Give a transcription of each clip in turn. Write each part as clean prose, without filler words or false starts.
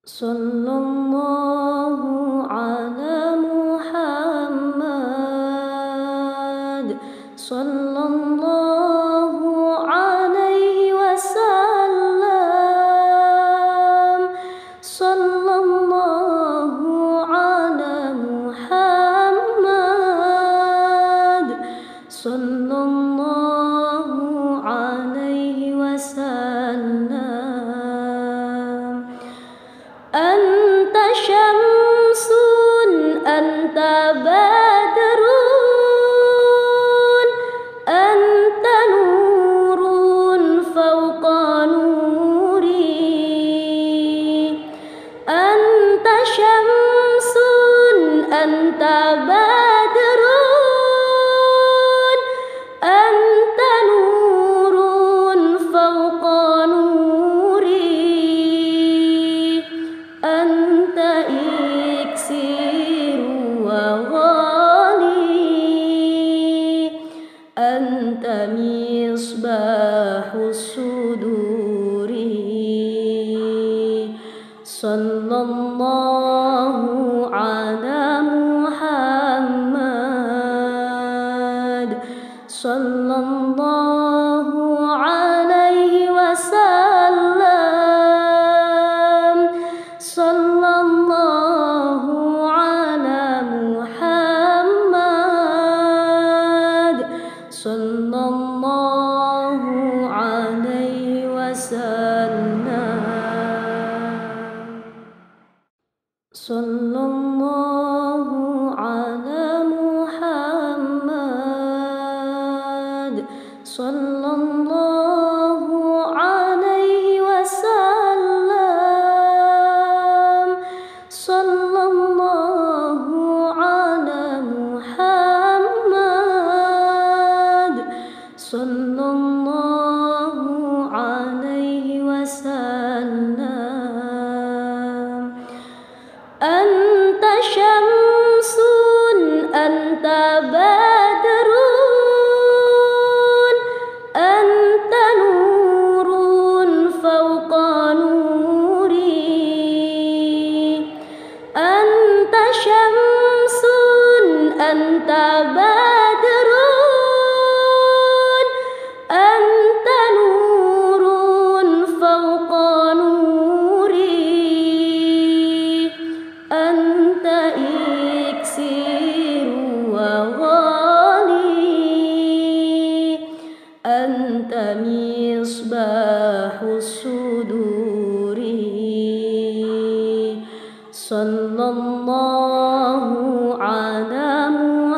Sallallahu ala Muhammad, sallallahu alaihi wasallam, sallallahu ala Muhammad, sallallahu alaihi wasallam. Anta syamsun, anta badrun, anta nurun fawqa nuri. Anta syamsun, anta badrun, anta nurun fawqa nuri. Anta iksiru wa ghali, anta misbahus suduri. Sallallahu ala Muhammad, sallallahu alaihi wasallam, sallallahu ala Muhammad, sallallahu alaihi wasallam. Sallallahu ala Muhammad, sallallahu alaihi wasallam, sallallahu ala Muhammad, sallallahu alaihi wasallam. Anta syamsun, anta badrun, anta nurun fawqa nuri. Anta syamsun, anta badrun, anta nurun fawqa nuri. Anta iksiru wa ghali, anta misbahus suduri. Sallallahu ala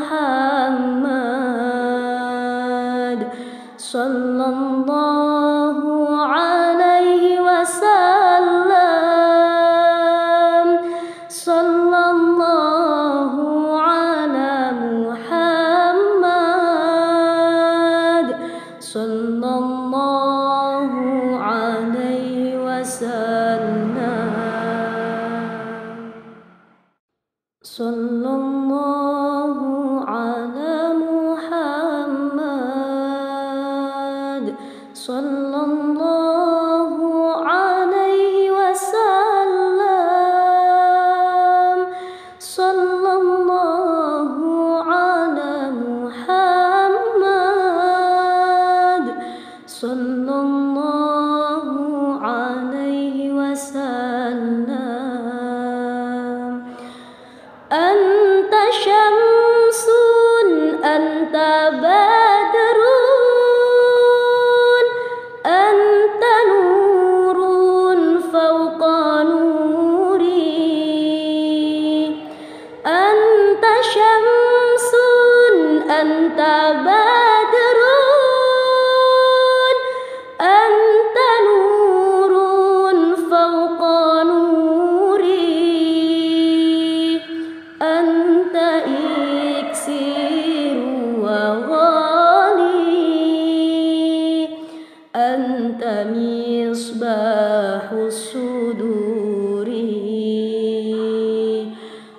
Muhammad, sallallahu alaihi wasallam, sallallahu ala Muhammad, sallallahu alaihi wasallam. Sallallahu ala Muhammad, sallallahu alaihi wasallam, sallallahu ala Muhammad, sallallahu alaihi wasallam. Anta syamsun, anta badrun, anta nurun fawqa nuri. Anta syamsun, anta badrun, anta nurun fawqa nuri. Anta iksiru wa ghali, anta misbahus suduri.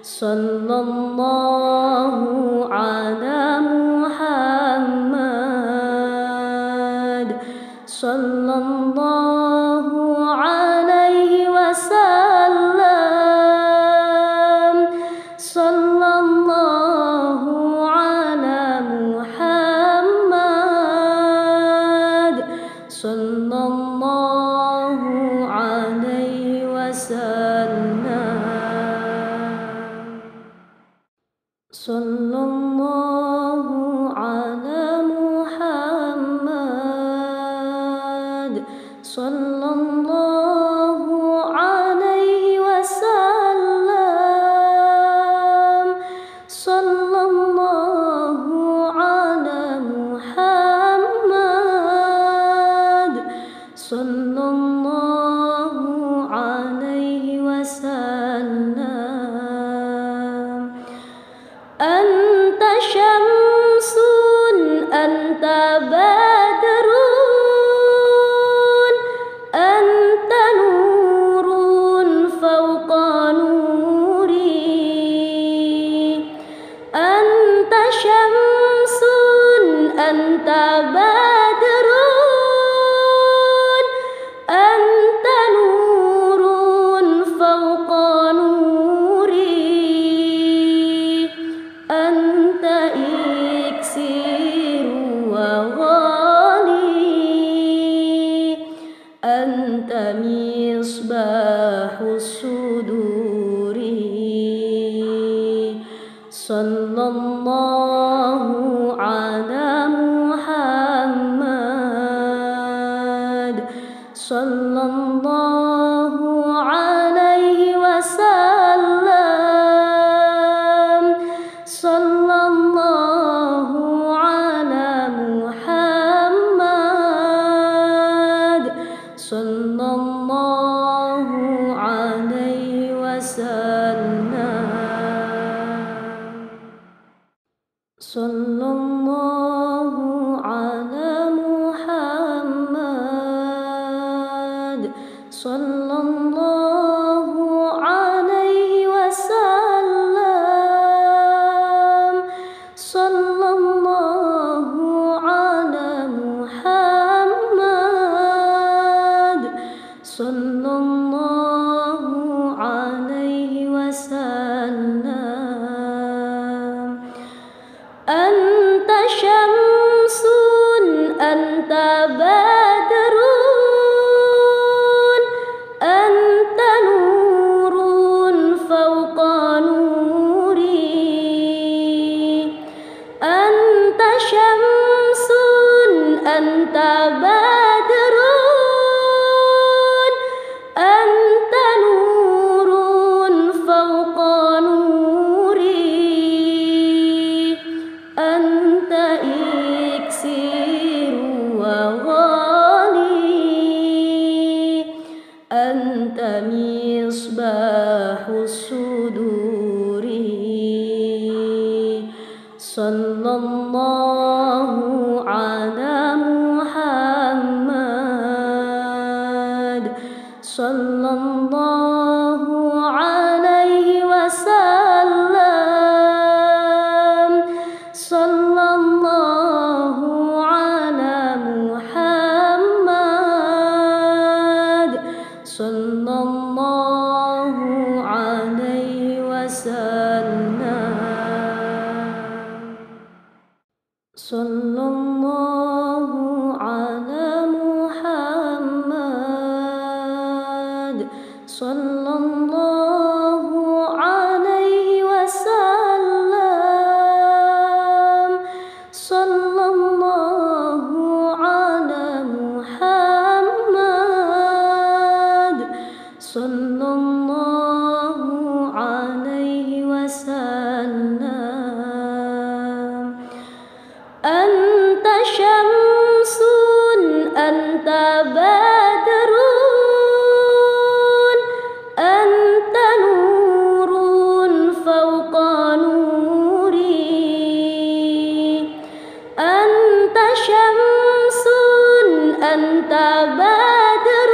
Sallallahu ala Muhammad, sallallahu alaihi wasallam. الصدور صلى الله على محمد صلى الله عليه وسلم صلى الله على محمد صلى الله عليه وسلم صلى الله على محمد صلى الله عليه وسلم صلى الله على محمد صلى الله عليه وسلم أنت شمس أنت بدر أنت نور فوق نوري أنت شمس أنت بدر أنت نور فوق نوري أنت إكسير وغالي أنت مصباح الصدور صلى الله على محمد صلى الله عليه وسلم صلى الله على محمد صلى الله عليه وسلم صلى الله على محمد صلى الله عليه وسلم صلى الله على محمد صلى الله عليه وسلم أنت شمس أنت بدر أنت نور فوق نوري أنت شمس أنت بدر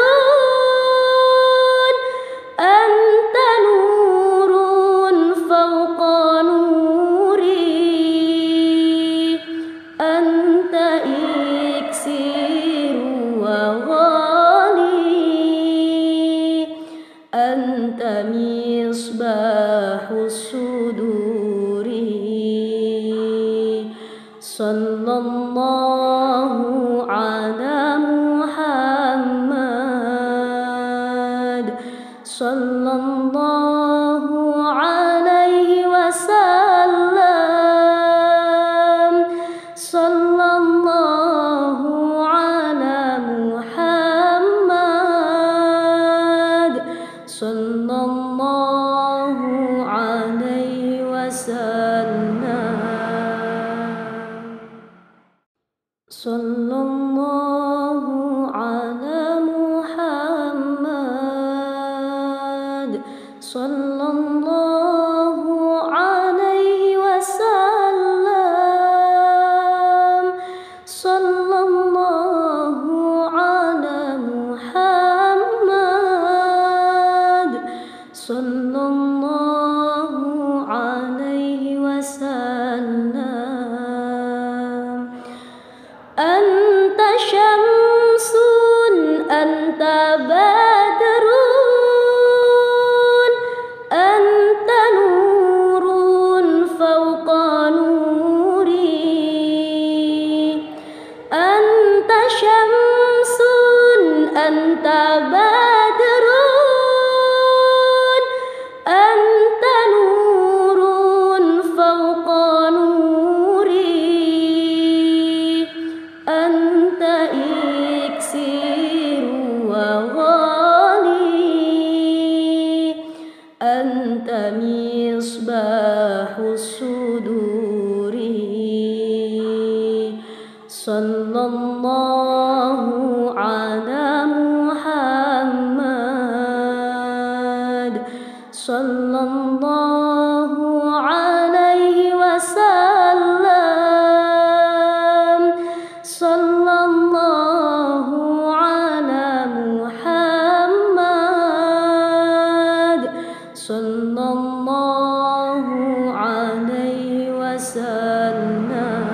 أنت نور فوق نوري أنت إكسير وغالي أنت مصباح الصدور صلى الله على محمد صلى الله عليه وسلم صلى الله على محمد صلى الله عليه وسلم صلى الله على محمد صلى الله عليه وسلم صلى الله على محمد صلى الله عليه وسلم أنت شمس أنت بدر أنت نور فوق نوري أنت شمس أنت بدر sallallahu alaihi wasallam, sallallahu ala Muhammad, sallallahu alaihi wasallam,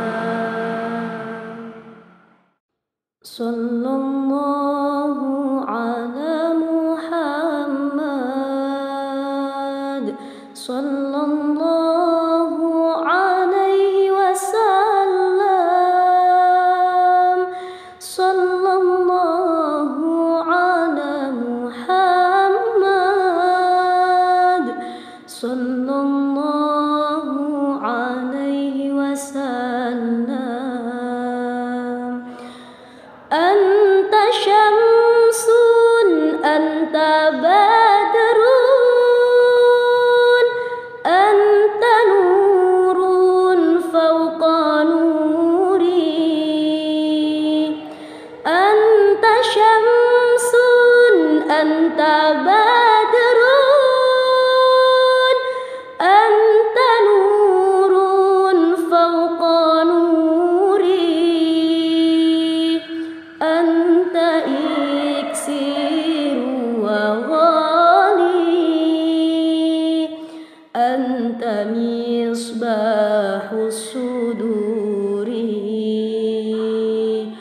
sallallahu ala Muhammad, sallallahu alaihi wasallam, sallallahu ala Muhammad, sallallahu alaihi wasallam. Anta syamsun, anta badrun, anta nurun fawqa nuri. Anta syamsun, anta badrun, anta nurun fawqa nuri. Anta iksiru wa ghali, anta misbahus suduri.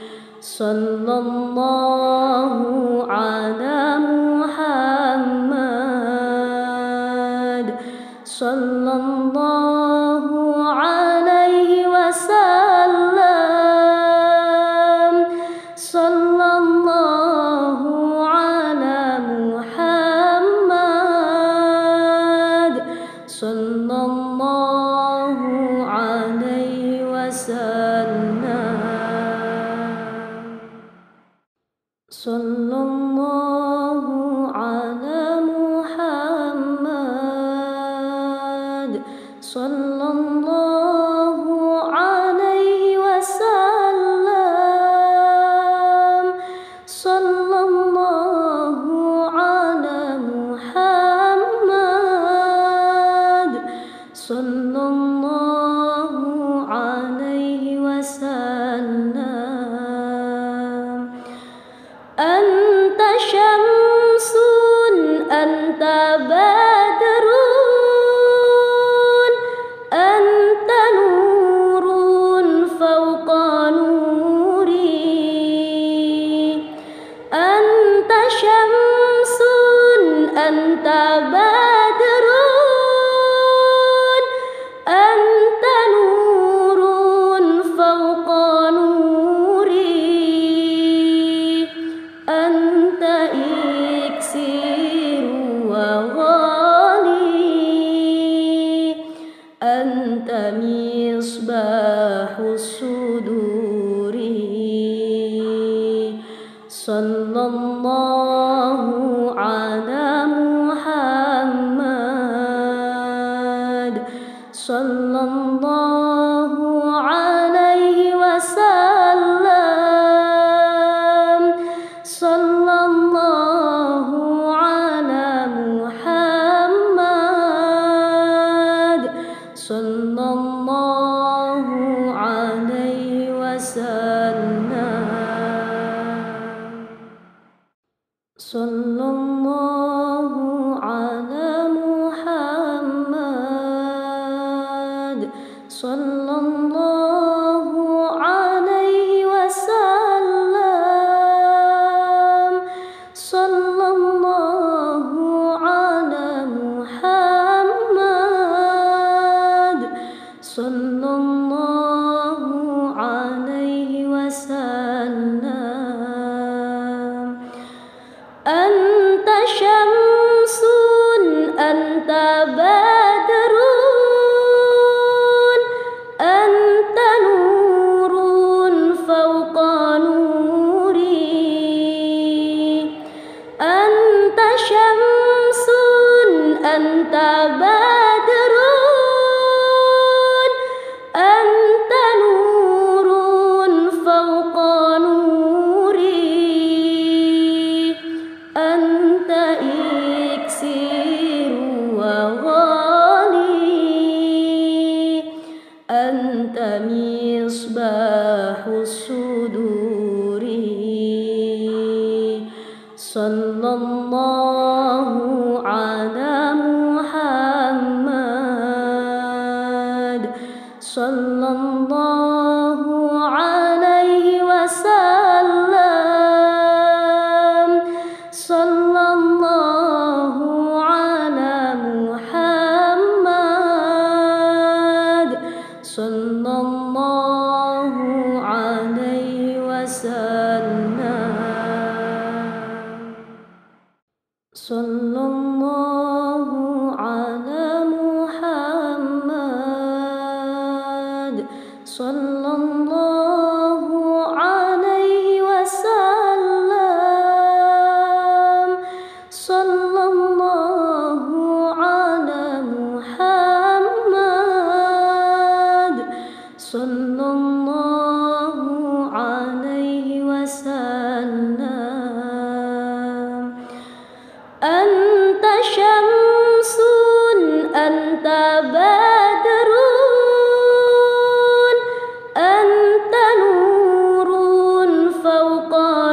Sallallahu ala Muhammad, sallallahu alaihi wasallam, sallallahu ala Muhammad, sallallahu alaihi wasallam, sallallahu ala Muhammad, sallallahu alaihi wasallam, sallallahu ala Muhammad, sallallahu alaihi wasallam. Anta syamsun, anta badrun, anta nurun fawqa nuri. Anta syamsun, anta badrun, anta nurun fawqa nuri. Anta iksiru wa ghali, anta misbahus suduri. Sallallahu ala Muhammad, sallallahu alaihi wasallam, sallallahu ala Muhammad, sallallahu alaihi wasallam, sallallahu ala Muhammad, sallallahu alaihi wasallam, sallallahu ala Muhammad, sallallahu alaihi wasallam. Anta syamsun, anta badrun, anta nurun fawqa nuri. Anta syamsun, anta badrun, anta nurun fawqa nuri. Anta iksiru wa sallallahu alaihi wasallam, sallallahu ala Muhammad, sallallahu alaihi wasallam, sallallahu ala Muhammad, sallallahu alaihi wasallam, sallallahu ala Muhammad, sallallahu alaihi wasallam. Anta syamsun, anta badrun, anta nurun fawqa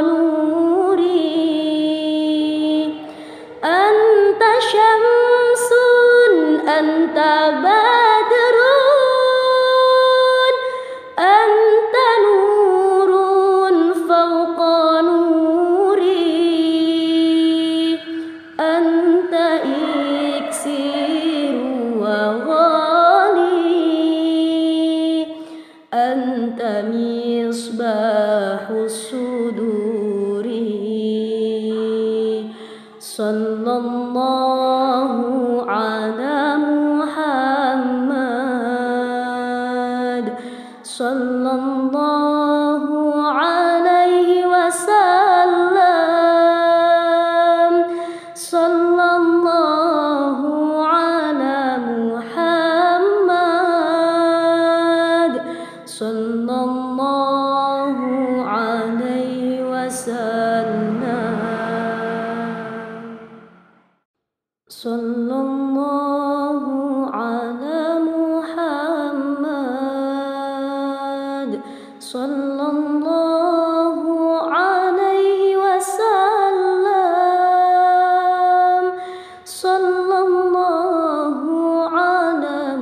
nuri. Anta syamsun, anta badrun, anta nurun fawqa nuri. Anta iksiru wa ghali, anta misbahus suduri. Sallallahu ala Muhammad, sallallahu alaihi wasallam, sallallahu ala Muhammad, sallallahu alaihi wasallam, sallallahu ala Muhammad, sallallahu alaihi wasallam, sallallahu ala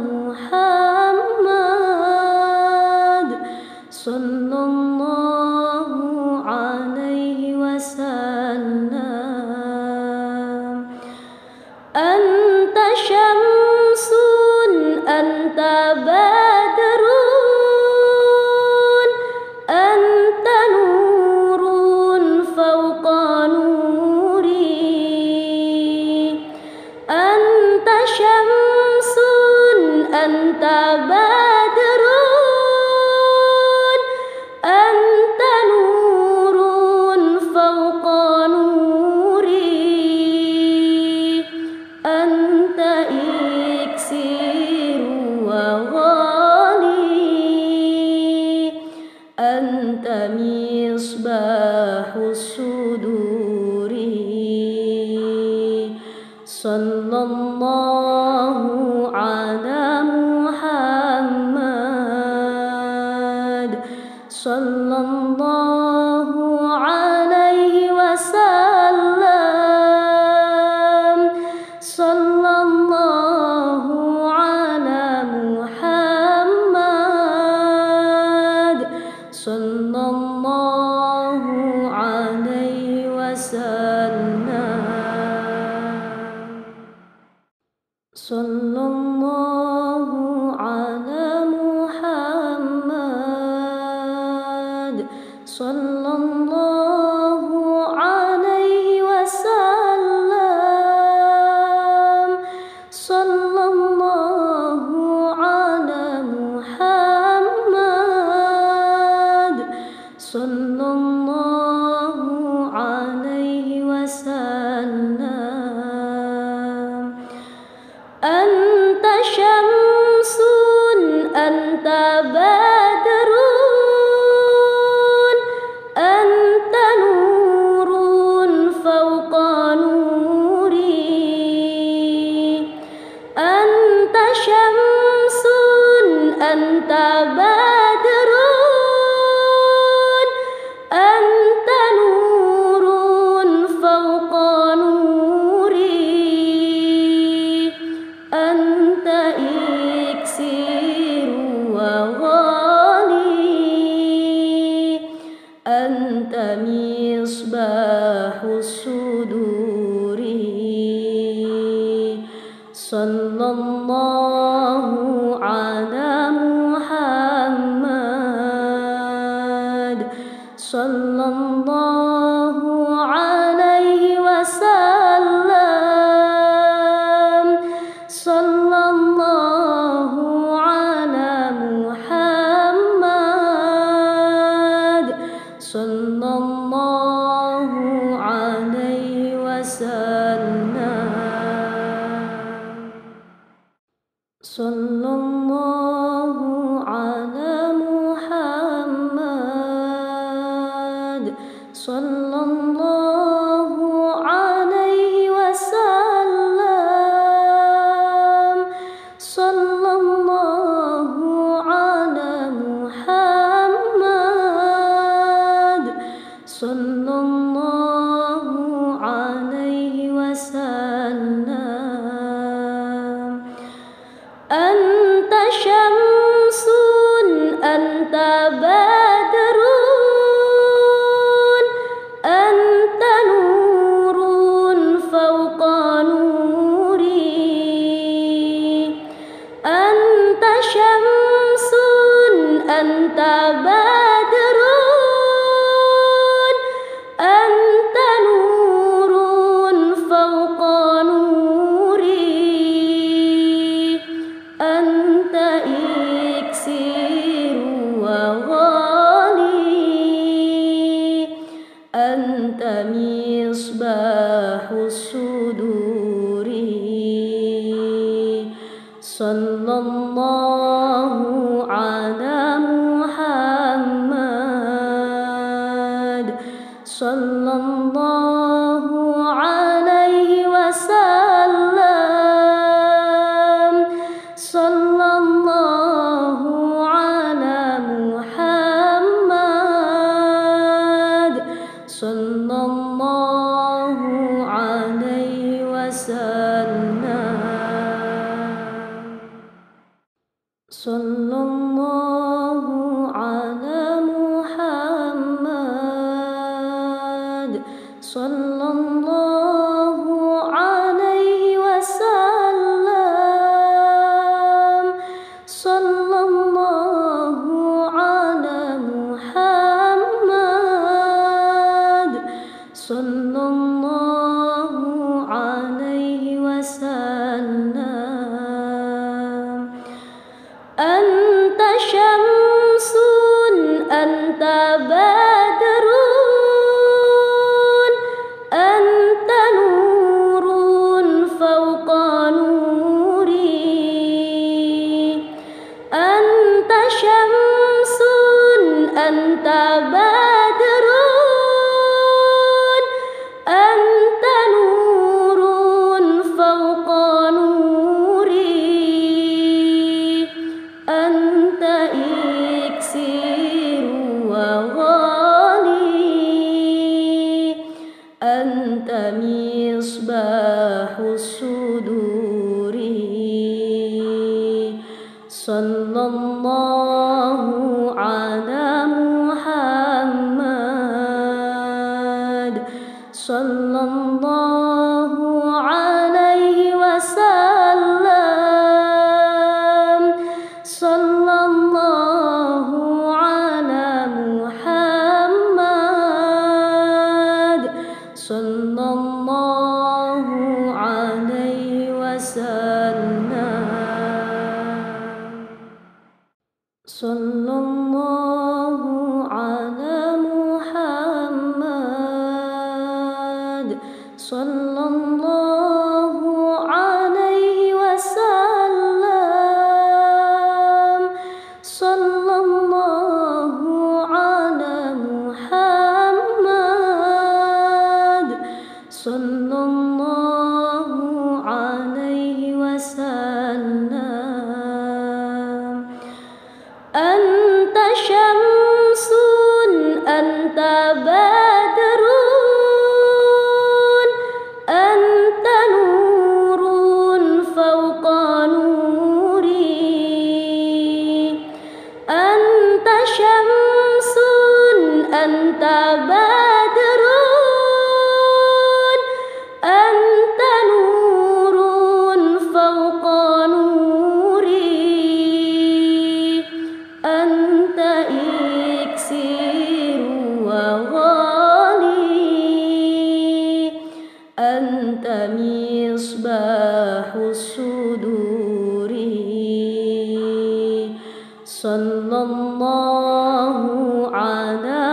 Muhammad, sallallahu alaihi wasallam. Anta syamsun, anta badrun, anta nurun fawqa nuri. Anta syamsun, anta badrun, anta nurun fawqa nuri. Anta iksiru wa ghali, anta misbahus suduri. Sallallahu ala Muhammad, sallallahu alaihi wasallam, sallallahu ala Muhammad, sallallahu alaihi wasallam, sallallahu ala Muhammad, sallallahu alaihi wasallam, sallallahu ala Muhammad, sallallahu alaihi wasallam. Anta syamsun, anta badrun, anta nurun fawqa nuri. Anta syamsun, anta badrun, anta nurun fawqa nuri. Anta iksiru wa sallallahu ala Muhammad, sallallahu alaihi wasallam, sallallahu ala Muhammad, sallallahu alaihi wasallam, sallallahu ala Muhammad, sallallahu alaihi wasallam, sallallahu ala Muhammad, sallallahu alaihi wasallam. Anta syamsun, anta badrun, anta nurun fawqa nuri. Anta syamsun, anta badrun, anta nurun fawqa nuri. Anta iksiru wa ghali, anta misbahus suduri. Sallallahu ala Muhammad, sallallahu alaihi wasallam, sallallahu ala Muhammad, sallallahu alaihi wasallam, sallallahu ala Muhammad, sallallahu alaihi wasallam, sallallahu ala Muhammad, sallallahu alaihi wasallam. Anta syamsun, anta badrun, anta nurun fawqa nuri. Anta syamsun, anta badrun, anta nurun fawqa nuri. Anta iksiru wa ghali, anta misbahus suduri. Sallallahu ala Muhammad, sallallahu alaihi wasallam, sallallahu ala Muhammad, sallallahu alaihi wasallam, sallallahu ala Muhammad, sallallahu alaihi wasallam, sallallahu ala Muhammad, sallallahu alaihi wasallam. الصدور صلى الله على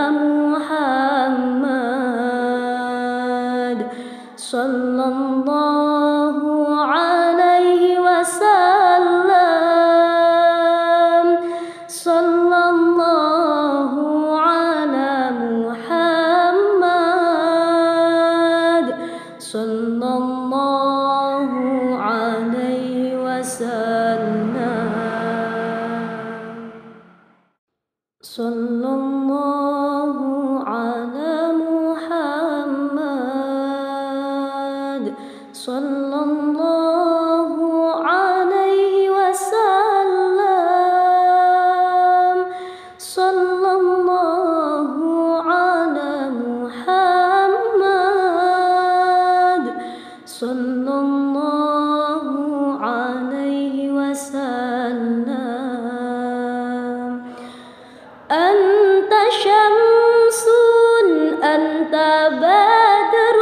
محمد صلى الله عليه وسلم صلى الله على محمد صلى الله عليه وسلم صلى الله على محمد صلى الله عليه وسلم صلى الله على محمد صلى الله عليه وسلم أنت شمس أنت بدر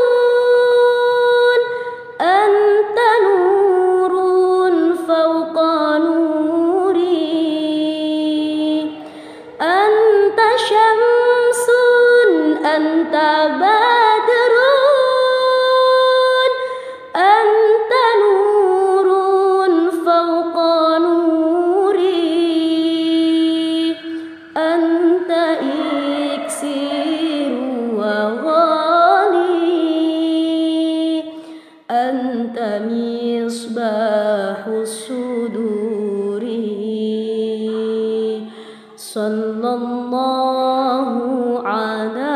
أنت نور فوق نوري أنت شمس أنت بدر أنت نور فوق نوري أنت إكسير وغالي أنت مصباح الصدور صلى الله على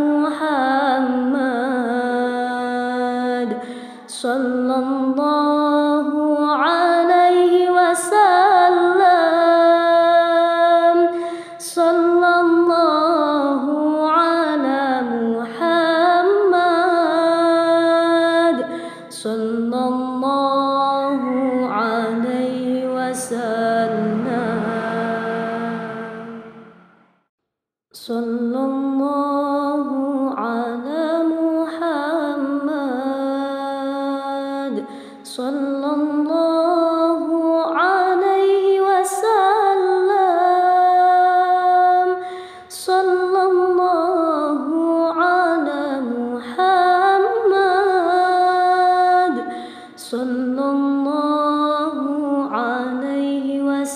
محمد صلى الله عليه وسلم صلى الله على محمد صلى الله عليه وسلم صلى الله على محمد صلى الله عليه وسلم صلى الله على محمد صلى الله عليه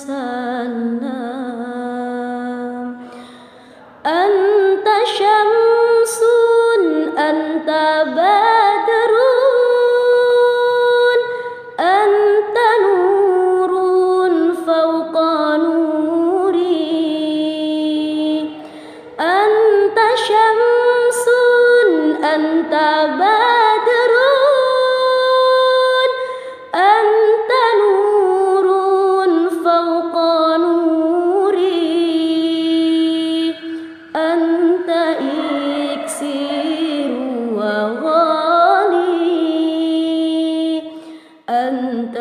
وسلم أنت شمس أنت بدر أنت نور فوق نوري أنت شمس أنت بدر أنت نور فوق نوري أنت إكسير وغالي أنت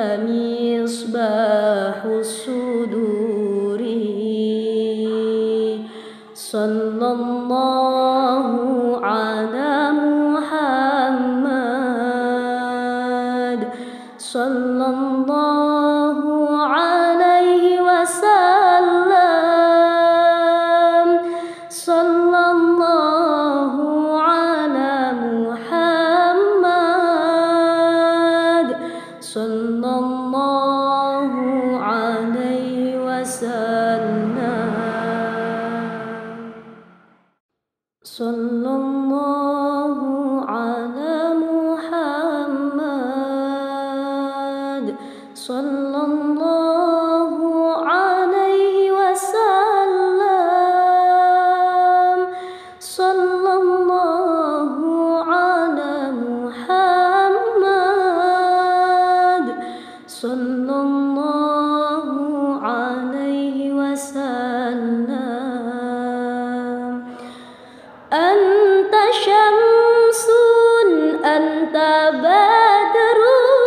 مصباح الصدور صلى الله على محمد صلى الله عليه وسلم صلى الله على محمد صلى الله عليه وسلم صلى الله على محمد صلى الله عليه وسلم صلى الله على محمد صلى الله عليه وسلم أنت شمس أنت بدر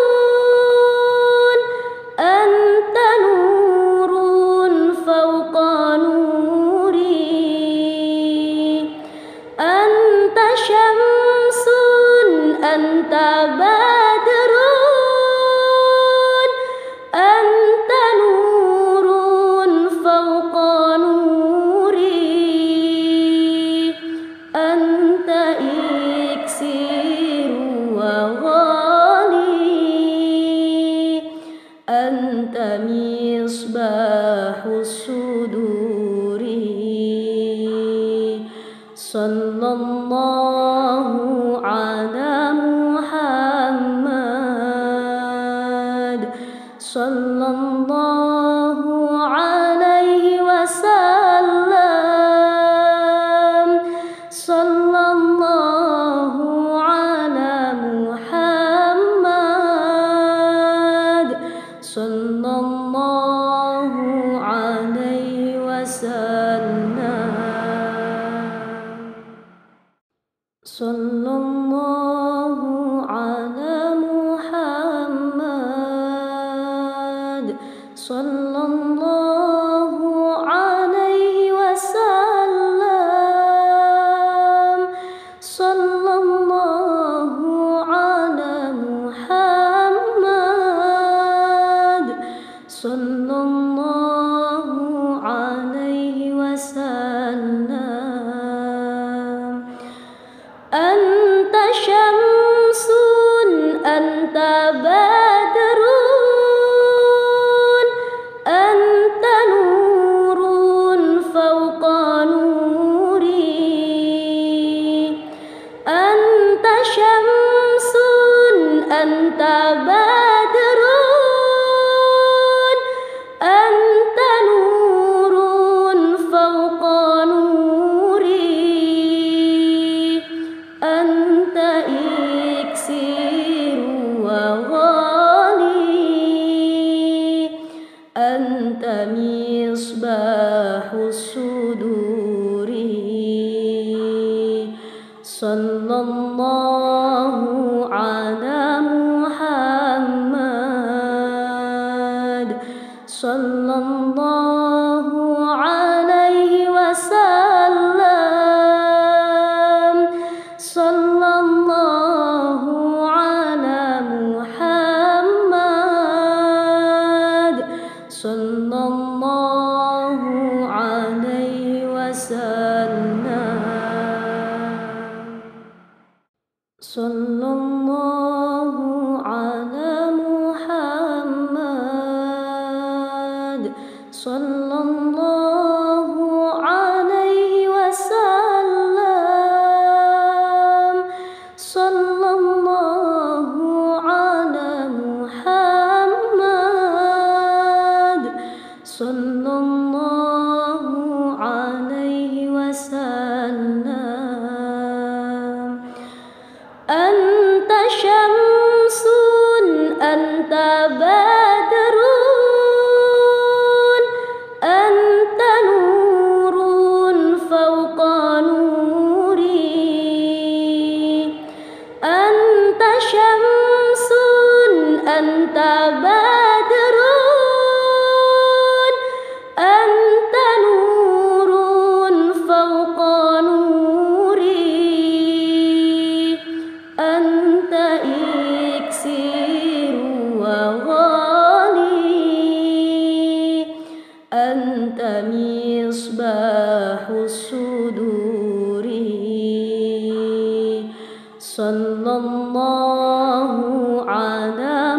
أنت نور فوق نوري أنت شمس أنت بدر sallallahu alaihi wasallam, sallallahu ala Muhammad, sallallahu alaihi wasallam, sallallahu ala Muhammad, sallallahu alaihi wasallam, sallallahu ala Muhammad, sallallahu alaihi wasallam. Anta syamsun, anta badrun, anta nurun fawqa nuri. Anta syamsun, anta badrun, anta nurun fawqa nuri. Anta iksiru wa ghali, anta misbahus suduri. Sallallahu ala Muhammad, sallallahu alaihi wasallam, sallallahu ala Muhammad, sallallahu alaihi wasallam, sallallahu ala Muhammad, sallallahu alaihi wasallam, sallallahu ala Muhammad, sallallahu alaihi wasallam. Anta syamsun, anta badrun, anta nurun fawqa nuri. Anta syamsun, anta badrun, anta nurun fawqa nuri. Anta iksiru wa ghali, anta misbahus suduri. Sallallahu ala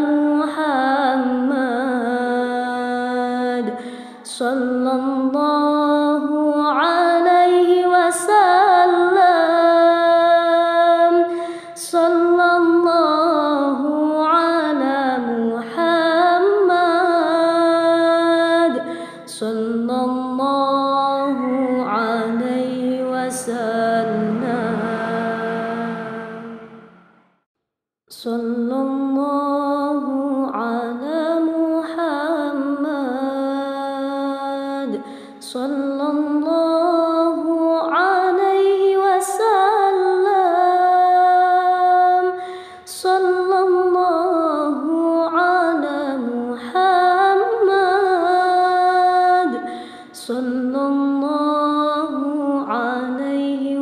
Muhammad, sallallahu alaihi wasallam, sallallahu ala Muhammad, sallallahu alaihi wasallam, sallallahu ala Muhammad, sallallahu alaihi wasallam, sallallahu ala Muhammad, sallallahu alaihi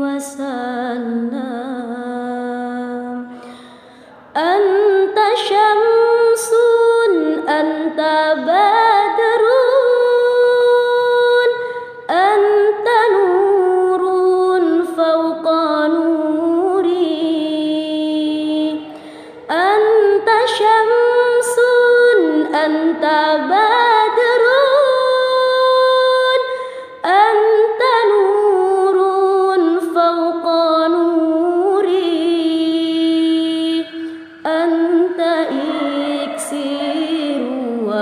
wasallam. Anta syamsun, anta badrun, anta nurun fawqa nuri. Anta syamsun, anta badrun, anta nurun fawqa nuri. Anta iksiru wa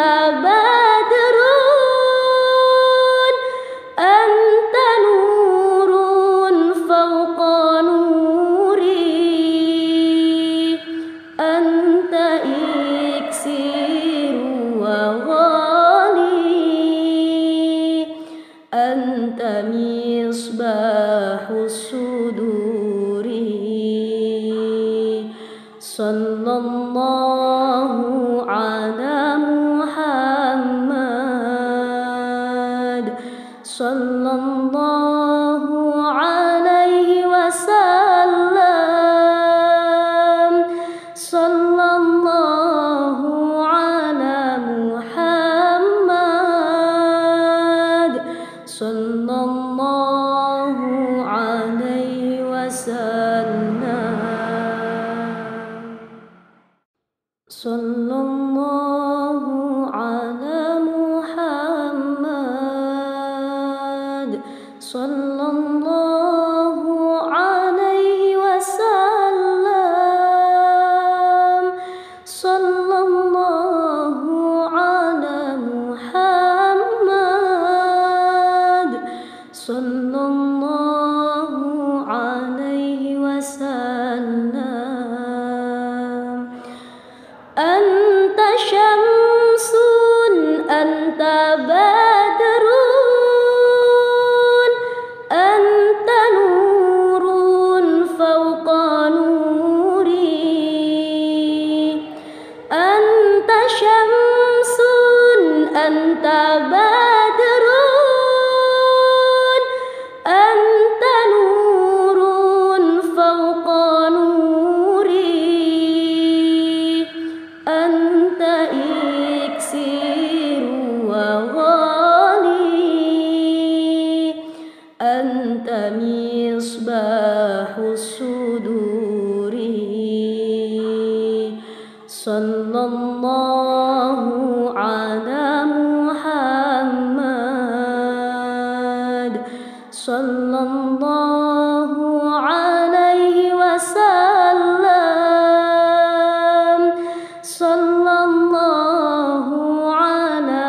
بدر أنت نور فوق نوري أنت إكسير وغالي أنت مصباح الصدور صلى الله على محمد صلى الله عليه وسلم صلى الله على محمد صلى الله عليه وسلم صلى الله على محمد صلى الله عليه وسلم صلى الله على محمد صلى الله عليه وسلم أنت شمس أنت بدر أنت نور فوق نوري أنت شمس أنت بدر أنت نور فوق نوري أنت إكسير وغالي أنت مصباح الصدور صلى الله على محمد صلى الله عليه وسلم صلى الله على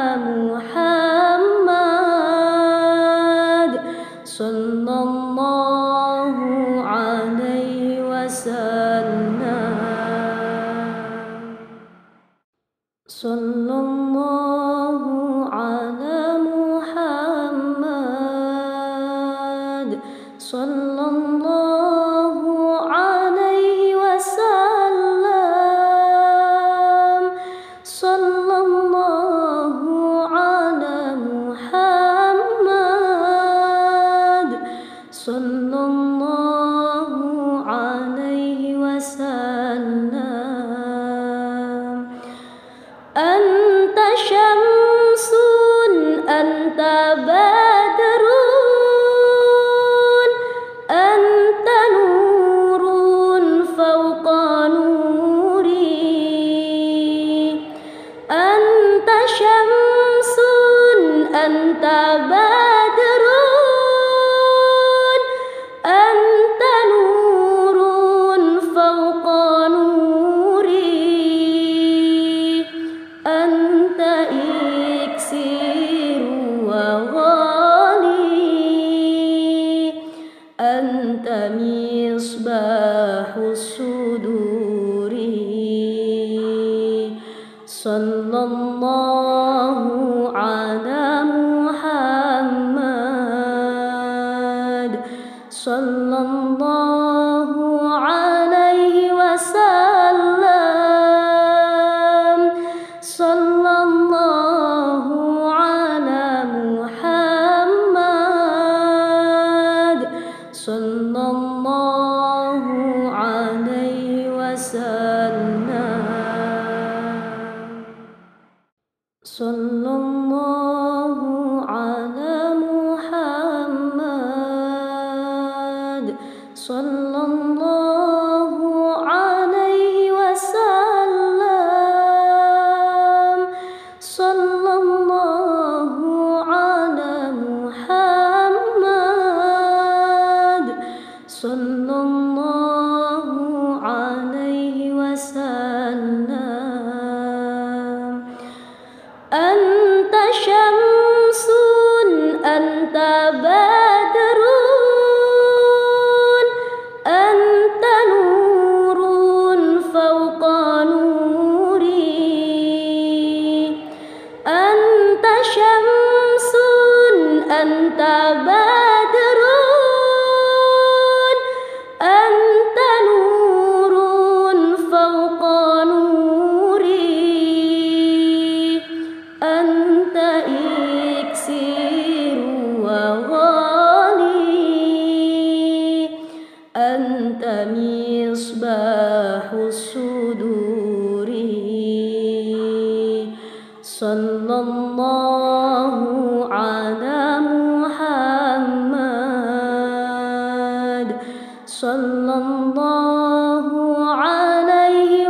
محمد صلى الله عليه وسلم صلى الله على محمد صلى الله عليه وسلم صلى الله على محمد صلى الله عليه وسلم أنت شمس أنت بدر أنت نور فوق نوري أنت شمس أنت بدر أنت نور فوق نوري أنت إكسير وغالي أنت مصباح الصدور صلى الله على محمد صلى الله عليه وسلم صلى الله على محمد صلى الله عليه وسلم صلى الله على محمد صلى الله عليه وسلم صلى الله على محمد صلى الله عليه وسلم sallallahu ala Muhammad, sallallahu alaihi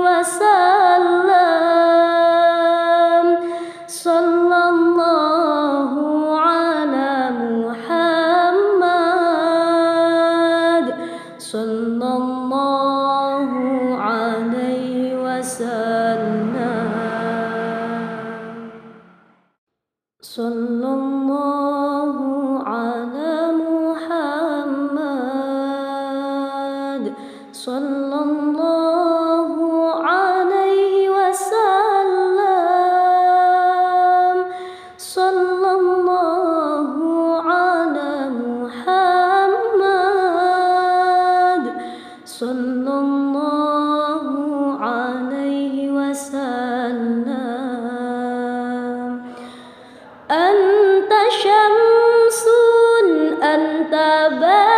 wasallam, sallallahu ala Muhammad, sallallahu alaihi wasallam, sallallahu ala Muhammad, sallallahu alaihi wasallam, sallallahu ala Muhammad, sallallahu alaihi wasallam. Anta syamsun, anta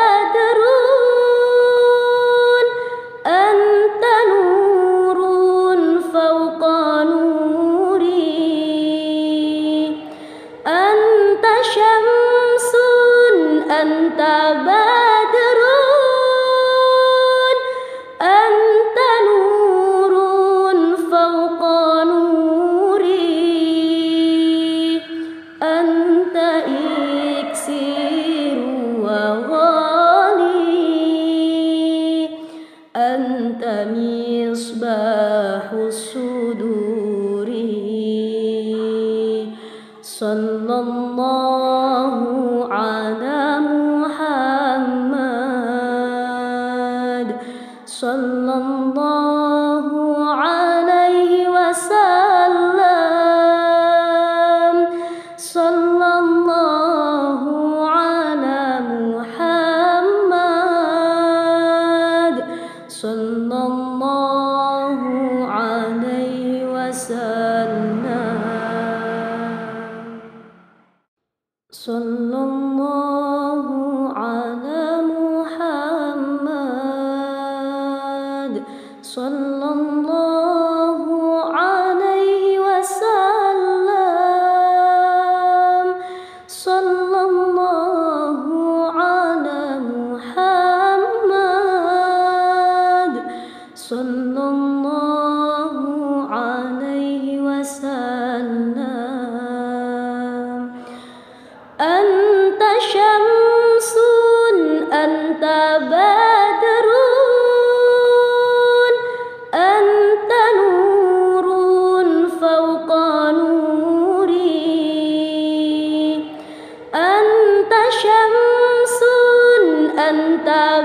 badrun, anta nurun fawqa nuri. Anta syamsun, anta badrun, anta nurun fawqa nuri. Anta iksiru wa ghali, anta misbahus suduri. Sallallahu ala Muhammad, sallallahu alaihi wasallam, sallallahu ala Muhammad, sallallahu alaihi wasallam, sallallahu ala Muhammad, sallallahu alaihi wasallam, sallallahu ala Muhammad, sallallahu alaihi wasallam. Anta syamsun, anta badrun, anta nurun fawqa nuri. Anta syamsun, anta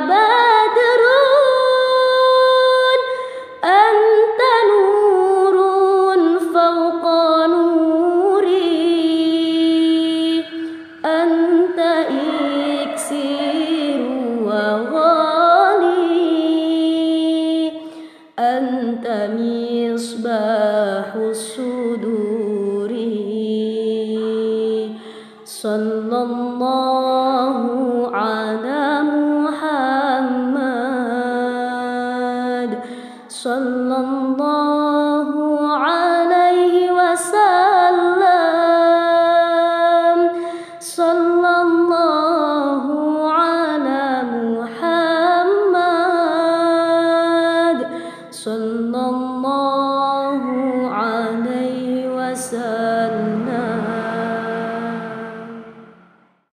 badrun, anta nurun fawqa nuri. Anta iksiru wa ghali, anta misbahus suduri. Sallallahu ala Muhammad, sallallahu alaihi wasallam, sallallahu ala Muhammad, sallallahu alaihi wasallam.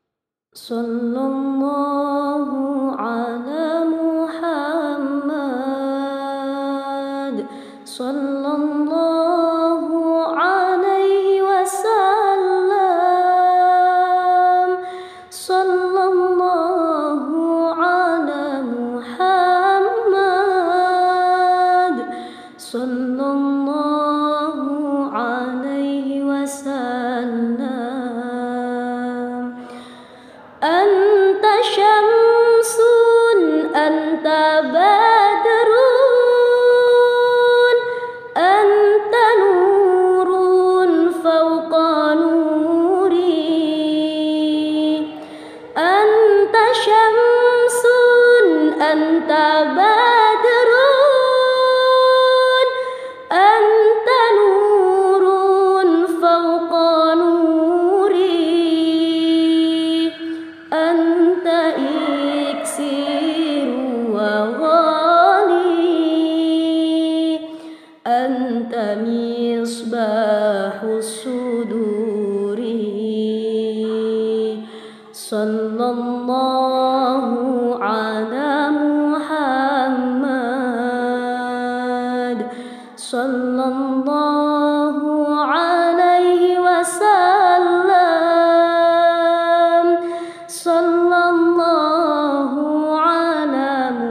مصباح الصدور صلى الله على محمد صلى الله عليه وسلم صلى الله على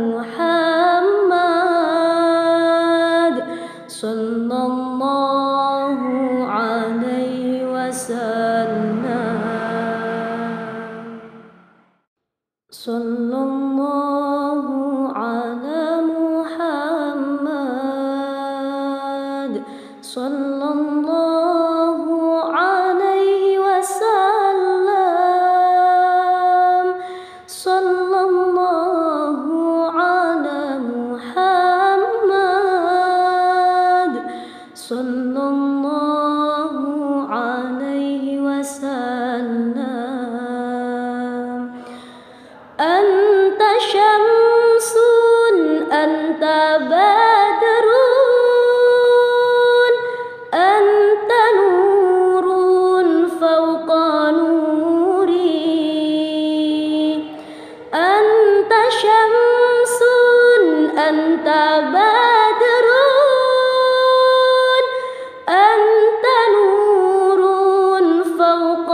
محمد صلى الله عليه وسلم صلى الله على محمد صلى الله عليه وسلم صلى الله على محمد صلى الله عليه وسلم أنت شمس أنت بدر أنت نور فوق نوري أنت شمس أنت بدر أنت نور فوق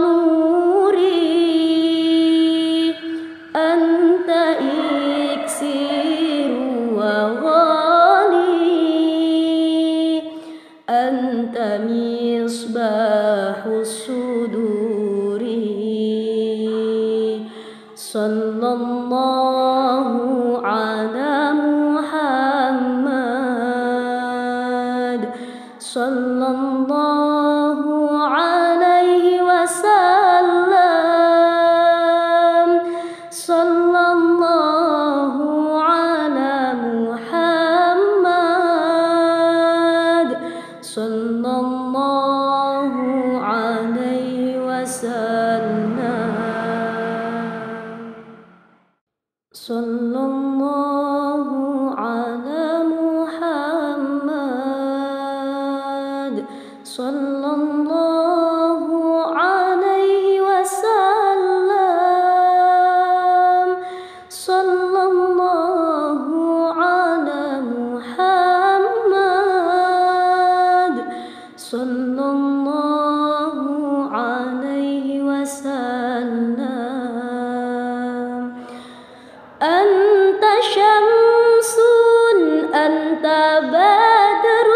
نوري أنت إكسير وغالي أنت مصباح الصدور صلى الله على محمد صلى الله عليه وسلم صلى الله على محمد صلى الله عليه وسلم صلى الله على محمد صلى الله عليه وسلم صلى الله على محمد صلى الله عليه وسلم أنت شمس أنت بدر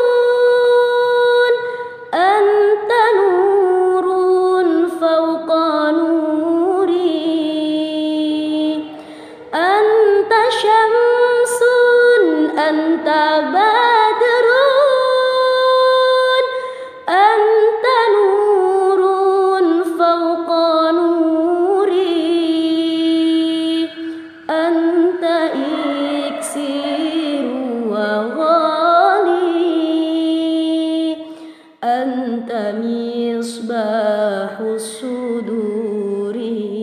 أنت نور فوق نوري أنت شمس أنت بدر أنت نور فوق نوري أنت إكسير وغالي أنت مصباح الصدور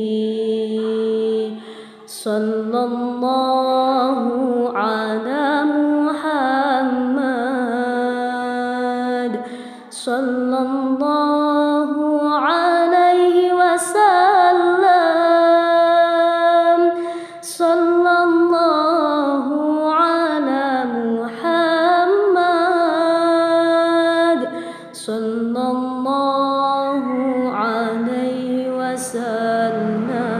صلى الله على محمد صلى الله عليه وسلم صلى الله على محمد صلى الله عليه وسلم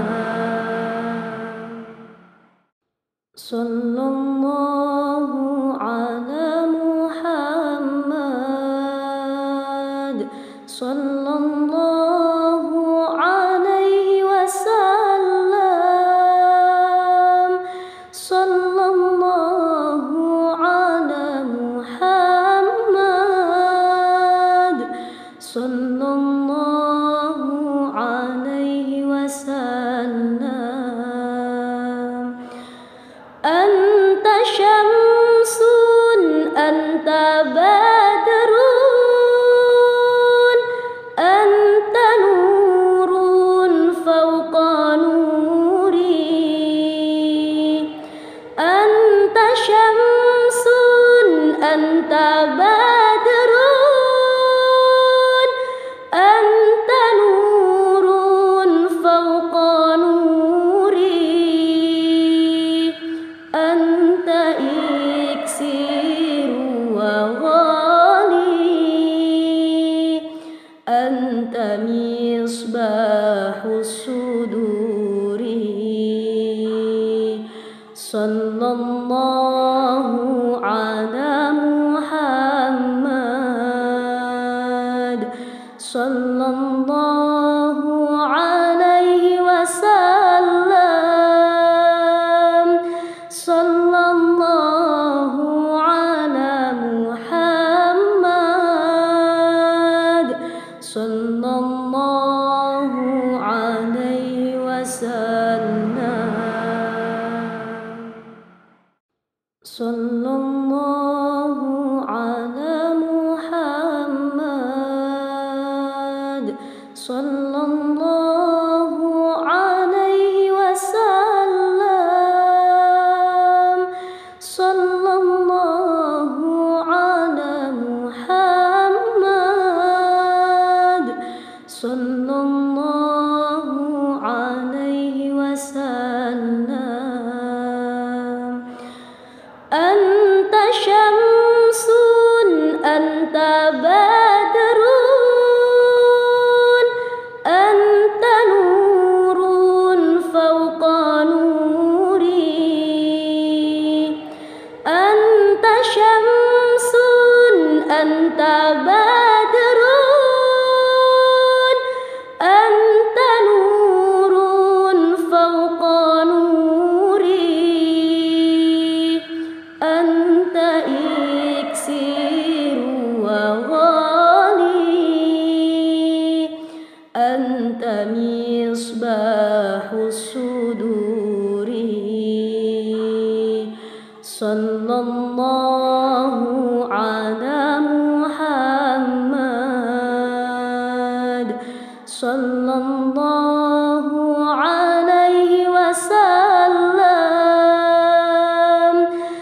صلى الله على محمد صلى الله عليه وسلم صلى الله على محمد صلى الله عليه وسلم أنت شمس أنت بدر أنت sallallahu alaihi wasallam, sallallahu ala Muhammad, sallallahu alaihi wasallam, sallallahu ala Muhammad, sallallahu alaihi wasallam, sallallahu ala Muhammad, sallallahu alaihi wasallam. Anta syamsun, anta badrun, anta nurun fawqa nuri. Anta syamsun, anta badrun, anta nurun fawqa nuri. Anta iksiru wa ghali, anta misbahu suduri. Sallallahu ala Muhammad, sallallahu alaihi wasallam,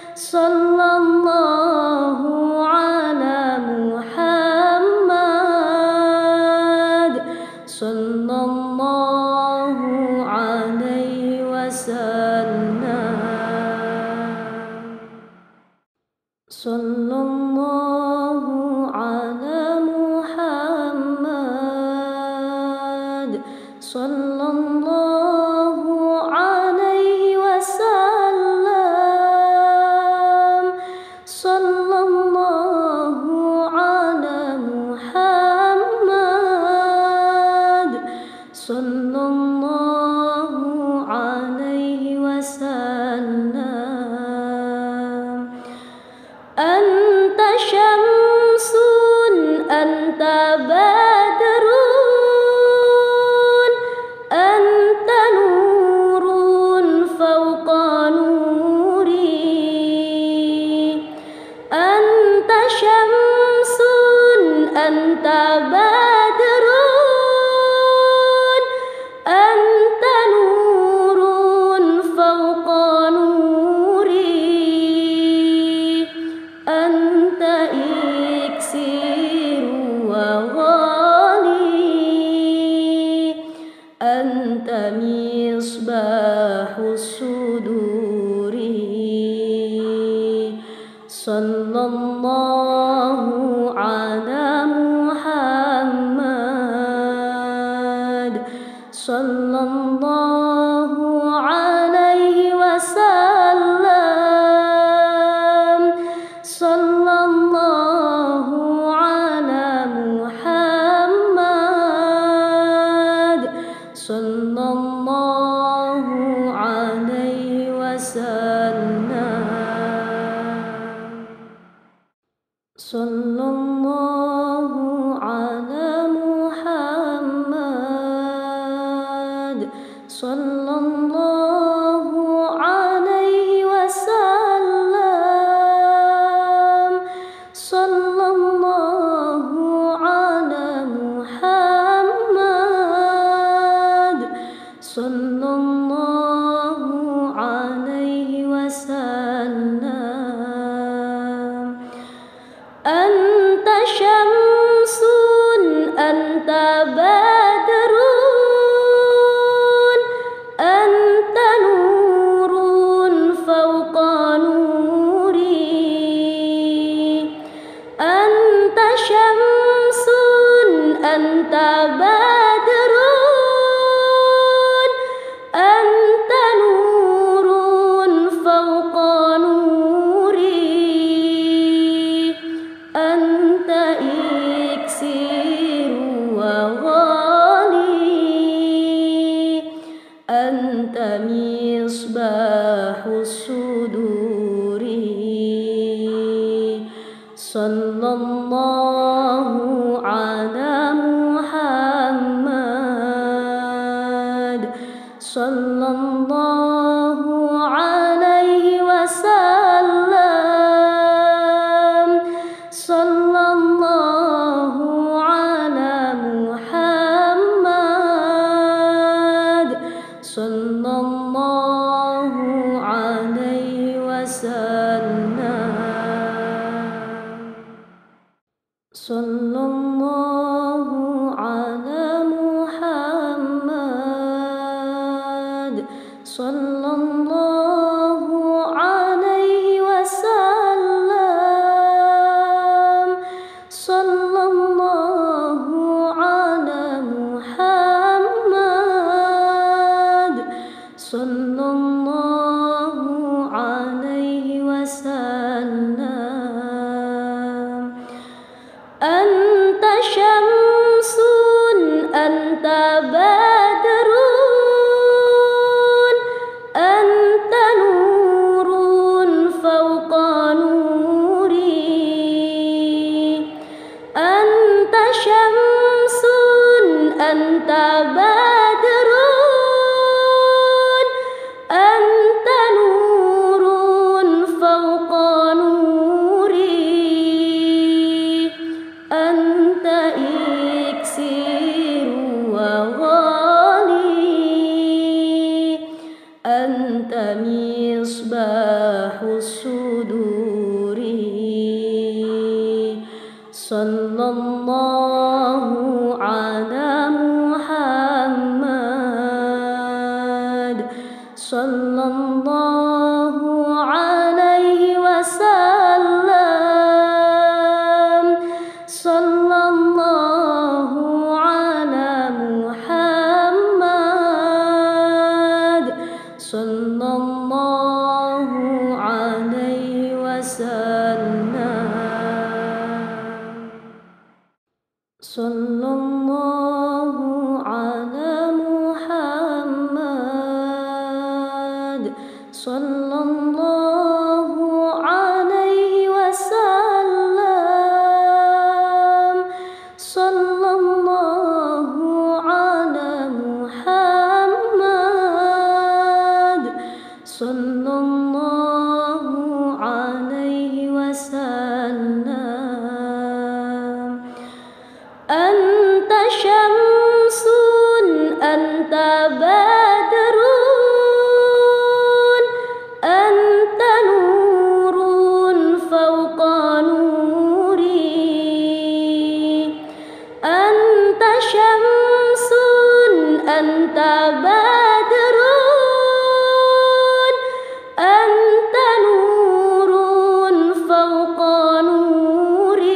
sallallahu ala Muhammad, sallallahu alaihi wasallam, sallallahu ala Muhammad, sallallahu alaihi wasallam, sallallahu ala Muhammad, sallallahu alaihi wasallam. Anta syamsun, anta badrun, anta nurun fawqa nuri. Anta syamsun, anta badrun, anta nurun fawqa nuri. Anta iksiru wa ghali, anta misbahu suduri. Sallallahu ala Muhammad, sallallahu alaihi wasallam, sallallahu ala Muhammad, sallallahu alaihi wasallam, sallallahu ala Muhammad, sallallahu alaihi wasallam, sallallahu ala Muhammad, sallallahu alaihi wasallam. Anta syamsun, anta badrun, anta nurun fawqa nuri. Anta syamsun, anta badrun, anta nurun fawqa nuri. Anta iksiru wa Sallallahu ala Muhammad. Sallallahu alaihi wasallam. Sallallahu ala Muhammad. Sallallahu alaihi wasallam. Sallallahu ala Muhammad. Sallallahu alaihi wasallam. Sallallahu ala Muhammad. Sallallahu alaihi wasallam. Anta syamsun, anta badrun, anta nurun fawqa nuri. Anta syamsun, anta badrun, anta nurun fawqa nuri. Anta iksiru wa ghali, anta misbahus suduri. Sallallahu ala Muhammad. Sallallahu alaihi wasallam. Sallallahu ala Muhammad. Sallallahu alaihi wasallam. Sallallahu ala Muhammad. Sallallahu alaihi wasallam. Sallallahu ala Muhammad. Sallallahu alaihi wasallam. Anta syamsun, anta badrun, anta nurun fawqa nuri. Anta syamsun, anta badrun, anta nurun fawqa nuri.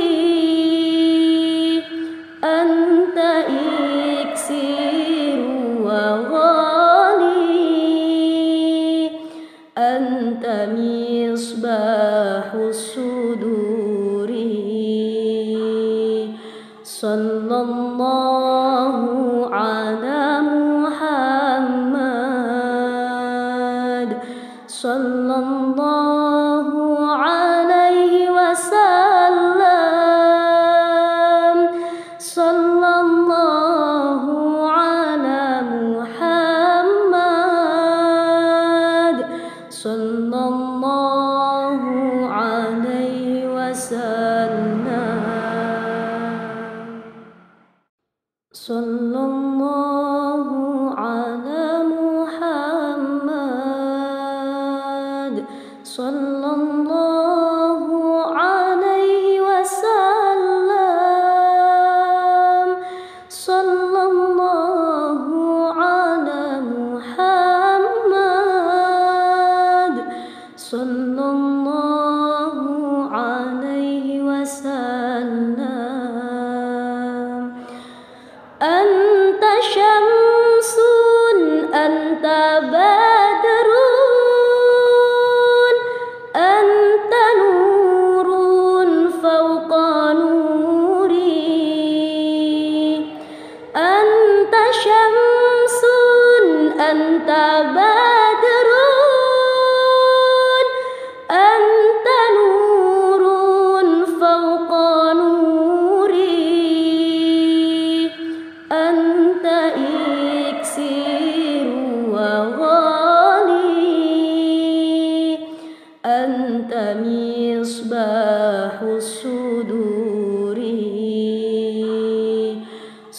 Anta iksiru wa ghali, anta misbahus suduri. Sallallahu ala Muhammad. Sallallahu alaihi wasallam. Sallallahu ala Muhammad. Sallallahu alaihi wasallam. Sallallahu ala Muhammad. Sallallahu alaihi wasallam. Sallallahu ala Muhammad. Sallallahu alaihi wasallam. Anta syamsun,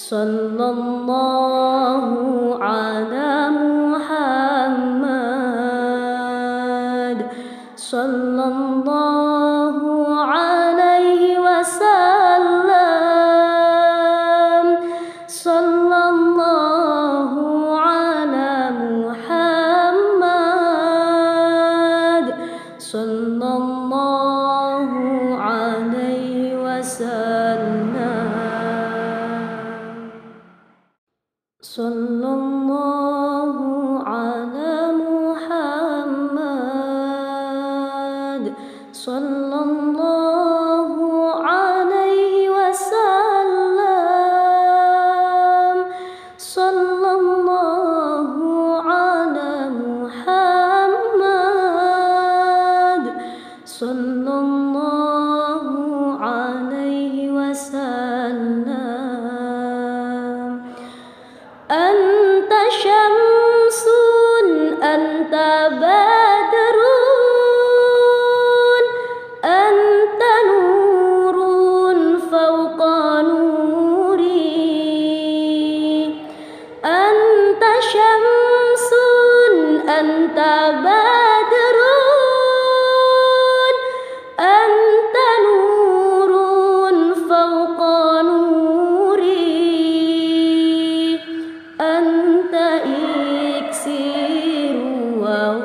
Sallallahu ala Muhammad, sallallahu alaihi wasallam, sallallahu ala Muhammad, sallallahu alaihi wasallam. Sallallahu ala Muhammad, sallallahu alaihi wasallam, sallallahu ala Muhammad, sallallahu alaihi wasallam. Anta syamsun, anta badrun, anta nurun fawqa nuri. Anta syamsun, anta badrun, anta nurun fawqa nuri. Anta iksiru wa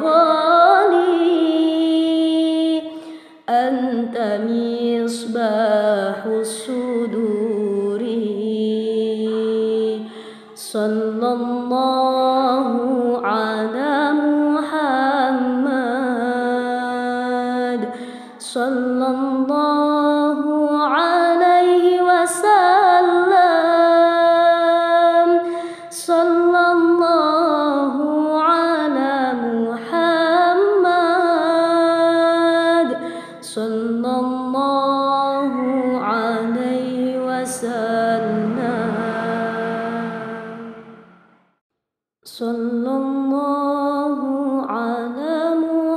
ghali, anta misbahus suduri. Sallallahu ala Muhammad, sallallahu alaihi wasallam, sallallahu ala Muhammad, sallallahu alaihi wasallam. Sallallahu ala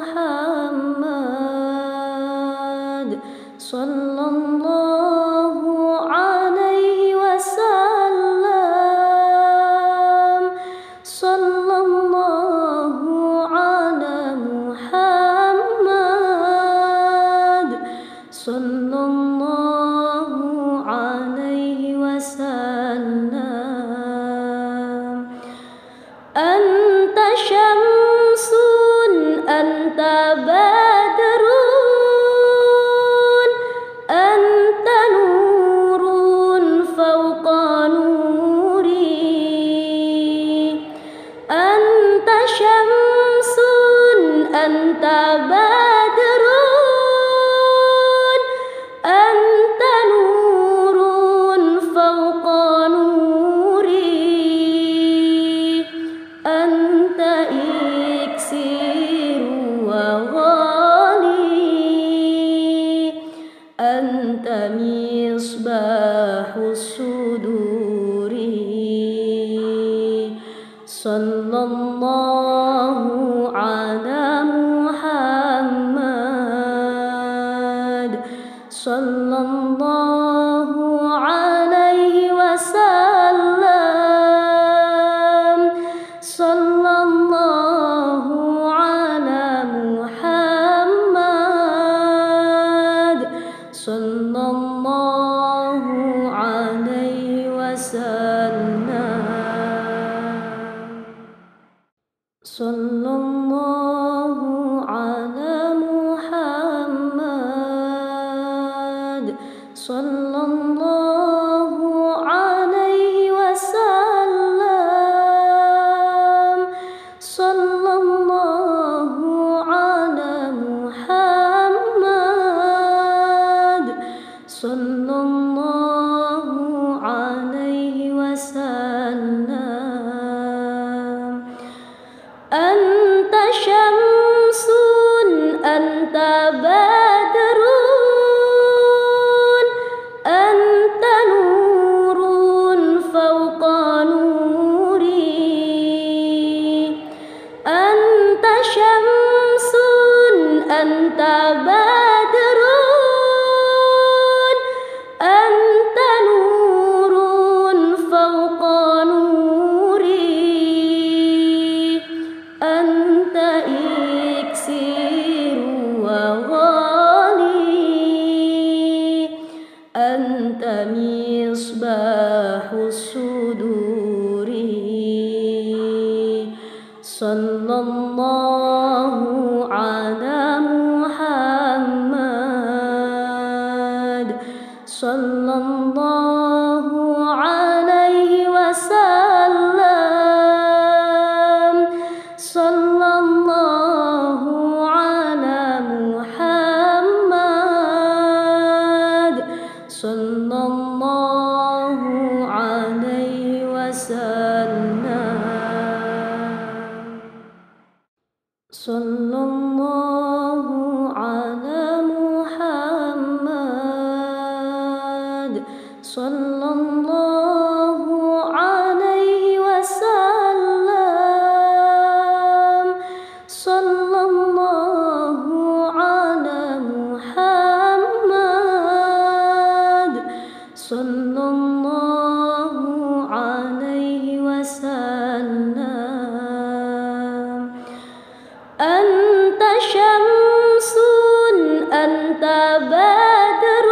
Muhammad, sallallahu alaihi wasallam, sallallahu ala Muhammad, sallallahu alaihi wasallam. Anta syamsun, anta badrun, anta nurun fawqa nuri. Anta syamsun, anta badrun, anta nurun fawqa nuri. Anta iksiru wa ghali, anta misbahus suduri. Sallallahu ala Muhammad, sallallahu alaihi wasallam, sallallahu ala Muhammad, sallallahu alaihi wasallam. مصباح الصدور صلى الله على محمد صلى الله عليه وسلم صلى الله على محمد صلى الله عليه وسلم صلى الله على محمد صلى الله عليه وسلم صلى الله على محمد صلى الله عليه وسلم أنت شمس أنت بدر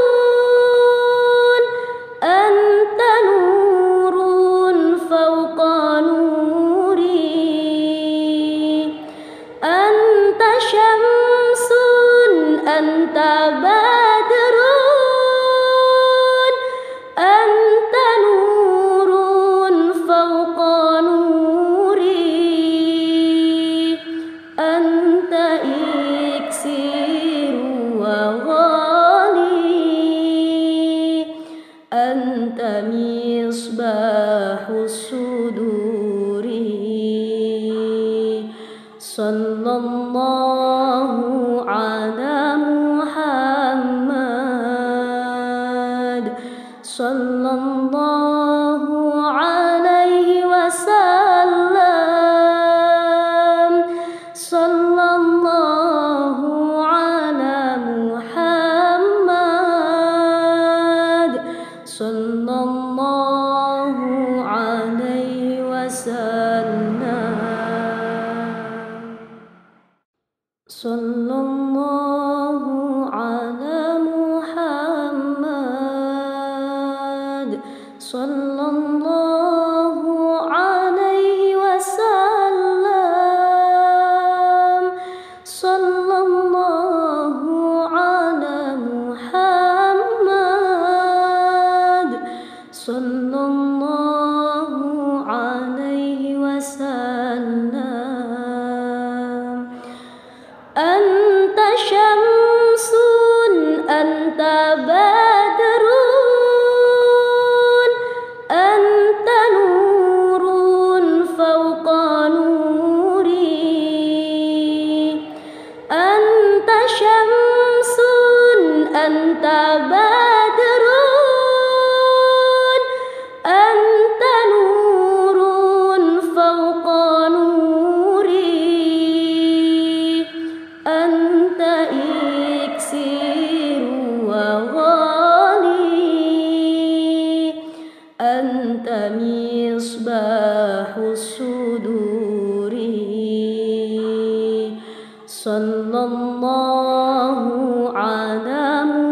أنت نور فوق نوري أنت شمس أنت بدر أنت نور فوق نوري أنت إكسير وغالي أنت مصباح الصدور صلى الله على محمد صلى الله عليه وسلم صلى الله على محمد صلى الله عليه وسلم صلى الله على محمد صلى الله عليه وسلم صلى الله على محمد صلى الله عليه وسلم أنت شمس أنت بدر أنت نور فوق نوري أنت شمس أنت بدر أنت نور فوق نوري أنت إكسير وغالي أنت مصباح الصدور صلى الله على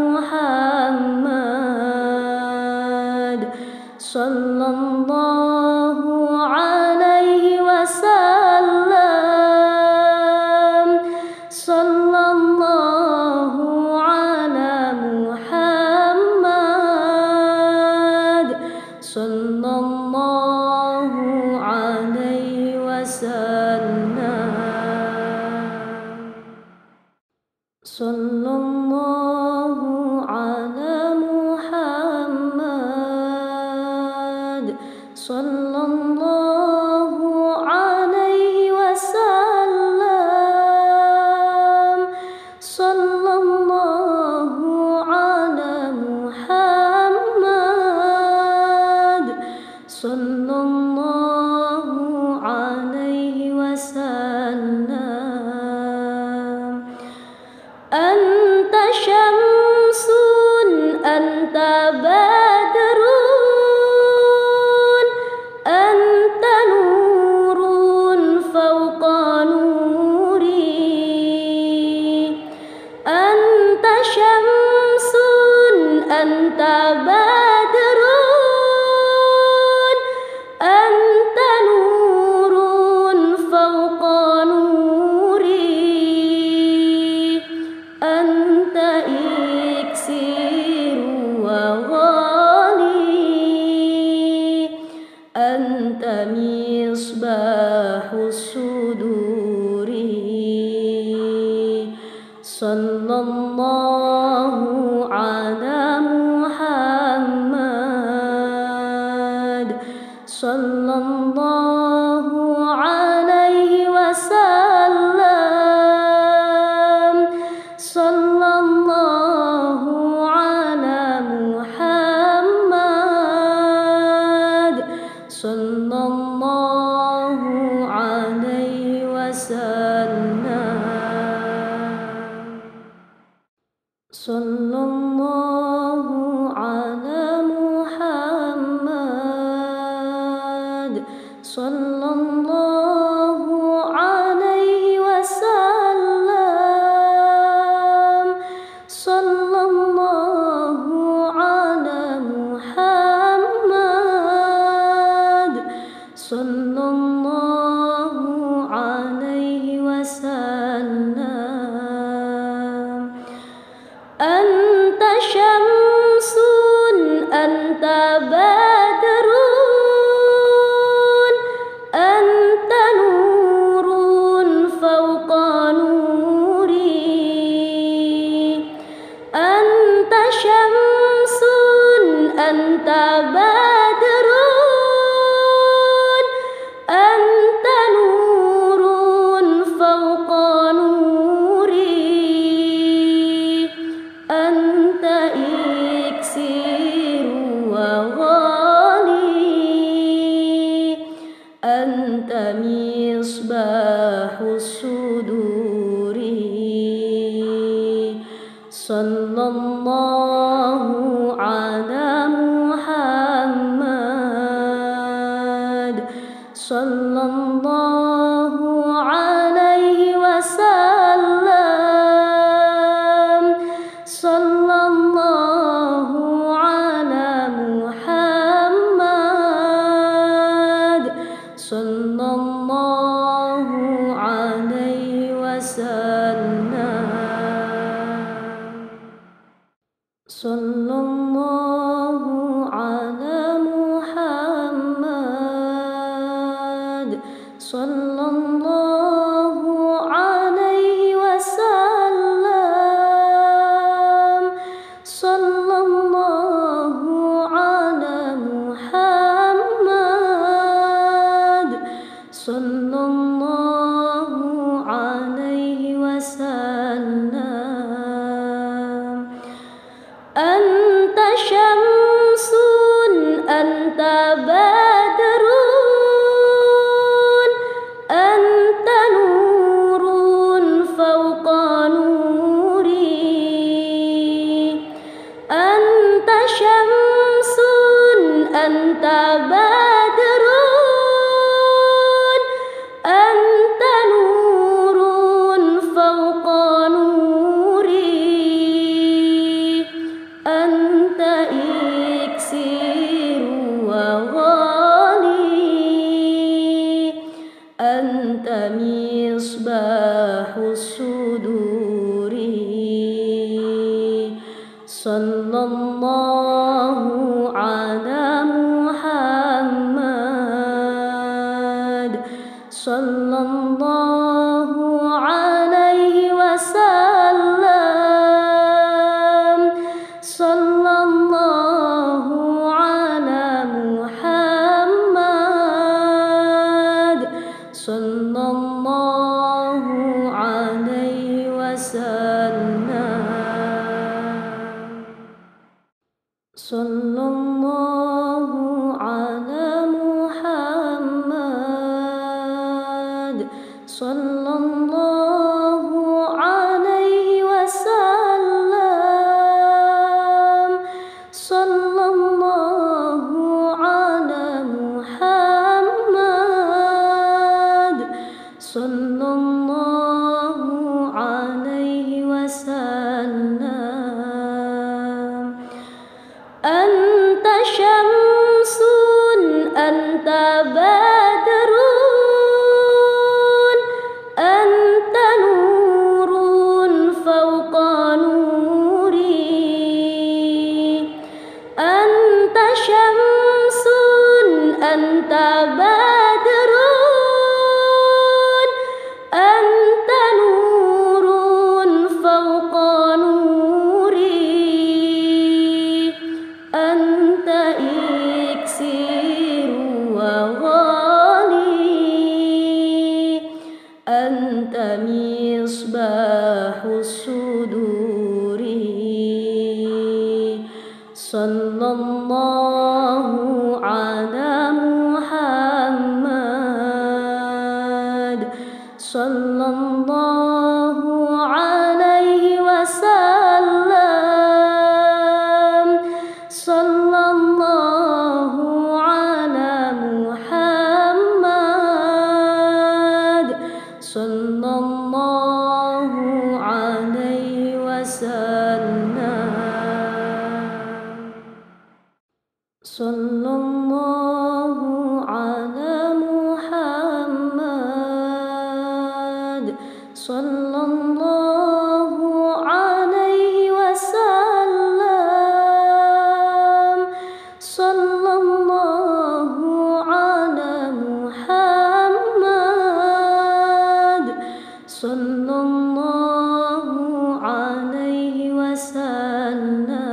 محمد صلى الله عليه وسلم صلى الله على محمد صلى الله عليه وسلم صلى الله على محمد صلى الله عليه وسلم صلى الله على محمد صلى الله عليه وسلم أنت شمس أنت بدر sallallahu alaihi wasallam, sallallahu ala Muhammad, sallallahu alaihi wasallam, sallallahu ala Muhammad, sallallahu alaihi wasallam, sallallahu ala Muhammad, sallallahu alaihi wasallam. Anta syamsun, anta badrun, anta nurun fawqa nuri. Anta syamsun, anta badrun, anta nurun fawqa nuri. Anta iksiru wa ghali, anta misbahus suduri. Sallallahu ala Muhammad, sallallahu alaihi wasallam, sallallahu ala Muhammad, sallallahu alaihi wasallam, sallallahu ala Muhammad, sallallahu alaihi wasallam, sallallahu ala Muhammad, sallallahu alaihi wasallam. Anta syamsun, anta badrun, anta nurun fawqa nuri. Anta syamsun, anta badrun, anta nurun fawqa nuri. Anta iksiru wa ghali, anta misbahus suduri. Sallallahu ala Muhammad, sallallahu alaihi wasallam, sallallahu ala Muhammad, sallallahu alaihi wasallam, sallallahu ala Muhammad, sallallahu alaihi wasallam, sallallahu ala Muhammad, sallallahu alaihi wasallam. Anta syamsun, anta badrun, anta nurun fawqa nuri. Anta syamsun, anta badrun, anta nurun fawqa nuri. Anta iksiru wa Sallallahu ala Muhammad, sallallahu alaihi wasallam, sallallahu ala Muhammad, sallallahu alaihi wasallam.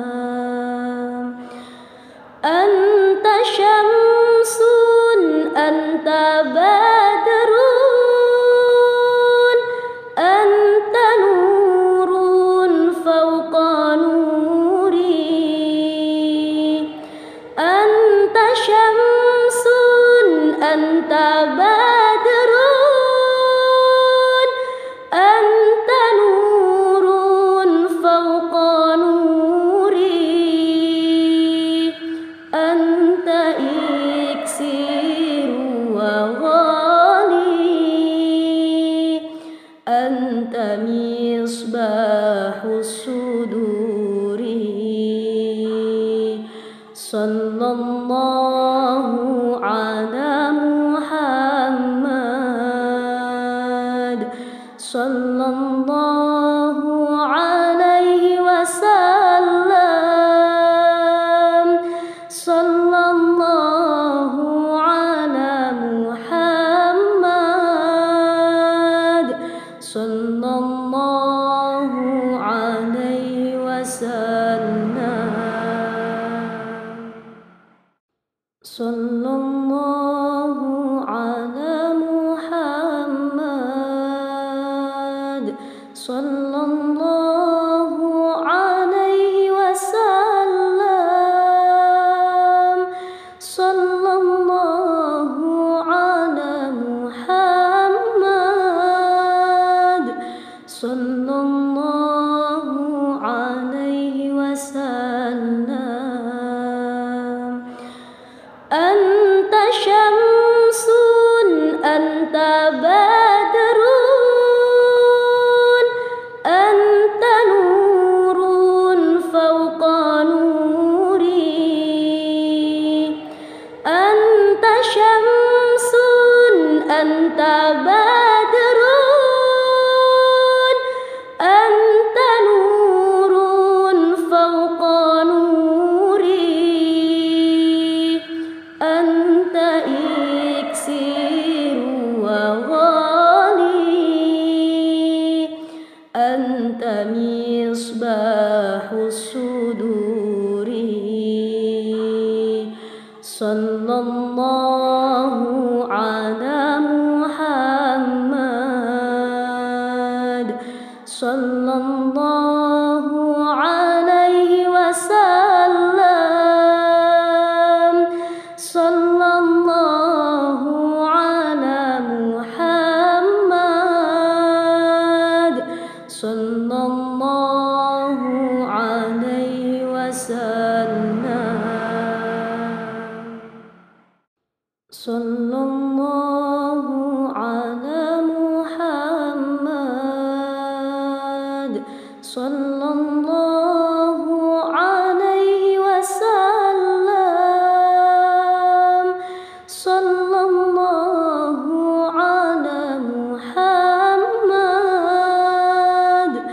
Anta syamsun, anta badrun, anta nurun fawqa nuri. Anta syamsun, anta badrun, anta nurun fawqa nuri. Anta iksiru wa ghali, anta misbahus suduri. Sallallahu ala Muhammad, sallallahu alaihi wasallam, sallallahu ala Muhammad, sallallahu alaihi wasallam. Sallallahu ala Muhammad, sallallahu alaihi wasallam, sallallahu ala Muhammad, sallallahu alaihi wasallam. Anta syamsun, anta badrun, anta nurun fawqa nuri. Anta syamsun, anta badrun, anta nurun fawqa nuri. Anta iksiru wa ghali, anta misbahus suduri. Sallallahu ala Muhammad, sallallahu alaihi wasallam, sallallahu ala Muhammad, sallallahu alaihi wasallam. Sallallahu ala Muhammad, sallallahu alaihi wasallam, sallallahu ala Muhammad,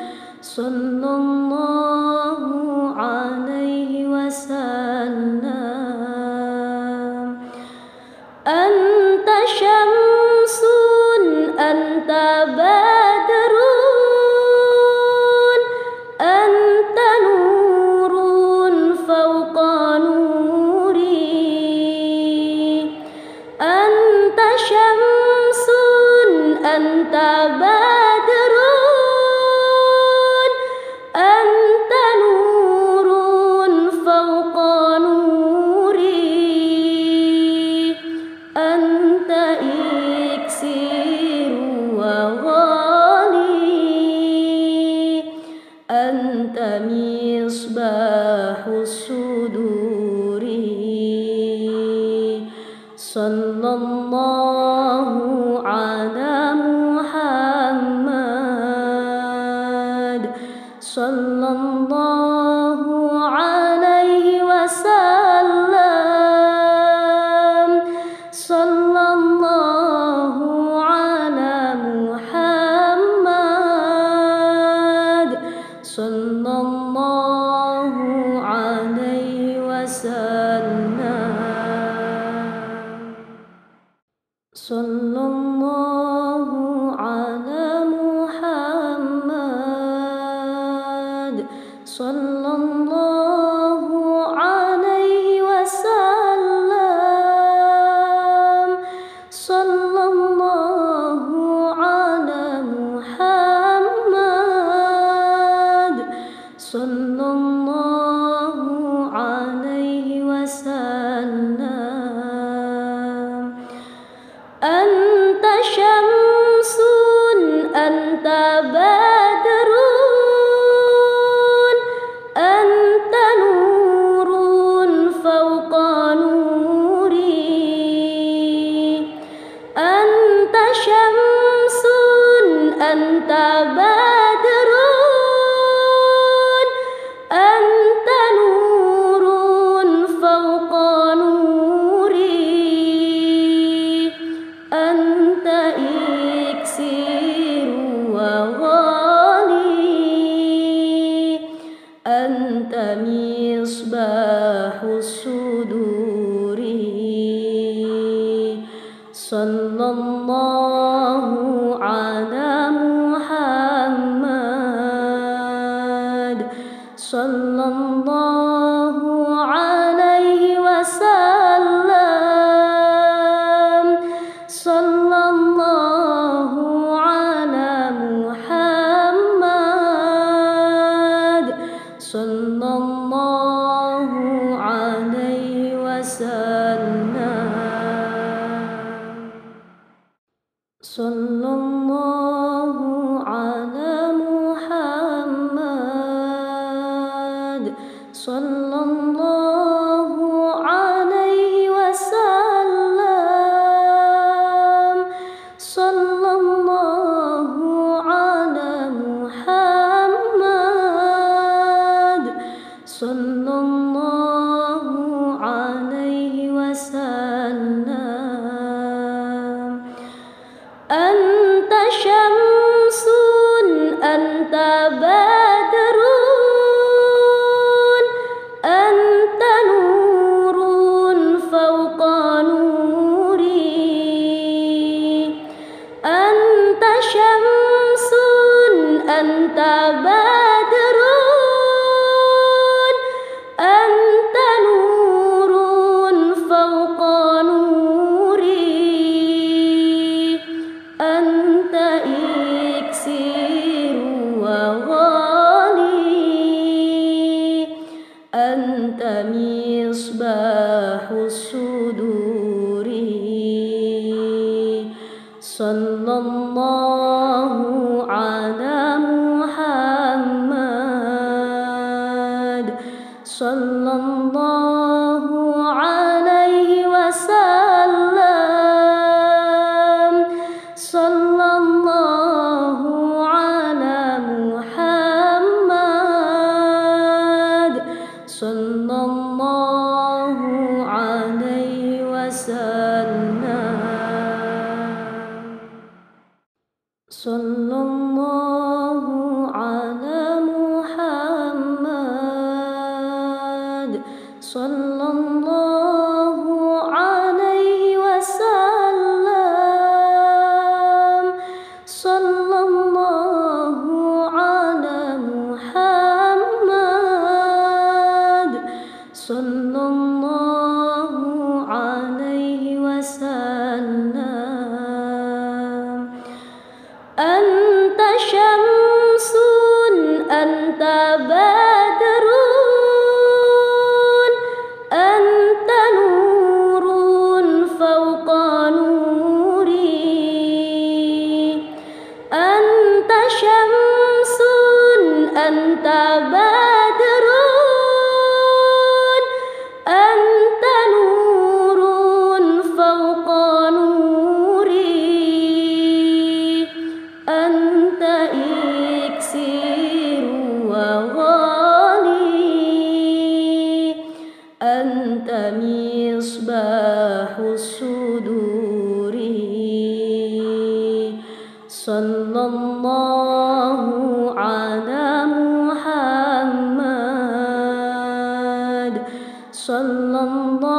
sallallahu alaihi wasallam. Anta syamsun, anta badrun, anta nurun fawqa nuri. Anta syamsun, anta badrun, anta nurun fawqa nuri. Anta iksiru wa ghali, anta misbahus suduri. Sallallahu ala Muhammad, sallallahu alaihi wasallam. وسلم. صلى الله على محمد صلى الله عليه وسلم. صلى الله على محمد صلى الله عليه وسلم. أنت شمس أنت بدر أنت نور فوق نوري. أنت شمس أنت بدر أنت نور فوق نوري. أنت إكسير وغالي. أنت مصباح الصدور. صلى الله على محمد صلى الله عليه وسلم. صلى الله على محمد صلى الله عليه وسلم. صلى الله على محمد صلى الله عليه وسلم. صلى الله على محمد صلى الله عليه وسلم. أنت شمس أنت بدر أنت نور فوق نوري. أنت شمس أنت بدر أنت نور فوق نوري. أنت إكسير وغالي. أنت مصباح الصدور. صلى الله على محمد صلى الله عليه وسلم. صلى الله على محمد صلى الله عليه وسلم. صلى الله على محمد صلى الله عليه وسلم. صلى الله على محمد صلى الله عليه وسلم. أنت شمس أنت بدر أنت نور فوق نوري. أنت شمس أنت بدر أنت نور فوق نوري. أنت إكسير وغالي. أنت مصباح الصدور. صلى الله على محمد صلى الله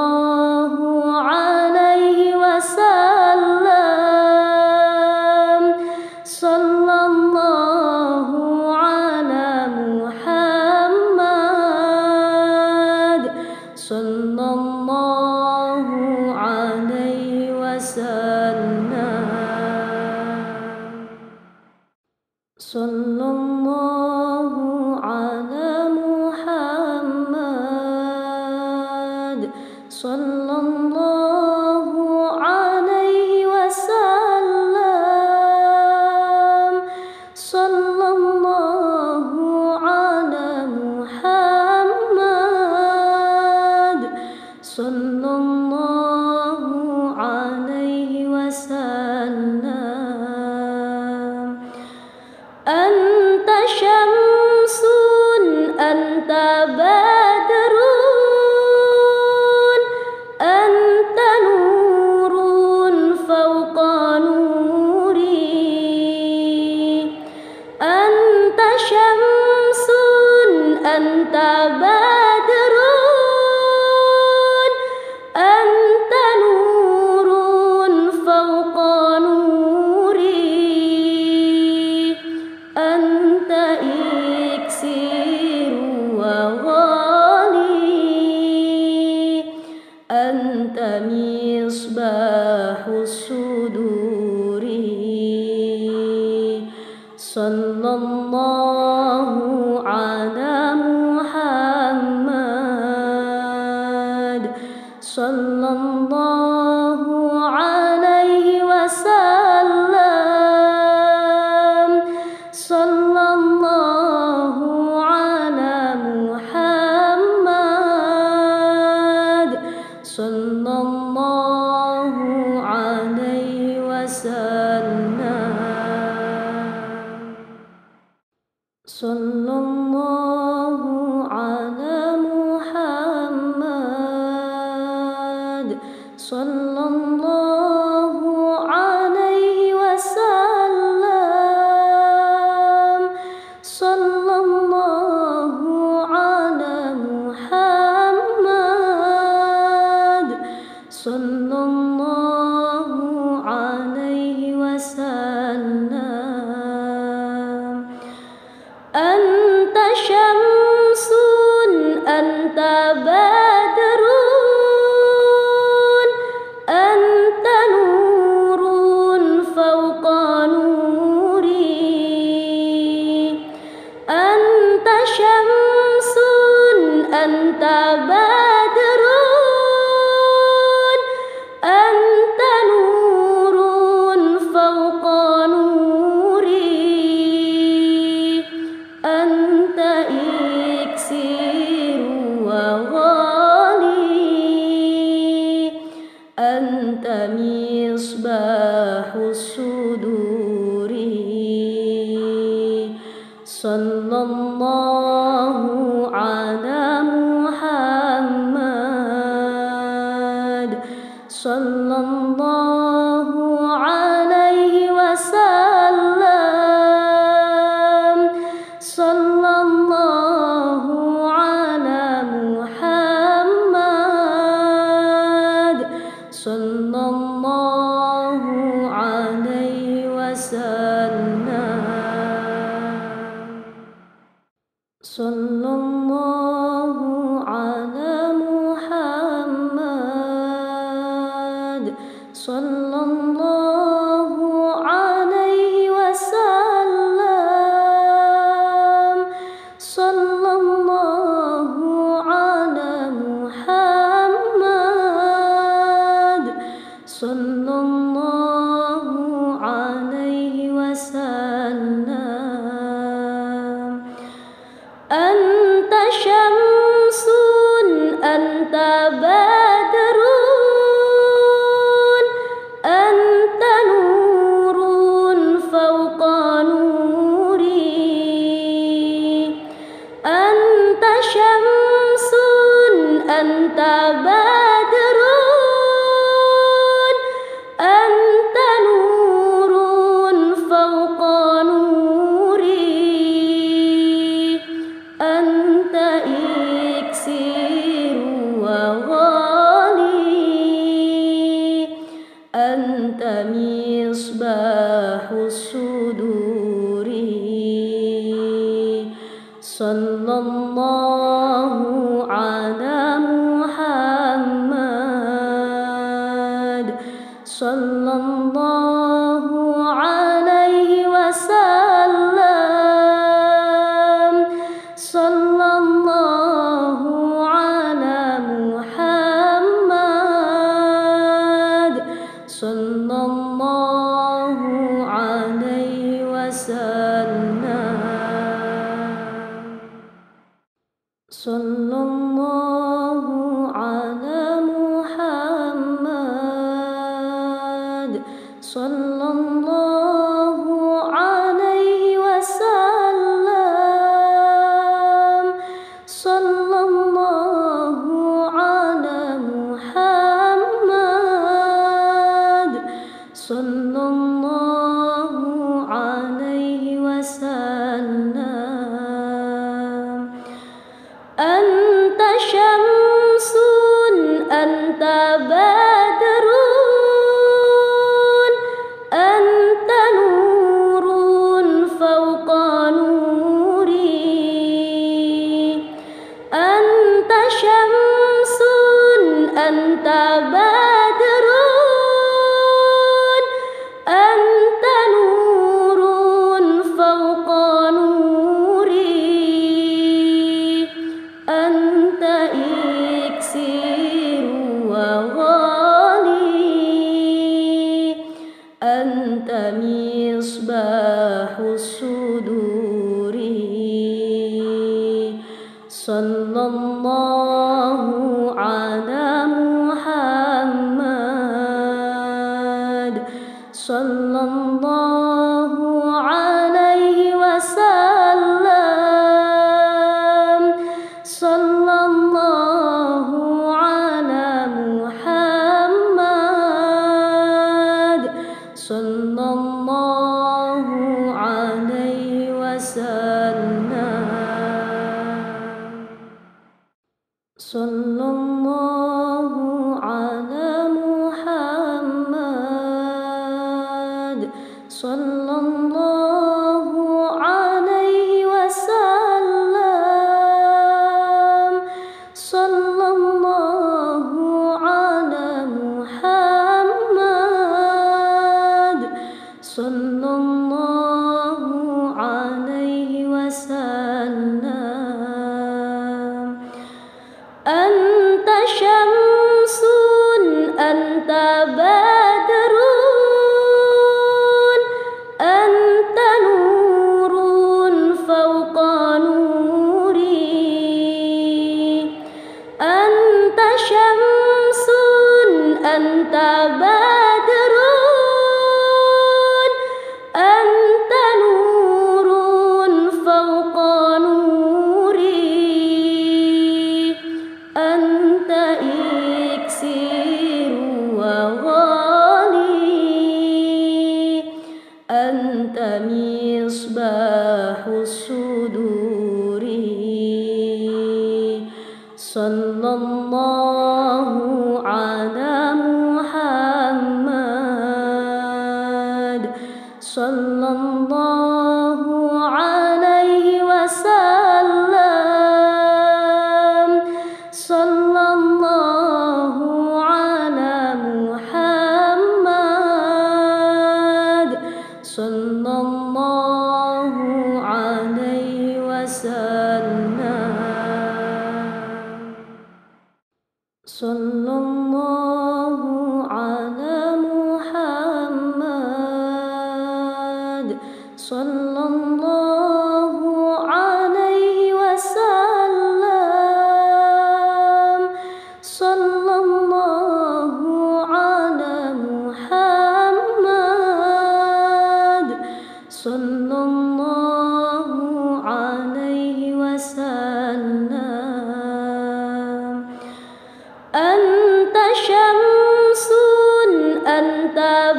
sallallahu alaihi wasallam. Sallallahu ala Muhammad. Sallallahu alaihi wasallam. Anta syamsun, anta badrun, anta nurun fawqa nuri. Anta syamsun, anta badrun, anta nurun fawqa nuri. Anta iksiru wa ghali, anta misbahu suduri. Sallallahu ala Muhammad. Sallallahu alaihi wasallam. Sallallahu ala Muhammad. Sallallahu alaihi wasallam. Sallallahu ala Muhammad. Sallallahu alaihi wasallam. Sallallahu ala Muhammad. Sallallahu alaihi wasallam. Anta syamsun, anta badrun, anta nurun fawqa nuri. Anta syamsun, anta badrun, anta nurun fawqa nuri. Anta iksiru wa ghali, anta misbahu suduri. Sallallahu ala Muhammad. Sallallahu alaihi wasallam. Sallallahu ala Muhammad. Sallallahu alaihi wasallam. Sallallahu ala Muhammad. Sallallahu alaihi wasallam. Sallallahu ala Muhammad. Sallallahu alaihi wasallam. Anta syamsun, anta badrun, anta nurun fawqa nuri. Anta syamsun, anta badrun, anta nurun fawqa nuri. Anta iksiru wa ghali, anta misbahu suduri. Sallallahu ala Muhammad. Sallallahu alaihi wasallam. Sallallahu ala Muhammad. badrun, anta nurun fawqa nuri, anta syamsun, anta badrun, anta nurun fawqa nuri, anta iksiru wa ghali, anta misbahus suduri. Sallallahu ala Muhammad, sallallahu alaihi wasallam, sallallahu ala Muhammad, sallallahu alaihi wasallam, sallallahu ala Muhammad, sallallahu alaihi wasallam, sallallahu ala Muhammad, sallallahu alaihi wasallam. Anta syamsun, anta badrun, anta nurun fawqa nuri, anta syamsun, anta badrun, anta nurun fawqa nuri, anta iksiru wa ghali, anta misbahus suduri. Sallallahu ala Muhammad, sallallahu alaihi wasallam, sallallahu ala Muhammad, sallallahu alaihi wasallam, sallallahu ala Muhammad, sallallahu alaihi wasallam, sallallahu ala Muhammad, sallallahu alaihi wasallam. Anta syamsun, anta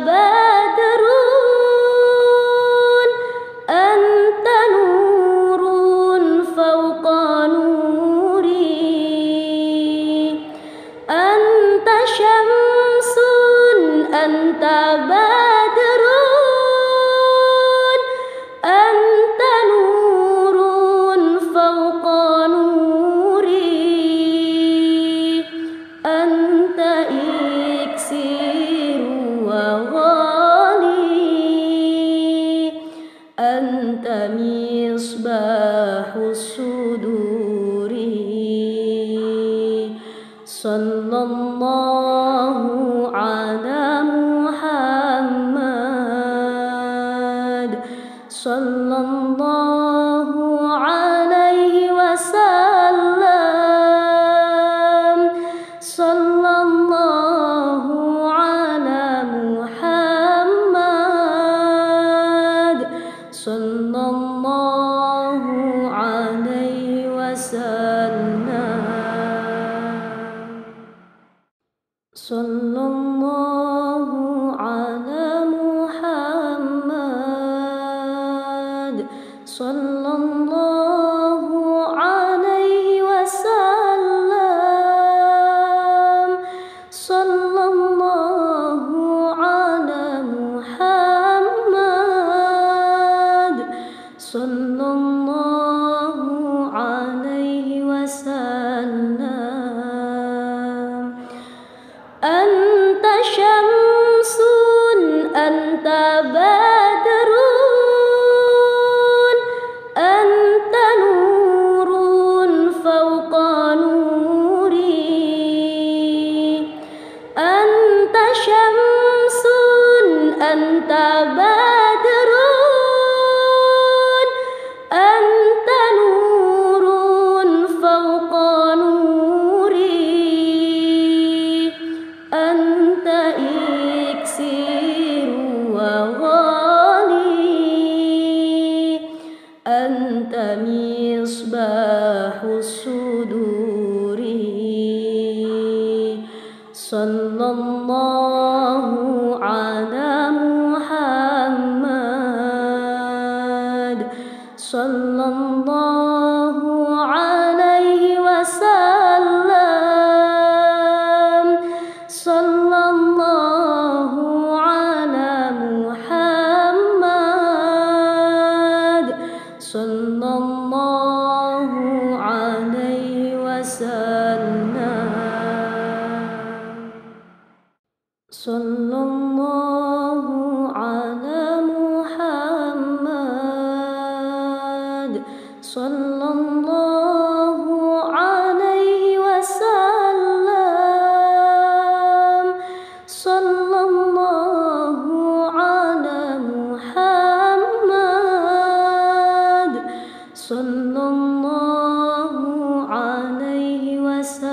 badrun, anta nurun fawqa nuri, anta syamsun, anta badrun, anta nurun fawqa nuri, anta iksiru wa ghali, anta misbahus suduri. Sallallahu ala Muhammad, sallallahu alaihi wasallam, sallallahu ala Muhammad, sallallahu alaihi wasallam, sallallahu ala Muhammad, sallallahu alaihi wasallam, sallallahu ala Muhammad, sallallahu alaihi wasallam. Anta syamsun, anta badrun, anta nurun fawqa nuri. Anta syamsun, anta badrun, anta nurun fawqa nuri. Anta iksiru wa ghali, anta misbahus suduri. Sallallahu ala Muhammad, sallallahu alaihi wasallam. Sallallahu ala Muhammad, sallallahu alaihi wasallam. Sallallahu ala Muhammad, sallallahu alaihi wasallam. Sallallahu ala Muhammad, sallallahu alaihi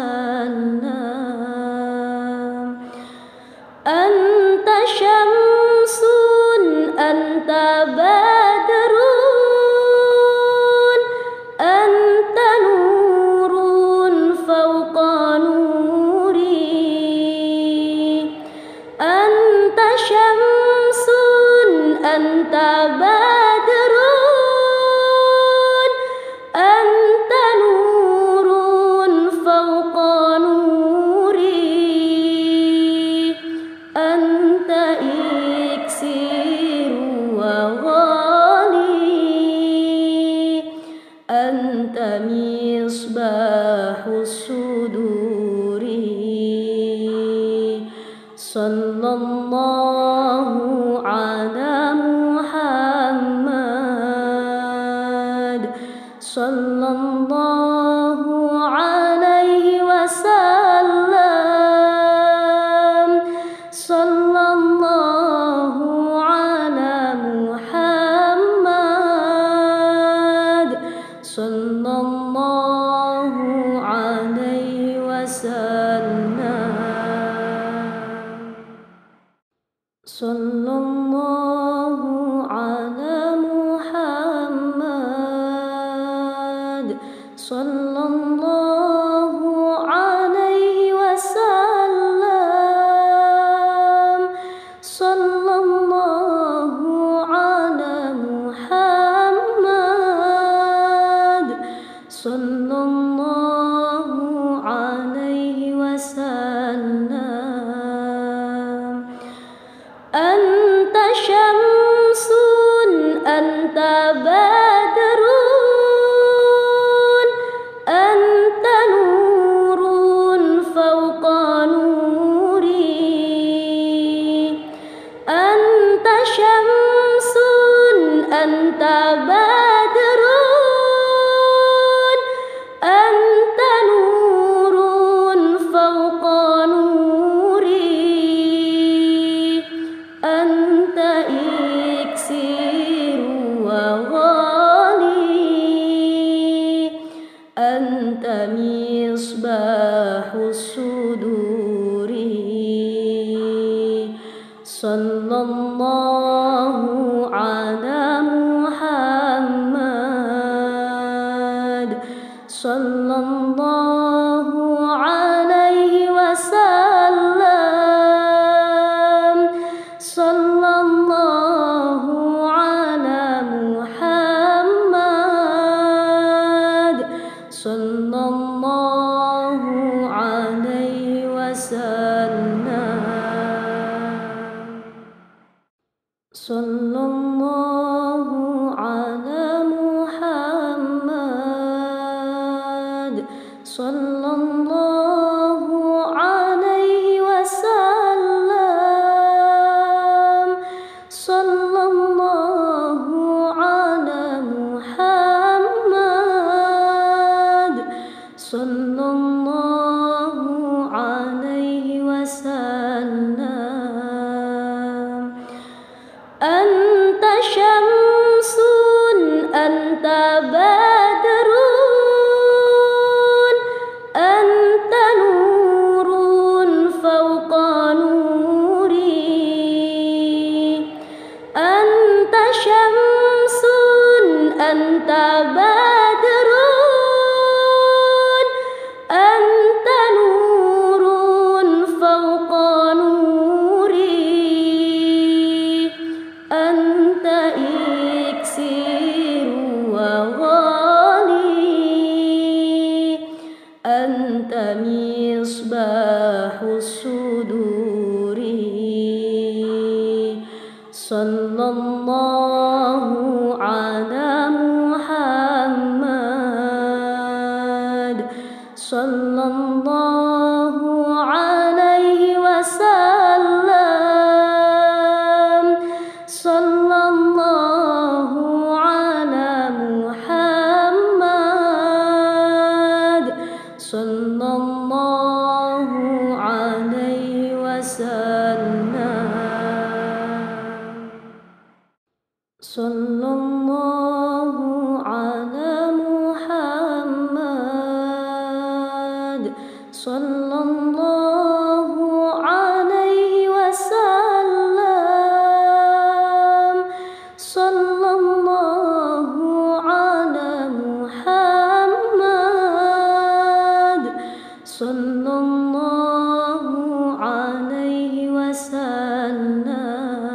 wasallam. Anta syamsun, anta badrun, anta nurun fawqa nuri. Anta syamsun, anta badrun, anta nurun fawqa nuri. Anta iksiru wa ghali, anta misbahus suduri. Sallallahu ala Muhammad, sallallahu alaihi wasallam. Sallallahu ala Muhammad, sallallahu alaihi wasallam. Sallallahu ala Muhammad, sallallahu alaihi wasallam. Sallallahu ala Muhammad, sallallahu alaihi wasallam. Anta syamsun, anta badrun, anta nurun fawqa nuri. Anta syamsun, anta badrun, anta nurun fawqa nuri. Anta iksiru wa ghali, anta misbahus suduri. Sallallahu ala Muhammad, sallallahu alaihi wasallam. Sallallahu ala Muhammad, sallallahu alaihi wasallam. sallallahu ala Muhammad, sallallahu alaihi wasallam, sallallahu ala Muhammad, sallallahu alaihi wasallam. Anta syamsun, anta badrun, anta nurun fawqa nuri. Anta syamsun, anta badrun, anta nurun fawqa nuri. Anta iksiru wa ghali, anta misbahus suduri. Sallallahu ala Muhammad, sallallahu alaihi wasallam, sallallahu ala Muhammad, sallallahu alaihi wasallam. Sallallahu ala Muhammad, sallallahu alaihi wasallam, sallallahu ala Muhammad, sallallahu alaihi wasallam.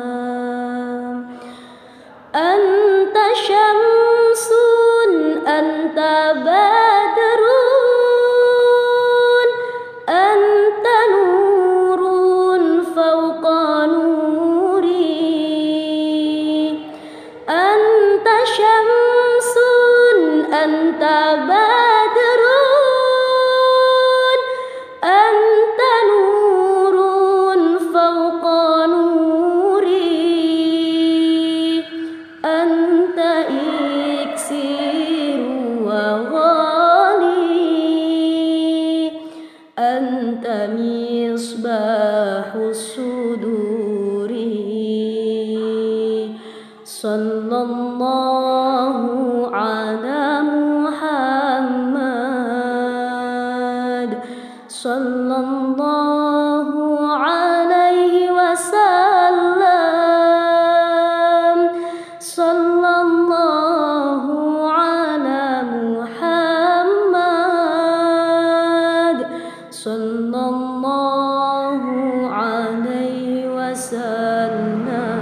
Anta syamsun, anta badrun, anta nurun fawqa nuri. Anta syamsun, anta badrun, anta nurun fawqa nuri. Anta iksiru wa ghali, anta misbahus suduri. Sallallahu ala Muhammad, sallallahu alaihi wasallam, sallallahu ala Muhammad, sallallahu alaihi wasallam.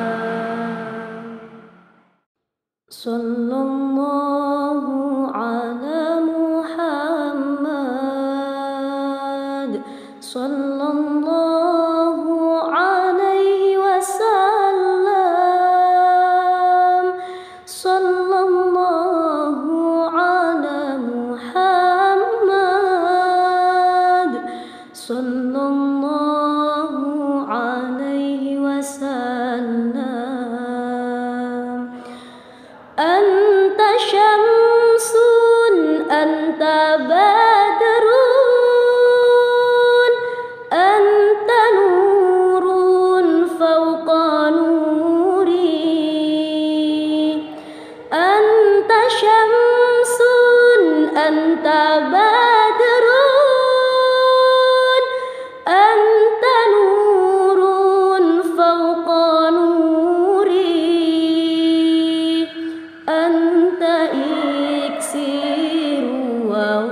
Sallallahu ala Muhammad, sallallahu alaihi wasallam, sallallahu ala Muhammad, sallallahu alaihi wasallam. Anta syamsun, anta badrun, anta nurun fawqa nuri. Anta syamsun, anta badrun, anta nurun fawqa nuri. Anta iksiru wa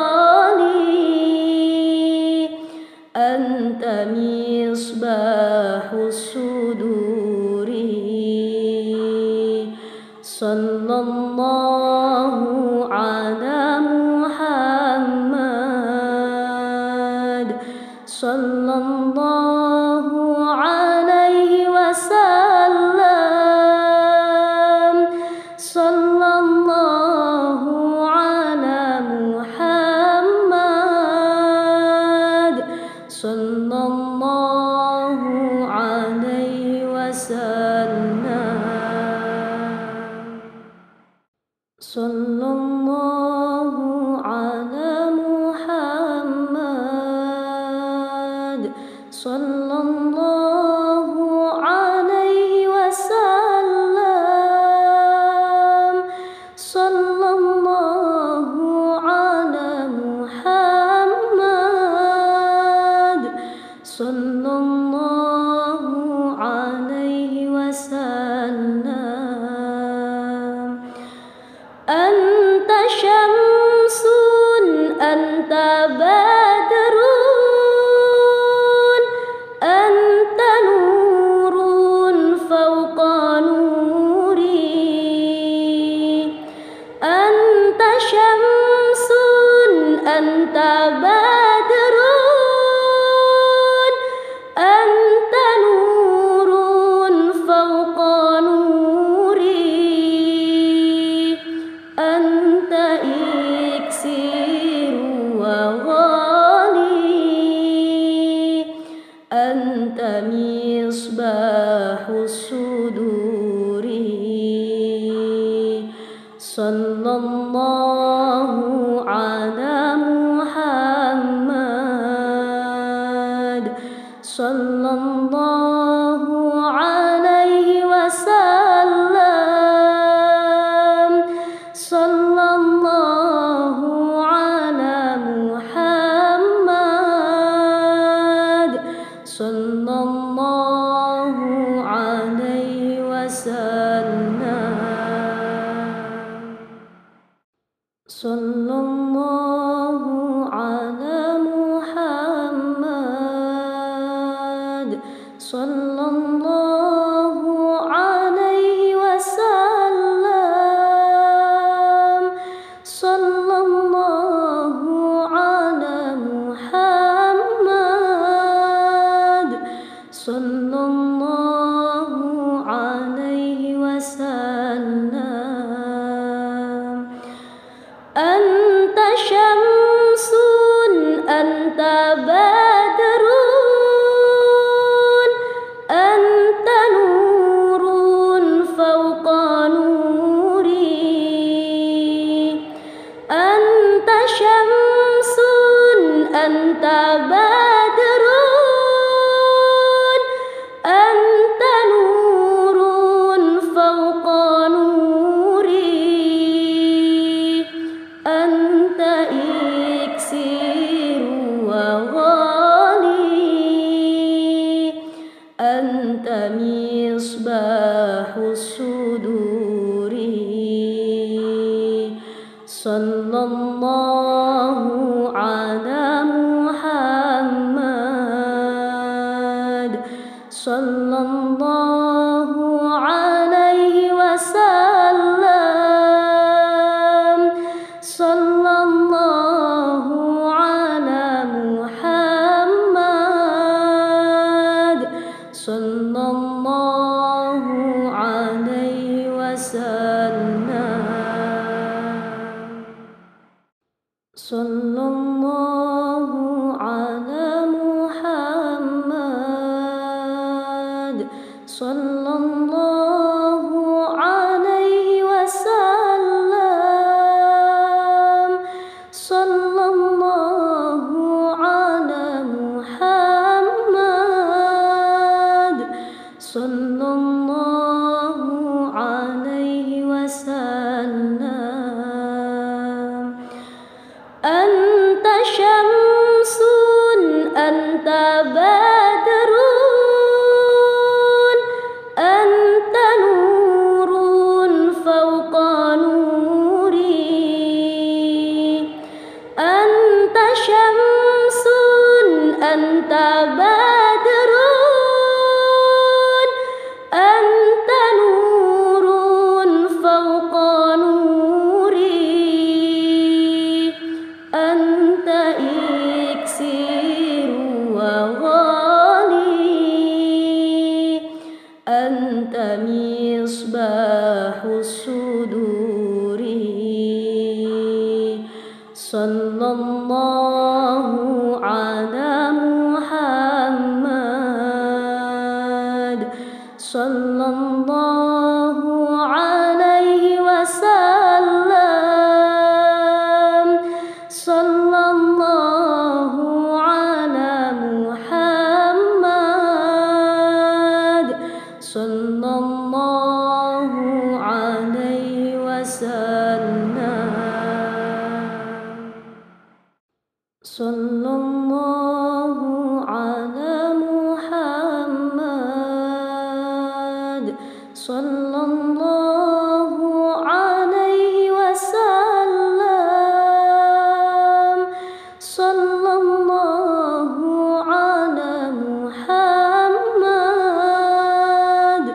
ghali, anta misbahus suduri. Sallallahu ala Muhammad, sallallahu alaihi wasallam. وسلم. صلى الله على محمد صلى الله عليه وسلم. صلى الله على محمد صلى الله عليه وسلم. أنت شمس أنت بدر أنت نور فوق نوري. أنت شمس أنت بدر أنت نور فوق نوري. أنت إكسير وغالي. أنت مصباح الصدور. صلى الله على محمد صلى الله عليه وسلم. صلى الله على محمد صلى الله عليه وسلم. صلى الله على محمد صلى الله عليه وسلم. صلى الله على محمد صلى الله عليه وسلم. أنت شمس أنت بدر أنت نور فوق نوري. أنت شمس أنت بدر أنت نور فوق نوري. أنت إكسير وغالي. أنت مصباح الصدور. صلى الله على محمد صلى الله عليه وسلم. صلى الله على محمد صلى الله عليه وسلم. صلى الله على محمد صلى الله عليه وسلم. صلى الله على محمد صلى الله عليه وسلم. أنت شمس أنت بدر أنت نور فوق نوري. أنت شمس أنت بدر sallallahu alaihi wasallam, sallallahu ala Muhammad, sallallahu alaihi wasallam, sallallahu ala Muhammad, sallallahu alaihi wasallam, sallallahu ala Muhammad,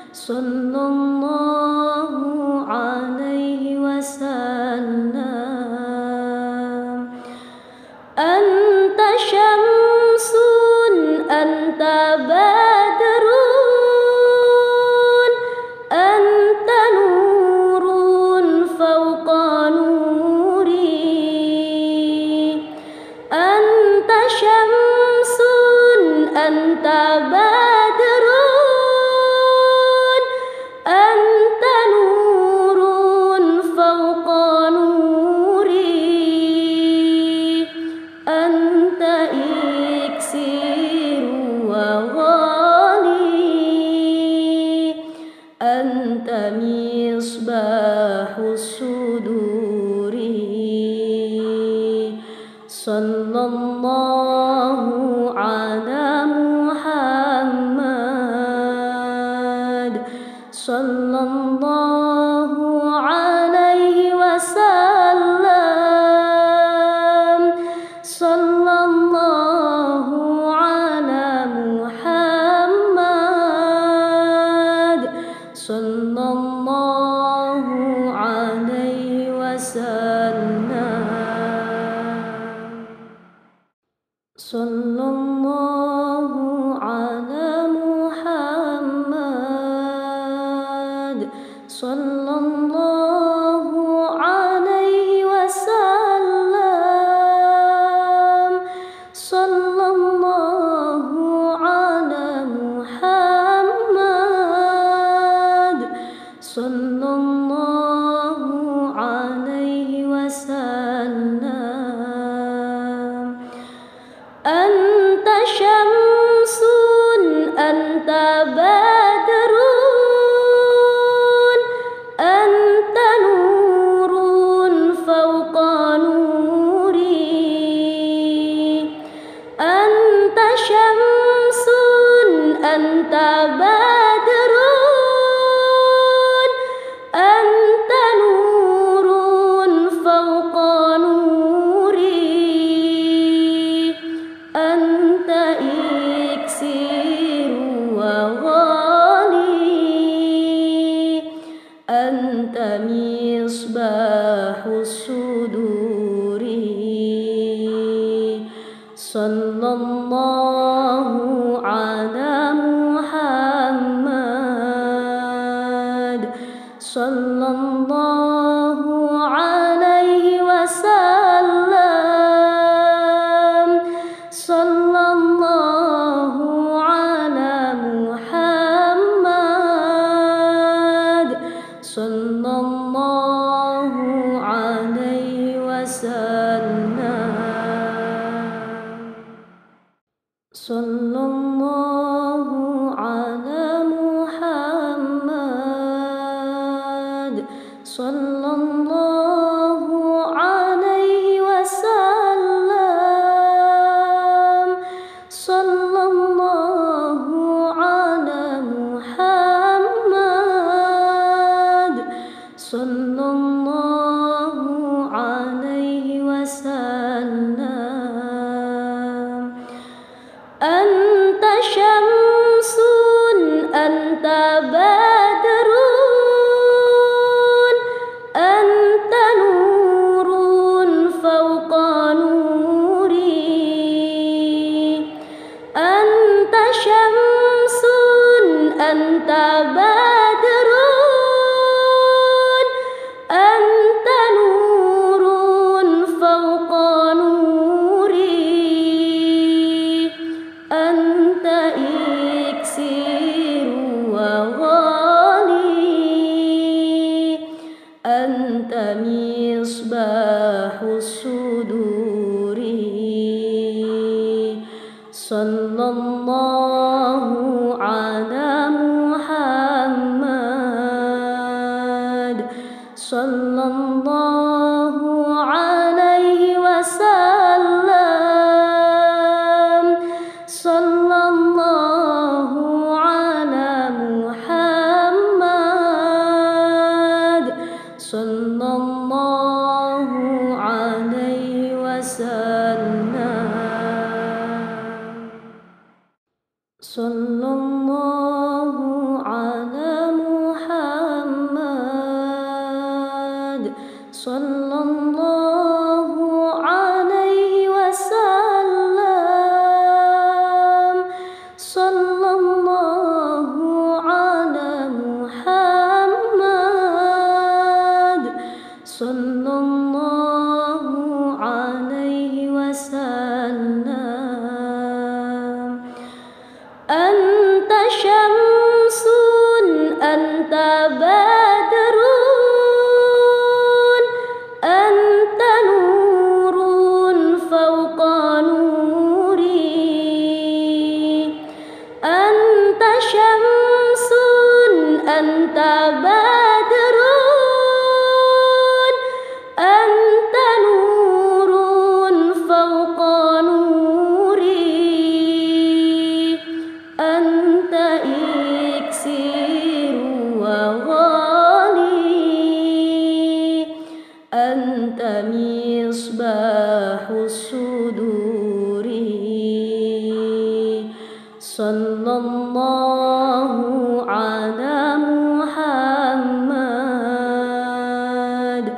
sallallahu alaihi wasallam. Anta syamsun, anta badrun, anta nurun fawqa nuri. Anta syamsun, anta badrun, anta nurun fawqa nuri. Anta iksiru wa ghali, anta misbahu suduri. Sallallahu ala Muhammad, sallallahu alaihi wasallam, sallallahu ala Muhammad, sallallahu alaihi wasallam, sallallahu ala Muhammad, sallallahu alaihi wasallam, sallallahu ala Muhammad, sallallahu alaihi wasallam. Anta syamsun, anta badrun, anta nurun fawqa nuri. Anta syamsun, anta badrun, anta nurun fawqa nuri. Anta iksiru wa ghali, anta misbahu suduri. Sallallahu ala Muhammad, sallallahu alaihi wasallam, sallallahu ala Muhammad, sallallahu alaihi wasallam, sallallahu ala Muhammad, sallallahu alaihi wasallam, sallallahu ala Muhammad, sallallahu alaihi wasallam. Anta syamsun, anta badrun, anta nurun fawqa nuri. Anta syamsun, anta badrun, anta nurun fawqa nuri. Anta iksiru wa Sallallahu ala Muhammad. Sallallahu alaihi wasallam. Sallallahu ala Muhammad. Sallallahu alaihi wasallam. Sallallahu ala Muhammad. Sallallahu alaihi wasallam. Sallallahu ala Muhammad. Sallallahu alaihi wasallam. Anta syamsun, anta badrun, anta nurun fawqa nuri. Anta syamsun, anta badrun, anta nurun fawqa nuri. Anta iksiru wa ghali, anta misbahu suduri. Sallallahu ala Muhammad.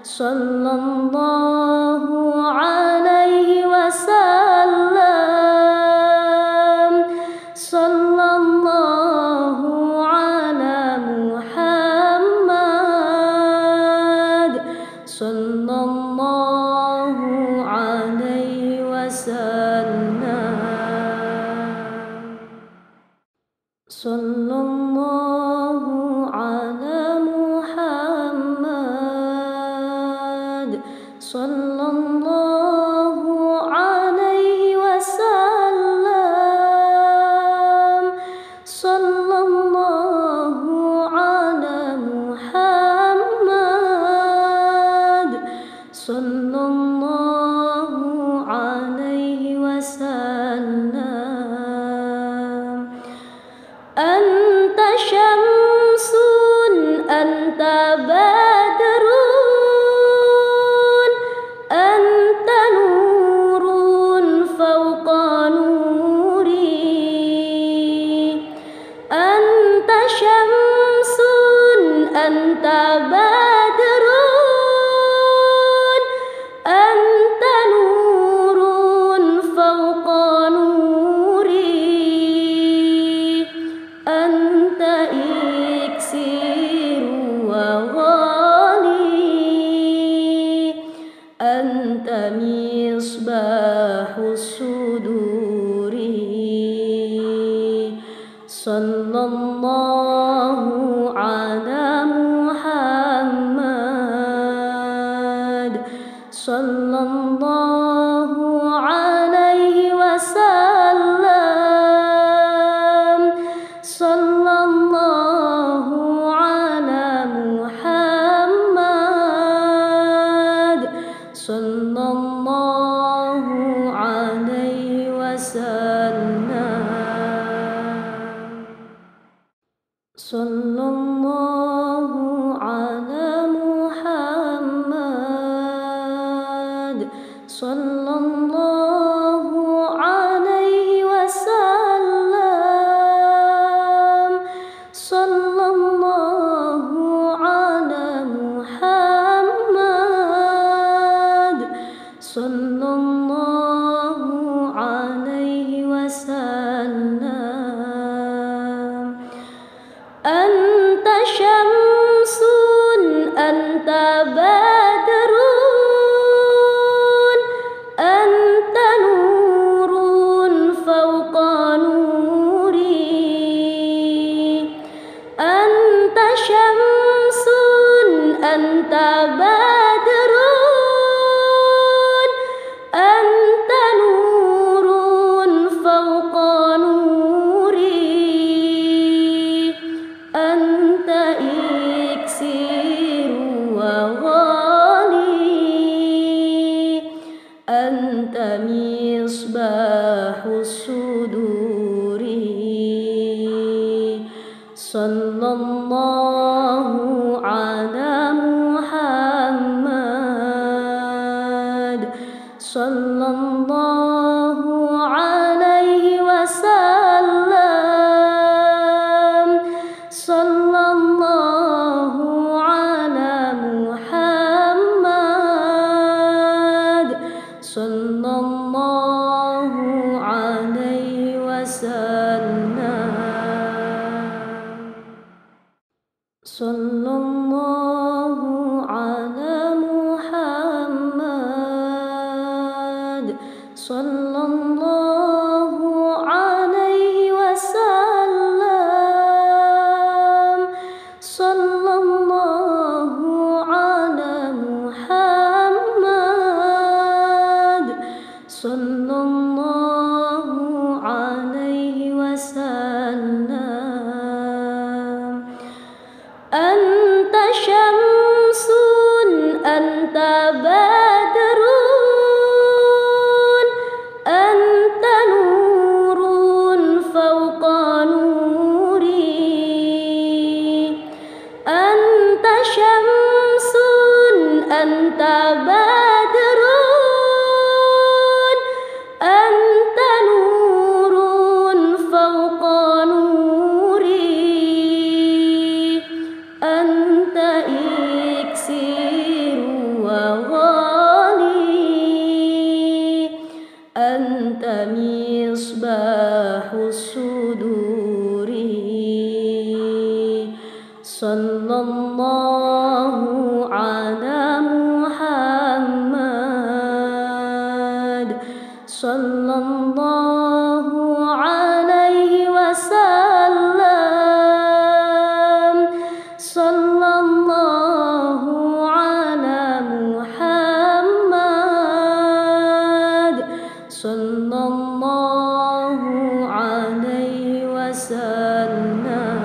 Sallallahu alaihi wasallam. Sallallahu ala Muhammad. Sallallahu alaihi wasallam. Sallallahu ala Muhammad. Sallallahu alaihi wasallam. Sallallahu ala Muhammad. Sallallahu alaihi wasallam. Anta syamsun, anta badrun, anta nurun fawqa nuri. Anta syamsun, anta badrun, anta nurun fawqa nuri. Anta iksiru wa ghali, anta misbahu suduri. Sallallahu ala Muhammad. Sallallahu alaihi wasallam. Sallallahu ala Muhammad. Sallallahu alaihi wasallam. Sallallahu ala Muhammad. Sallallahu alaihi wasallam. Sallallahu ala Muhammad. Sallallahu alaihi wasallam. Anta syamsun, sallallahu ala Muhammad, sallallahu alaihi wasallam, sallallahu ala Muhammad, sallallahu alaihi wasallam, sallallahu ala Muhammad, sallallahu alaihi wasallam, sallallahu ala Muhammad, sallallahu alaihi wasallam. Anta syamsun, anta badrun, anta nurun fawqa nuri. Anta syamsun, anta badrun, anta nurun fawqa nuri. Anta iksiru wa ghali, anta misbahus suduri. Sallallahu ala Muhammad, sallallahu alaihi wasallam, sallallahu ala Muhammad, sallallahu alaihi wasallam,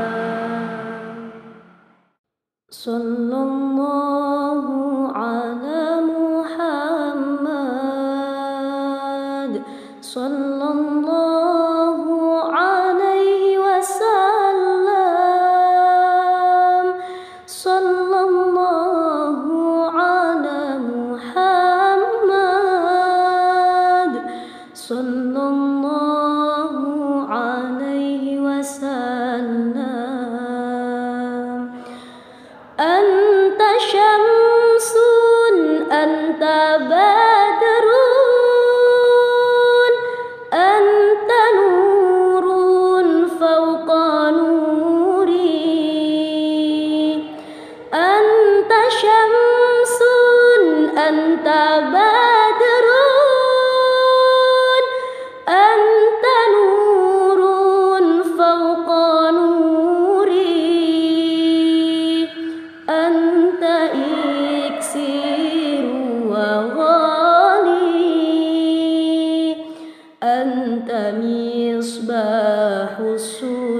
sallallahu ala Muhammad, sallallahu alaihi wasallam, sallallahu ala Muhammad, sallallahu alaihi wasallam. Anta syamsun, anta badrun, anta nurun fawqa nuri. Anta syamsun, anta badrun, anta nurun fawqa nuri. Anta iksiru wa ghali, anta misbahus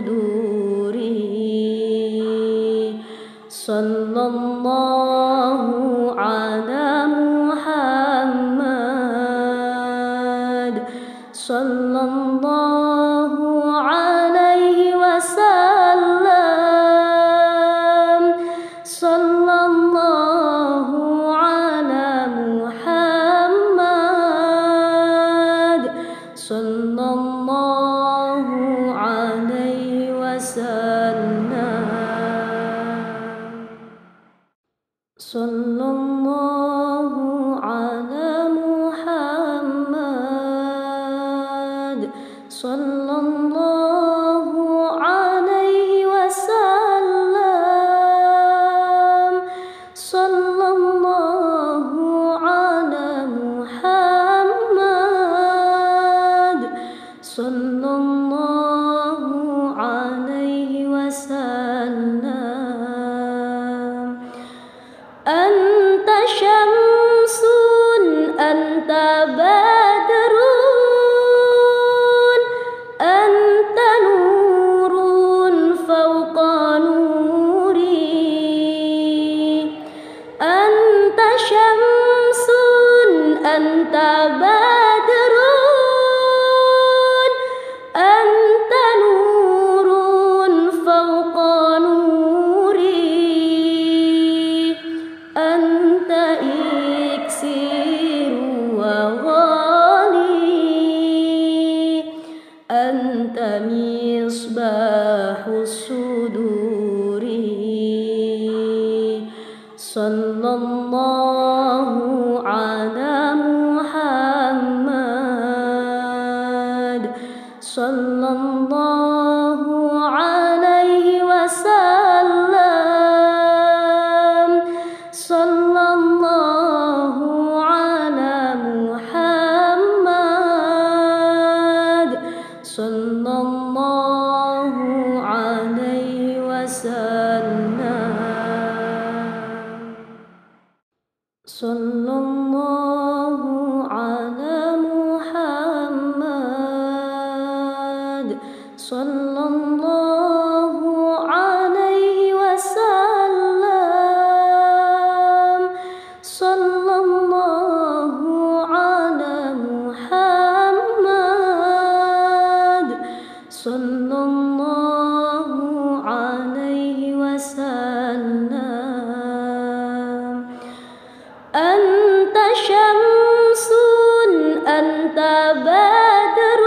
suduri. Sallallahu ala Muhammad, sallallahu alaihi wasallam, sallallahu ala Muhammad, sallallahu alaihi مصباح الصدور صلى الله على محمد صلى الله عليه وسلم صلى الله على محمد صلى الله عليه وسلم صلى الله على محمد صلى الله عليه وسلم صلى الله على محمد صلى الله عليه وسلم أنت شمس أنت بدر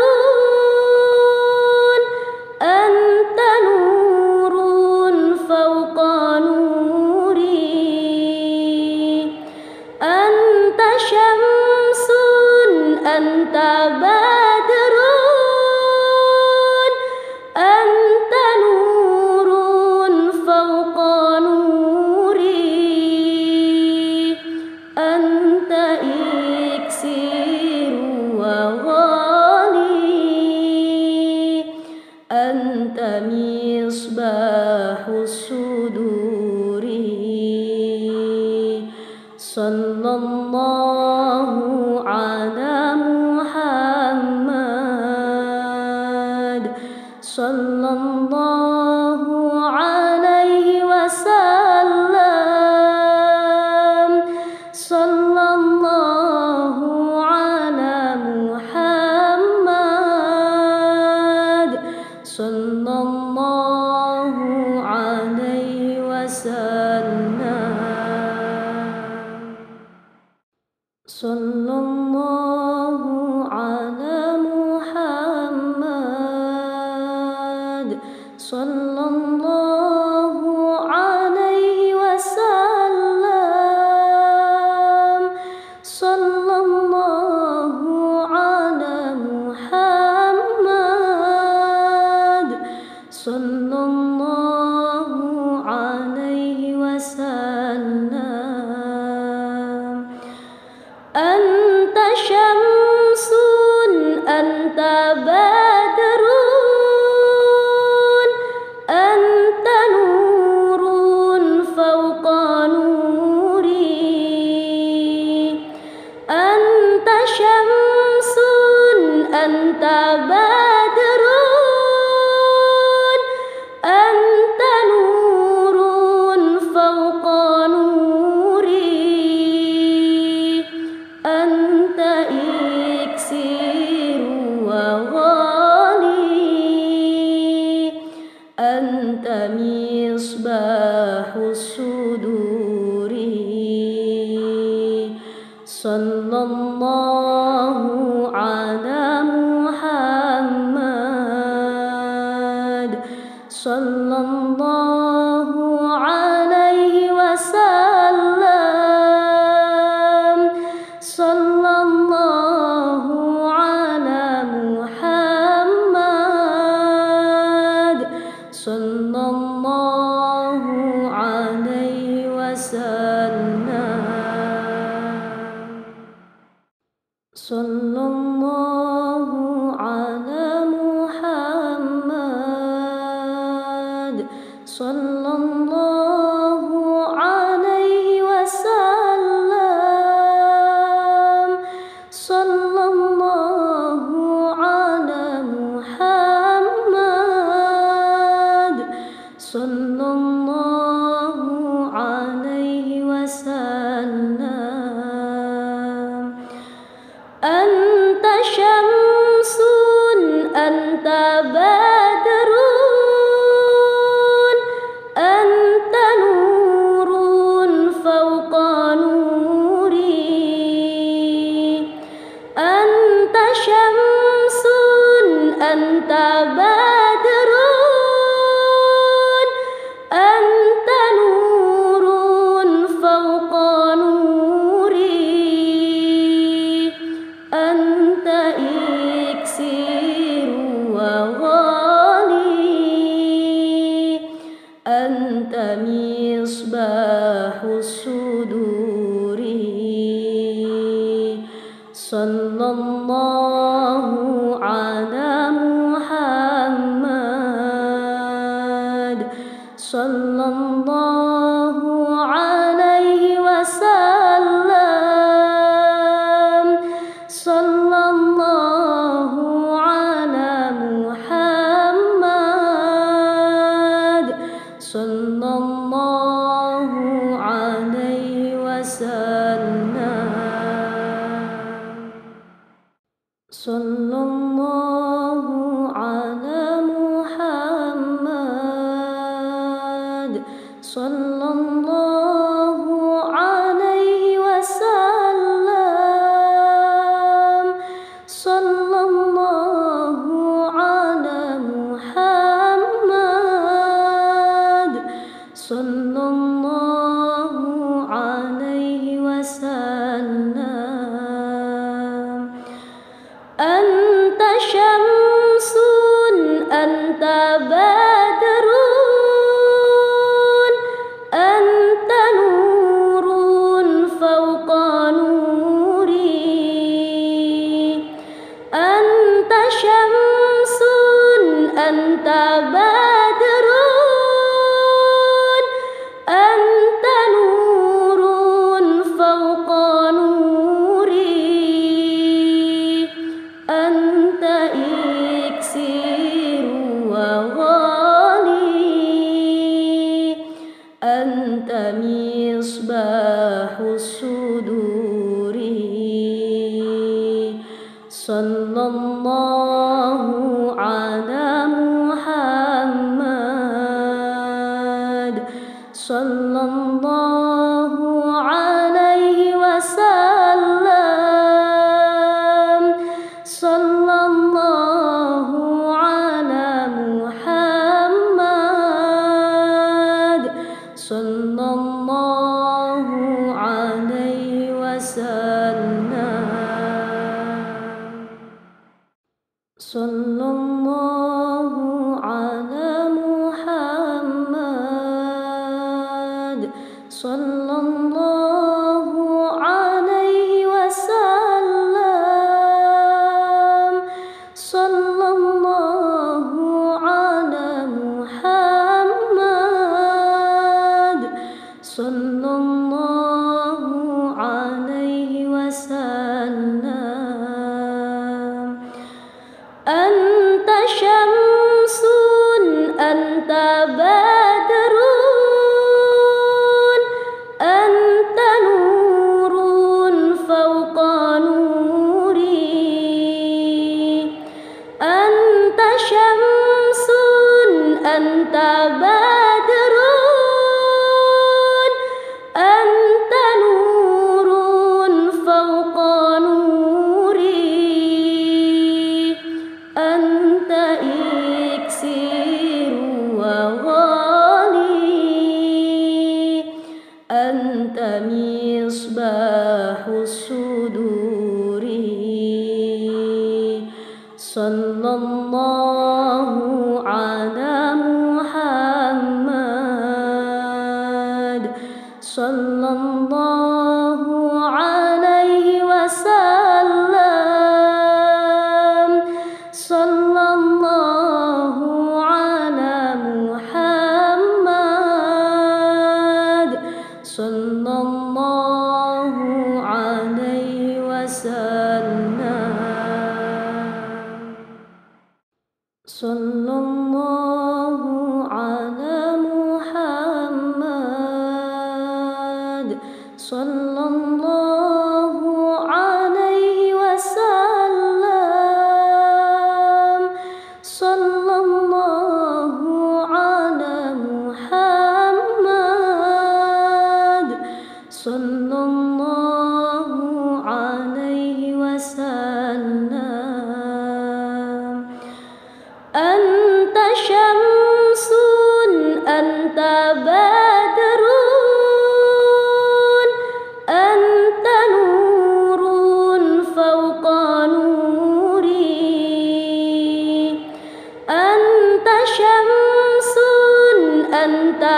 أنت نور فوق نوري أنت شمس أنت بدر أنت نور فوق نوري أنت إكسير وغالي أنت مصباح الصدور صلى الله على محمد صلى الله عليه وسلم صلى الله على محمد صلى الله عليه وسلم صلى الله على محمد صلى الله عليه وسلم صلى الله على محمد صلى الله عليه وسلم أنت شمس أنت بدر أنت نور فوق نوري أنت شمس أنت بدر أنت نور فوق نوري أنت إكسير وغالي أنت مصباح الصدور صلى الله على محمد صلى الله عليه وسلم صلى الله على محمد صلى الله عليه وسلم صلى الله على محمد صلى الله عليه وسلم صلى الله على محمد صلى الله عليه وسلم أنت شمس أنت بدر sallallahu alaihi wasallam, sallallahu ala Muhammad, sallallahu alaihi wasallam, sallallahu ala Muhammad, sallallahu alaihi wasallam, sallallahu ala Muhammad, sallallahu alaihi wasallam. Anta syamsun, anta badrun, anta nurun fawqa nuri. Anta syamsun, anta badrun, anta nurun fawqa nuri. Anta iksiru wa ghali, anta misbahu suduri. Sallallahu ala Muhammad, sallallahu alaihi wasallam, sallallahu ala Muhammad, sallallahu alaihi wasallam, sallallahu ala Muhammad, sallallahu alaihi wasallam, sallallahu ala Muhammad, sallallahu alaihi wasallam. Anta syamsun, anta badrun, anta nurun fawqa nuri. Anta syamsun, anta badrun, anta nurun fawqa nuri. Anta iksiru wa ghali, anta misbahu suduri. Sallallahu ala Muhammad, sallallahu alaihi wasallam, sallallahu ala Muhammad, sallallahu alaihi wasallam, sallallahu ala Muhammad, sallallahu alaihi wasallam, sallallahu ala Muhammad, sallallahu alaihi wasallam. Anta syamsun, anta badrun, anta nurun fawqa nuri. Anta syamsun, anta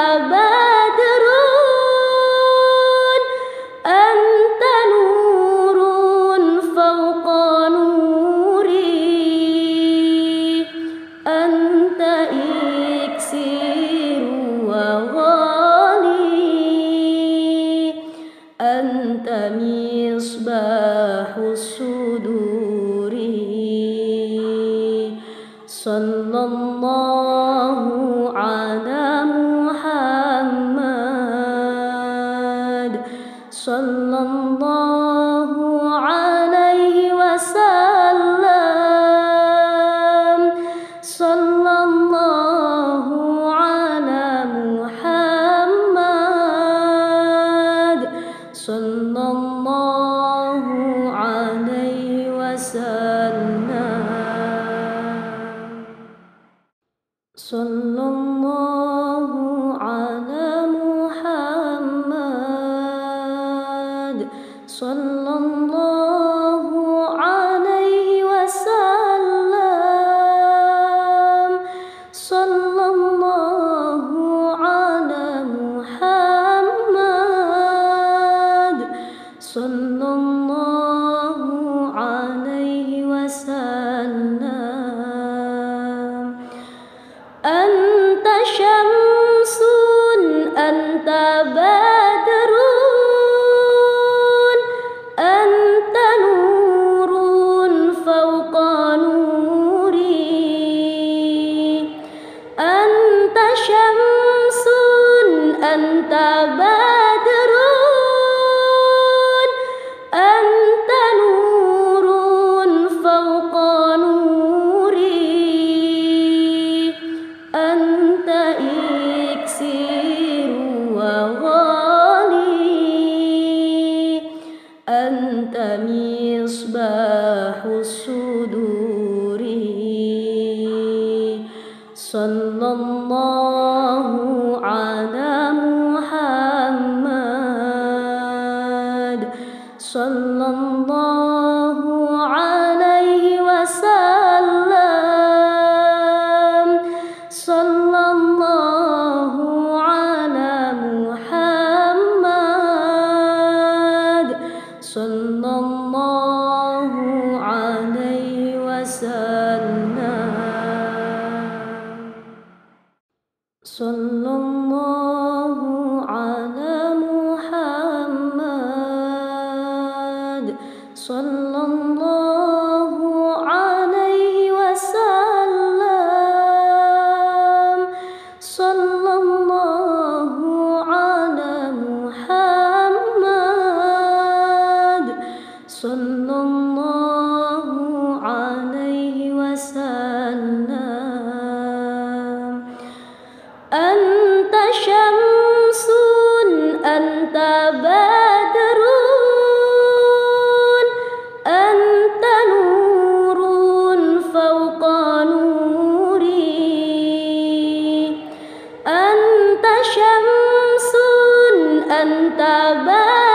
badrun, anta nurun fawqa nuri. Anta iksiru wa sallallahu ala Muhammad, sallallahu alaihi wasallam, sallallahu ala Muhammad, sallallahu alaihi wasallam. Anta syamsun, anta badrun, anta nurun fawqa nuri. Anta syamsun, anta badrun, anta nurun fawqa nuri. Anta iksiru wa ghali, anta misbahus suduri. Sallallahu ala Muhammad, sallallahu alaihi wasallam, sallallahu ala Muhammad, sallallahu alaihi wasallam. Sallallahu ala Muhammad, sallallahu alaihi wasallam, sallallahu ala Muhammad, sallallahu alaihi wasallam. Anta syamsun, anta badrun, anta nurun fawqa nuri. Anta syamsun, anta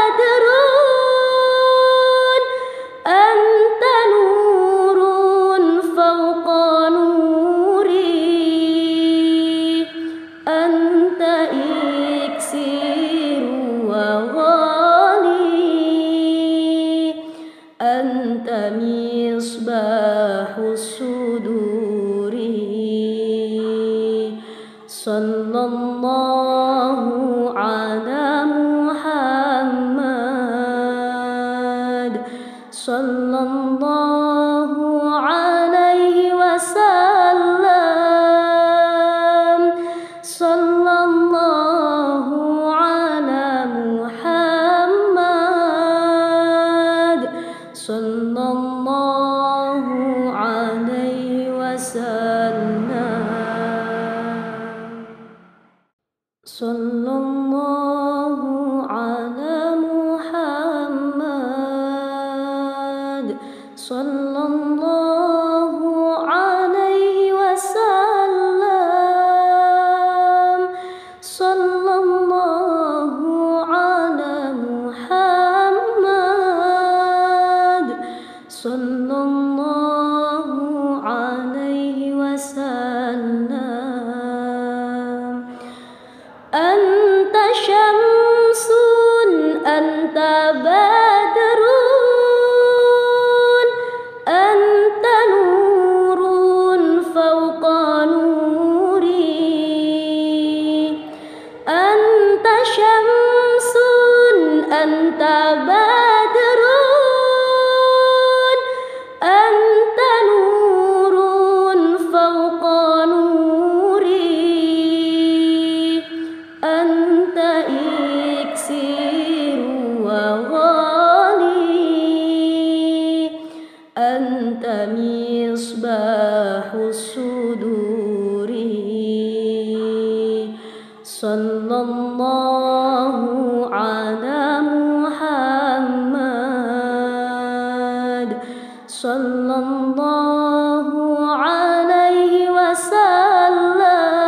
badrun, anta nurun fawqa nuri. Anta iksiru wa ghali, anta misbahus suduri. Sallallahu ala Muhammad, sallallahu alaihi wasallam, sallallahu ala Muhammad, sallallahu alaihi wasallam. Sallallahu ala Muhammad, sallallahu alaihi wasallam, sallallahu ala Muhammad, sallallahu alaihi wasallam. Anta syamsun, anta badrun, anta nurun fawqa nuri. Anta syamsun, anta badrun, anta nurun fawqa nuri. Anta iksiru wa ghali, anta misbahus suduri. Sallallahu ala Muhammad, sallallahu alaihi wasallam,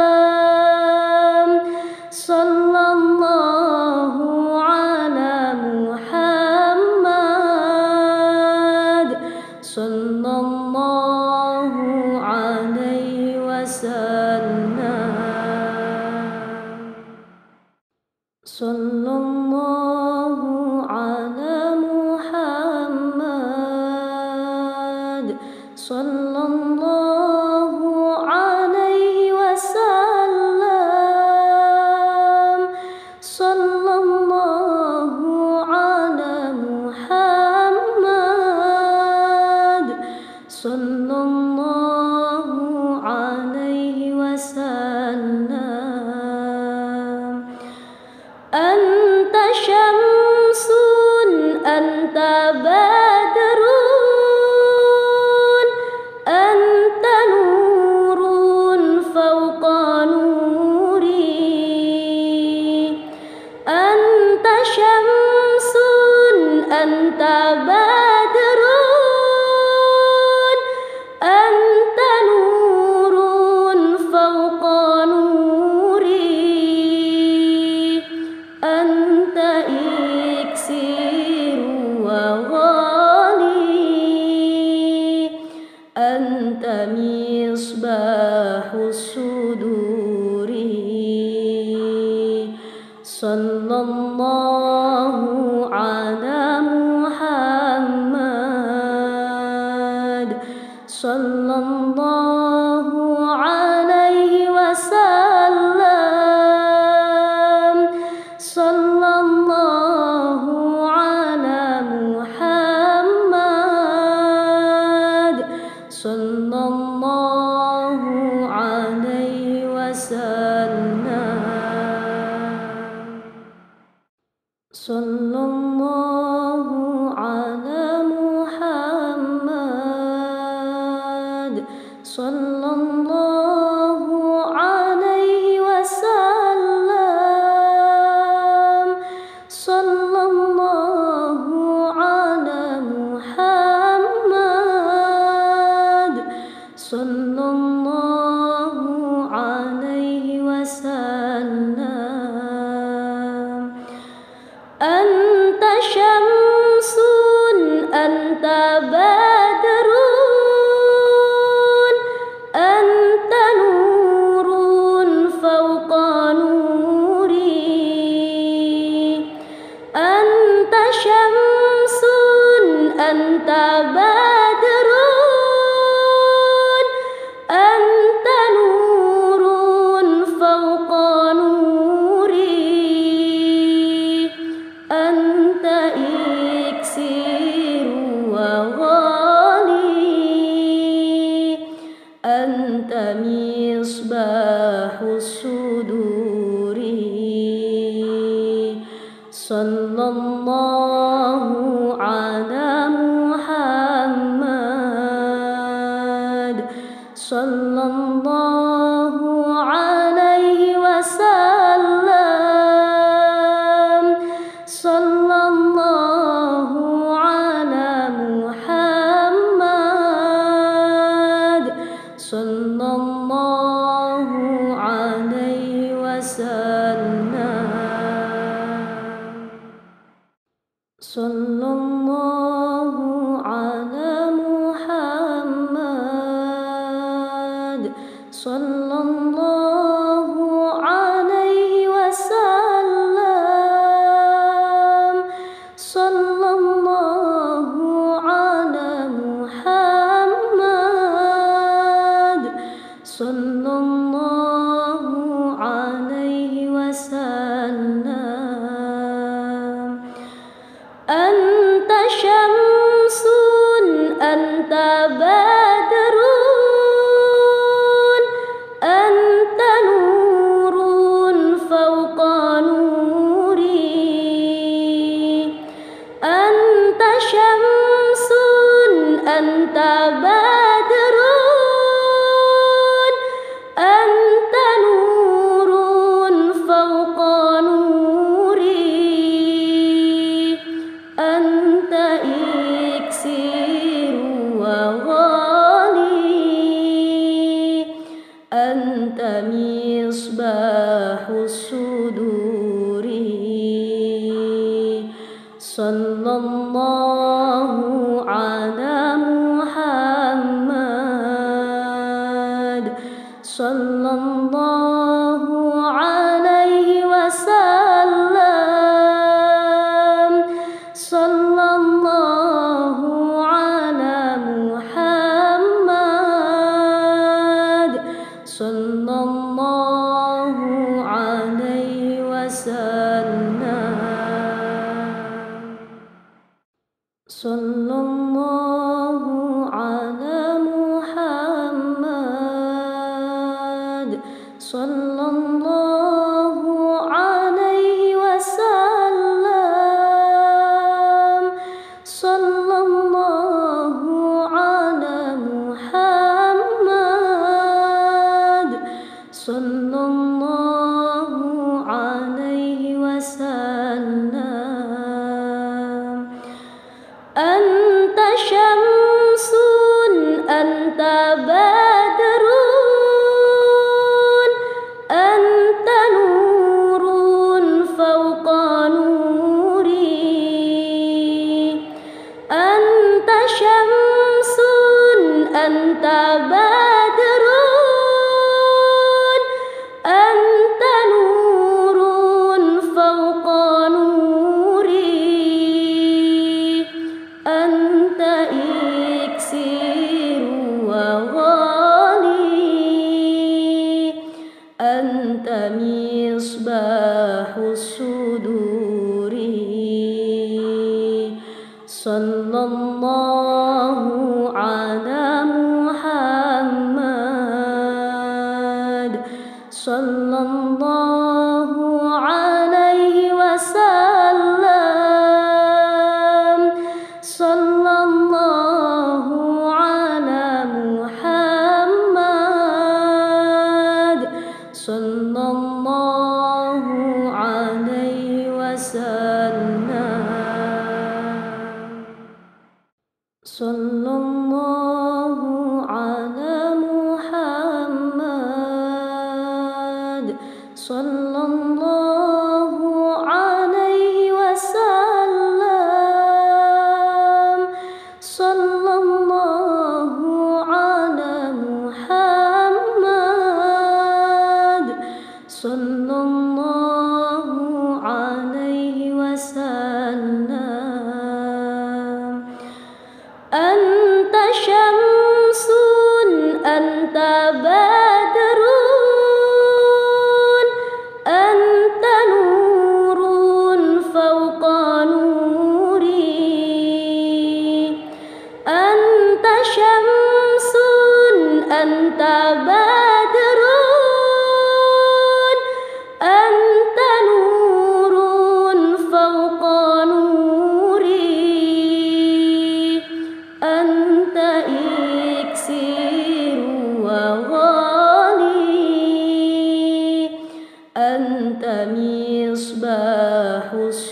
Sallallahu ala Muhammad, sallallahu alaihi wasallam, sallallahu ala Muhammad, sallallahu alaihi wasallam. Anta syamsun, anta badrun, anta nurun fawqa nuri. Anta syamsun, anta badrun, anta nurun fawqa nuri. Anta iksiru wa ghali, anta misbahus suduri. Sallallahu ala Muhammad, sallallahu alaihi wasallam, sallallahu ala Muhammad, sallallahu alaihi wasallam. Sallallahu ala Muhammad, sallallahu alaihi wasallam, sallallahu ala Muhammad, sallallahu alaihi wasallam. Anta syamsun, anta badrun, anta nurun fawqa nuri. Anta syamsun, anta badrun, anta nurun fawqa nuri. Anta iksiru wa ghali, anta misbahus suduri. Sallallahu ala Muhammad, sallallahu alaihi wasallam, sallallahu ala Muhammad, sallallahu alaihi wasallam. Sallallahu ala Muhammad, sallallahu alaihi wasallam, sallallahu ala Muhammad, sallallahu alaihi wasallam. Anta syamsun, anta badrun, anta nurun fawqa nuri. Anta syamsun, anta badrun, anta nurun fawqa nuri. Anta iksiru wa ghali, anta misbahus suduri. Sallallahu ala Muhammad, sallallahu sallallahu alaihi wasallam. Sallallahu ala Muhammad. Sallallahu alaihi wasallam. Sallallahu ala Muhammad. Sallallahu alaihi wasallam. Sallallahu ala Muhammad. Sallallahu alaihi wasallam. Anta syamsun, anta badrun, anta nurun fawqa nuri. Anta syamsun, anta badrun, anta nurun fawqa nuri. Anta iksiru wa ghali, anta misbahus suduri. Sallallahu ala Muhammad. Sallallahu alaihi wasallam. Sallallahu ala Muhammad. Sallallahu alaihi wasallam. Sallallahu ala Muhammad. Sallallahu alaihi wasallam. Sallallahu ala Muhammad. Sallallahu alaihi wasallam. Anta syamsun, anta badrun, anta nurun fawqa nuri. Anta syamsun, anta badrun, anta nurun fawqa nuri. Anta iksiru wa ghali, anta misbahus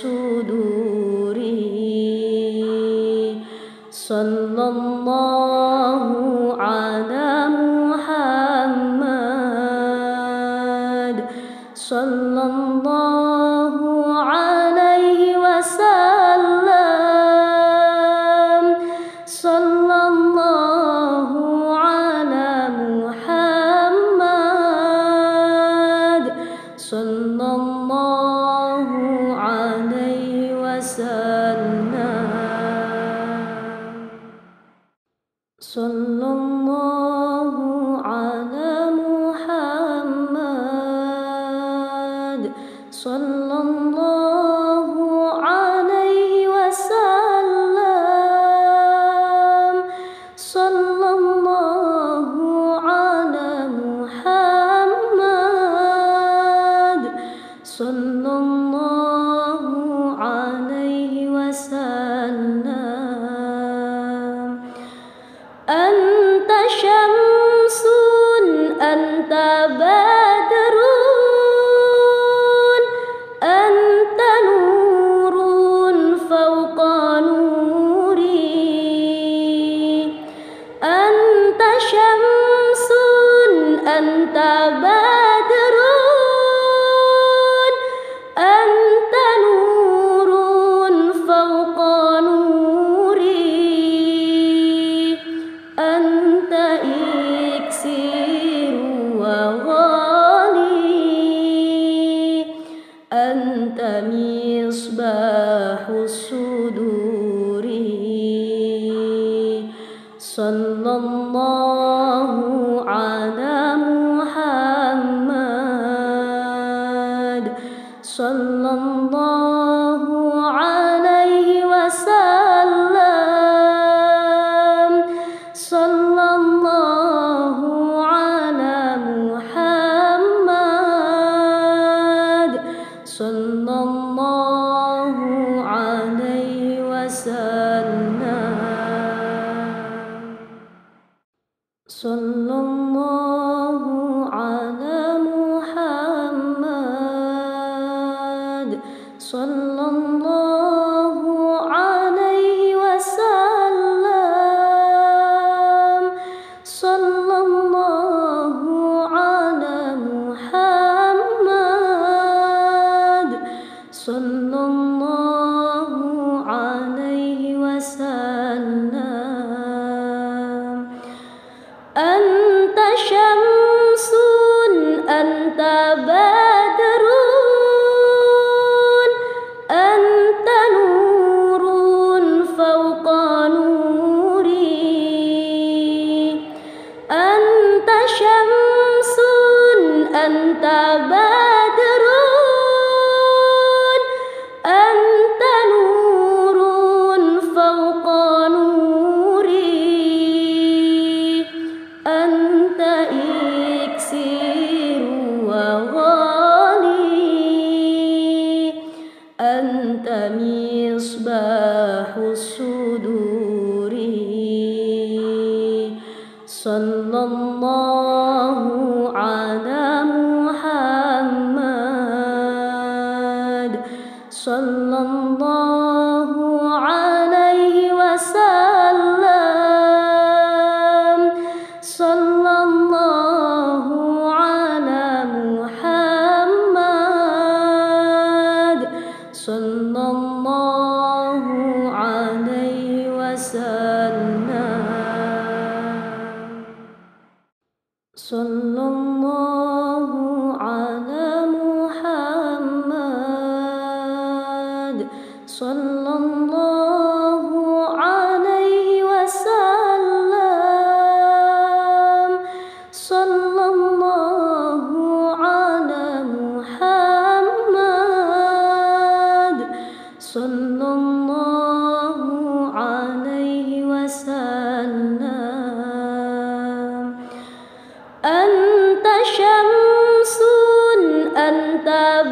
suduri. Sallallahu ala Muhammad. Sallallahu alaihi wasallam. Sallallahu ala Muhammad. Sallallahu alaihi wasallam. Sallallahu ala Muhammad. Sallallahu sallallahu alaihi wasallam, sallallahu ala Muhammad, sallallahu alaihi wasallam, sallallahu ala Muhammad, sallallahu alaihi wasallam, sallallahu ala Muhammad, sallallahu alaihi wasallam. Anta syamsun, anta badrun, anta nurun fawqa nuri. Anta syamsun, anta badrun, anta nurun fawqa nuri. Anta iksiru wa ghali, anta misbahus suduri. Sallallahu ala Muhammad, sallallahu alaihi wasallam, sallallahu ala Muhammad, sallallahu alaihi wasallam, sallallahu ala Muhammad, sallallahu alaihi wasallam, sallallahu ala Muhammad, sallallahu alaihi wasallam. Anta syamsun, anta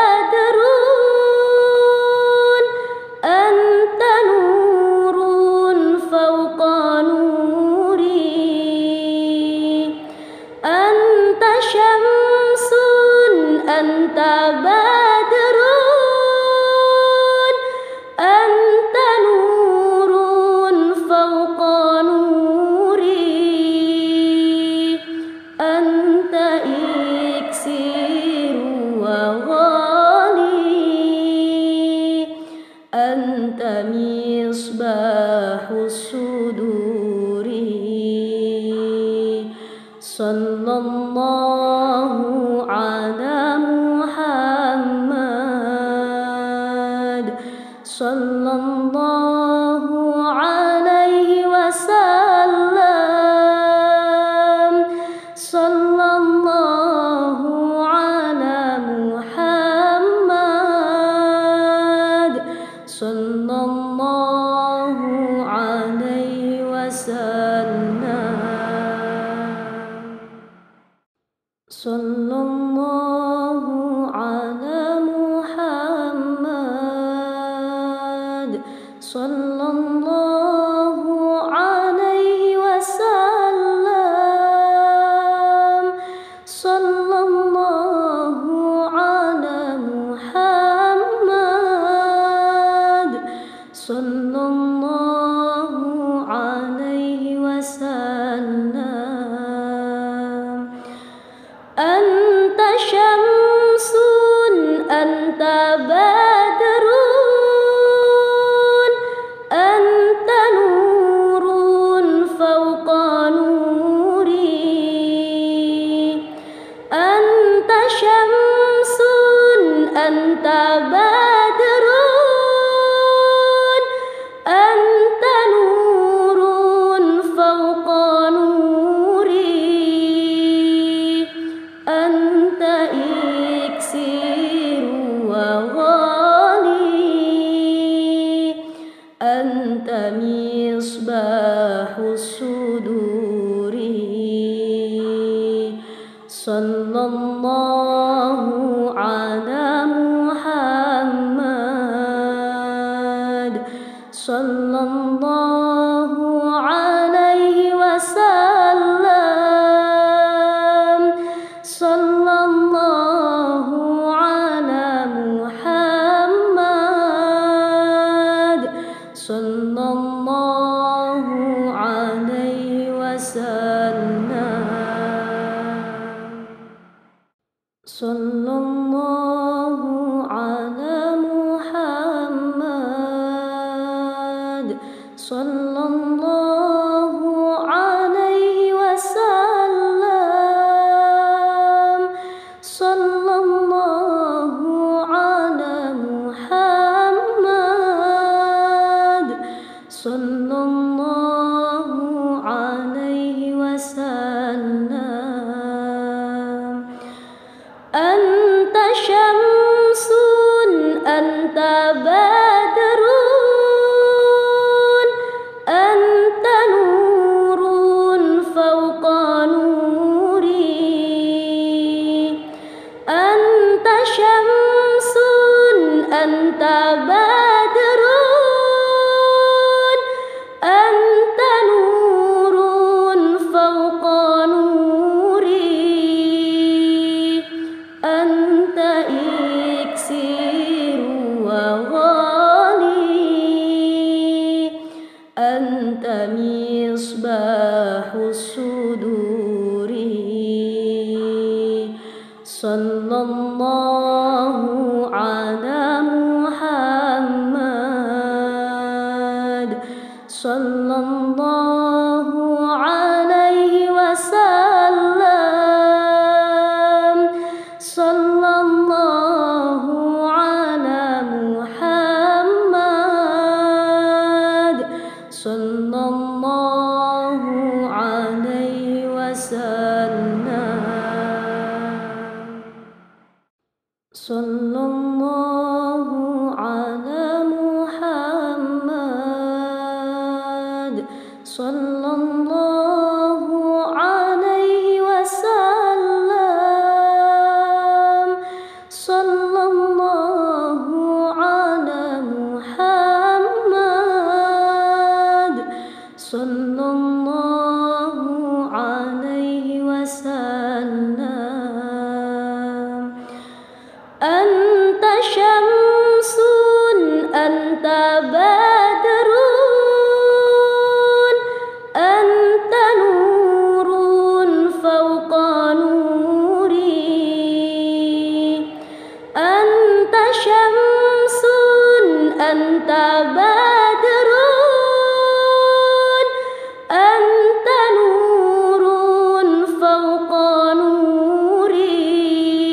badrun, anta nurun fawqa nuri. Anta syamsun, anta badrun, anta nurun fawqa nuri. Anta iksiru wa ghali, anta misbahus suduri. Sallallahu ala Muhammad, sallallahu alaihi wasallam, sallallahu ala Muhammad, sallallahu alaihi wasallam, sallallahu ala Muhammad, sallallahu alaihi wasallam, sallallahu ala Muhammad, sallallahu alaihi wasallam. Anta syamsun, anta badrun, anta nurun fawqa nuri. Anta syamsun, anta badrun, anta nurun fawqa nuri. Anta iksiru wa على محمد صلى الله عليه وسلم صلى الله على محمد صلى الله عليه وسلم صلى الله على محمد صلى الله عليه وسلم صلى الله على محمد صلى الله عليه وسلم أنت شمس أنت بدر أنت نور فوق نوري أنت شمس أنت بدر أنت نور فوق نوري أنت إكسير وغالي أنت مصباح الصدور صلى الله على محمد صلى الله عليه وسلم صلى الله على محمد صلى الله عليه وسلم صلى الله على محمد صلى الله عليه وسلم صلى الله على محمد صلى الله عليه وسلم أنت شمس أنت بدر أنت نور فوق نوري أنت شمس أنت بدر أنت نور فوق نوري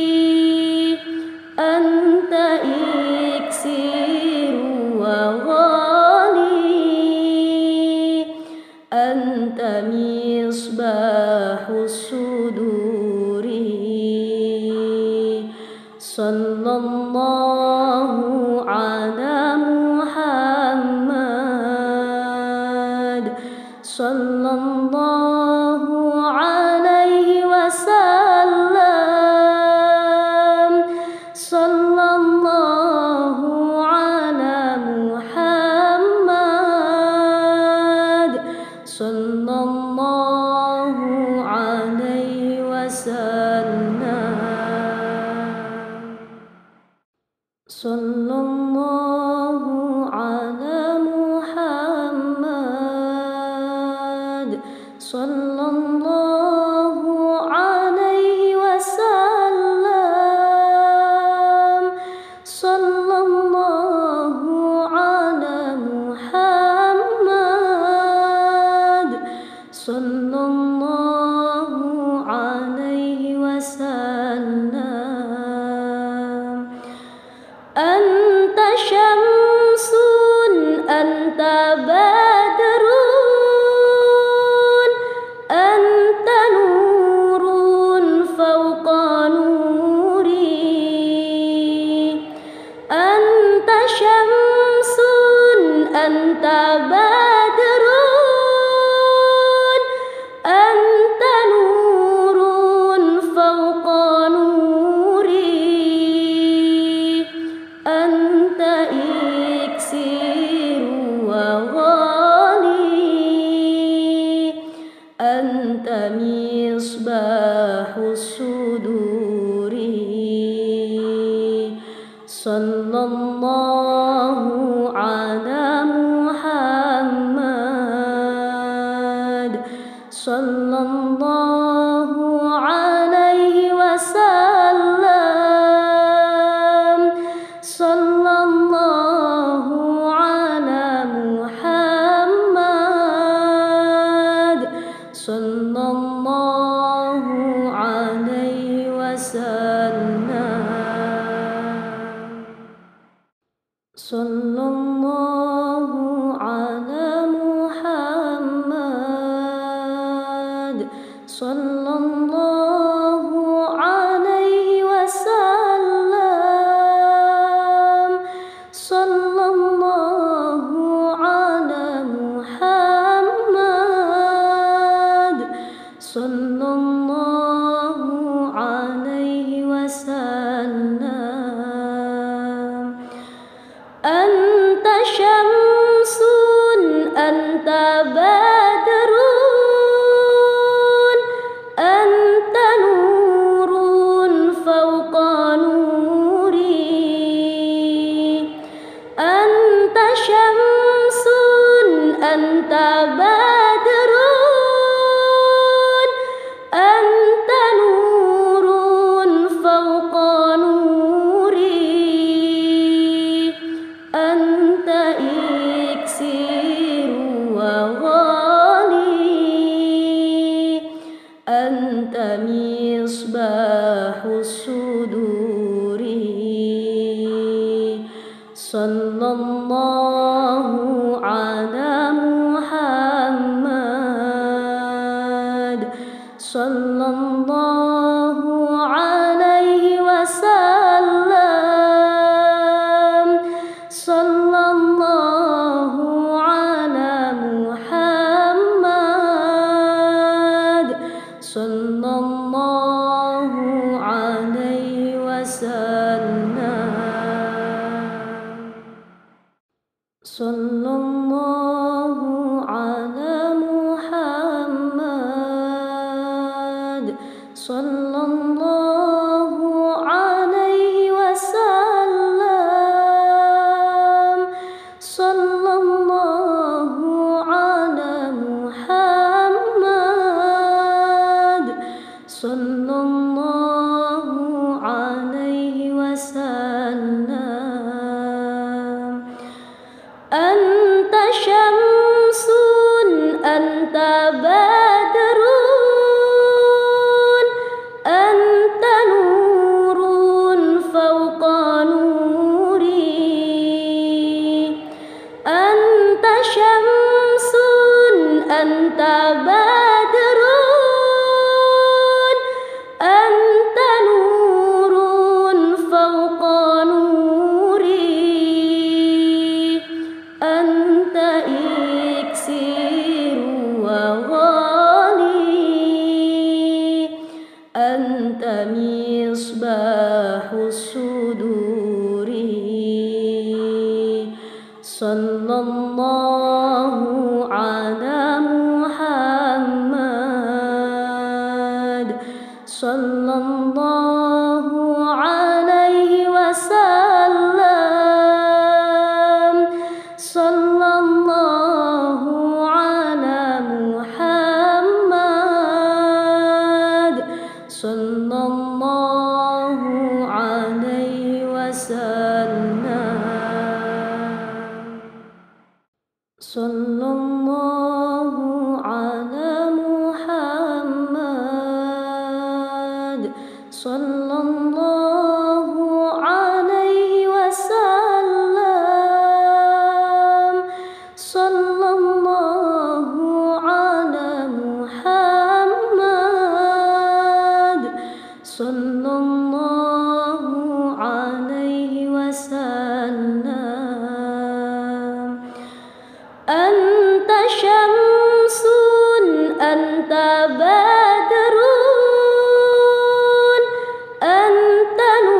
أنت إكسير وغالي أنت مصباح الصدور صلى الله على محمد صلى الله عليه وسلم صلى الله على محمد صلى الله عليه وسلم صلى الله على محمد صلى الله عليه وسلم صلى الله على محمد صلى الله عليه وسلم أنت شمس sallallahu ala Muhammad, sallallahu alaihi wasallam, sallallahu ala Muhammad, sallallahu alaihi wasallam, sallallahu ala Muhammad, sallallahu alaihi wasallam, sallallahu ala Muhammad, sallallahu alaihi wasallam. Anta syamsun, anta badrun, anta nurun fawqa nuri. Anta syamsun, anta badrun, anta nurun fawqa nuri. Anta iksiru wa ghali, anta misbahus suduri. Sallallahu ala Muhammad, sallallahu alaihi wasallam, sallallahu ala Muhammad, sallallahu alaihi wasallam, sallallahu ala Muhammad, sallallahu alaihi wasallam, sallallahu ala Muhammad, sallallahu alaihi wasallam. Anta syamsun, anta badrun, anta nurun fawqa nuri. Anta syamsun, anta badrun, anta nurun fawqa nuri. Anta iksiru wa ghali, anta misbahus suduri. Sallallahu ala Muhammad, sallallahu alaihi wasallam, sallallahu ala Muhammad, sallallahu alaihi wasallam, sallallahu ala Muhammad, sallallahu alaihi wasallam, sallallahu ala Muhammad, sallallahu alaihi wasallam. Anta syamsun, anta badrun, anta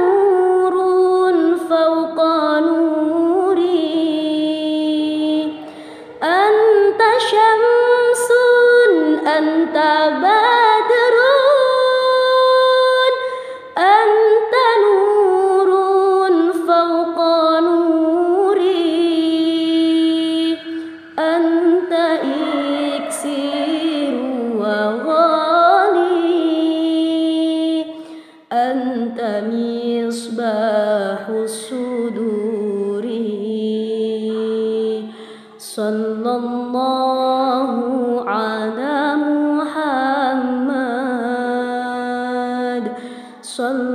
صلى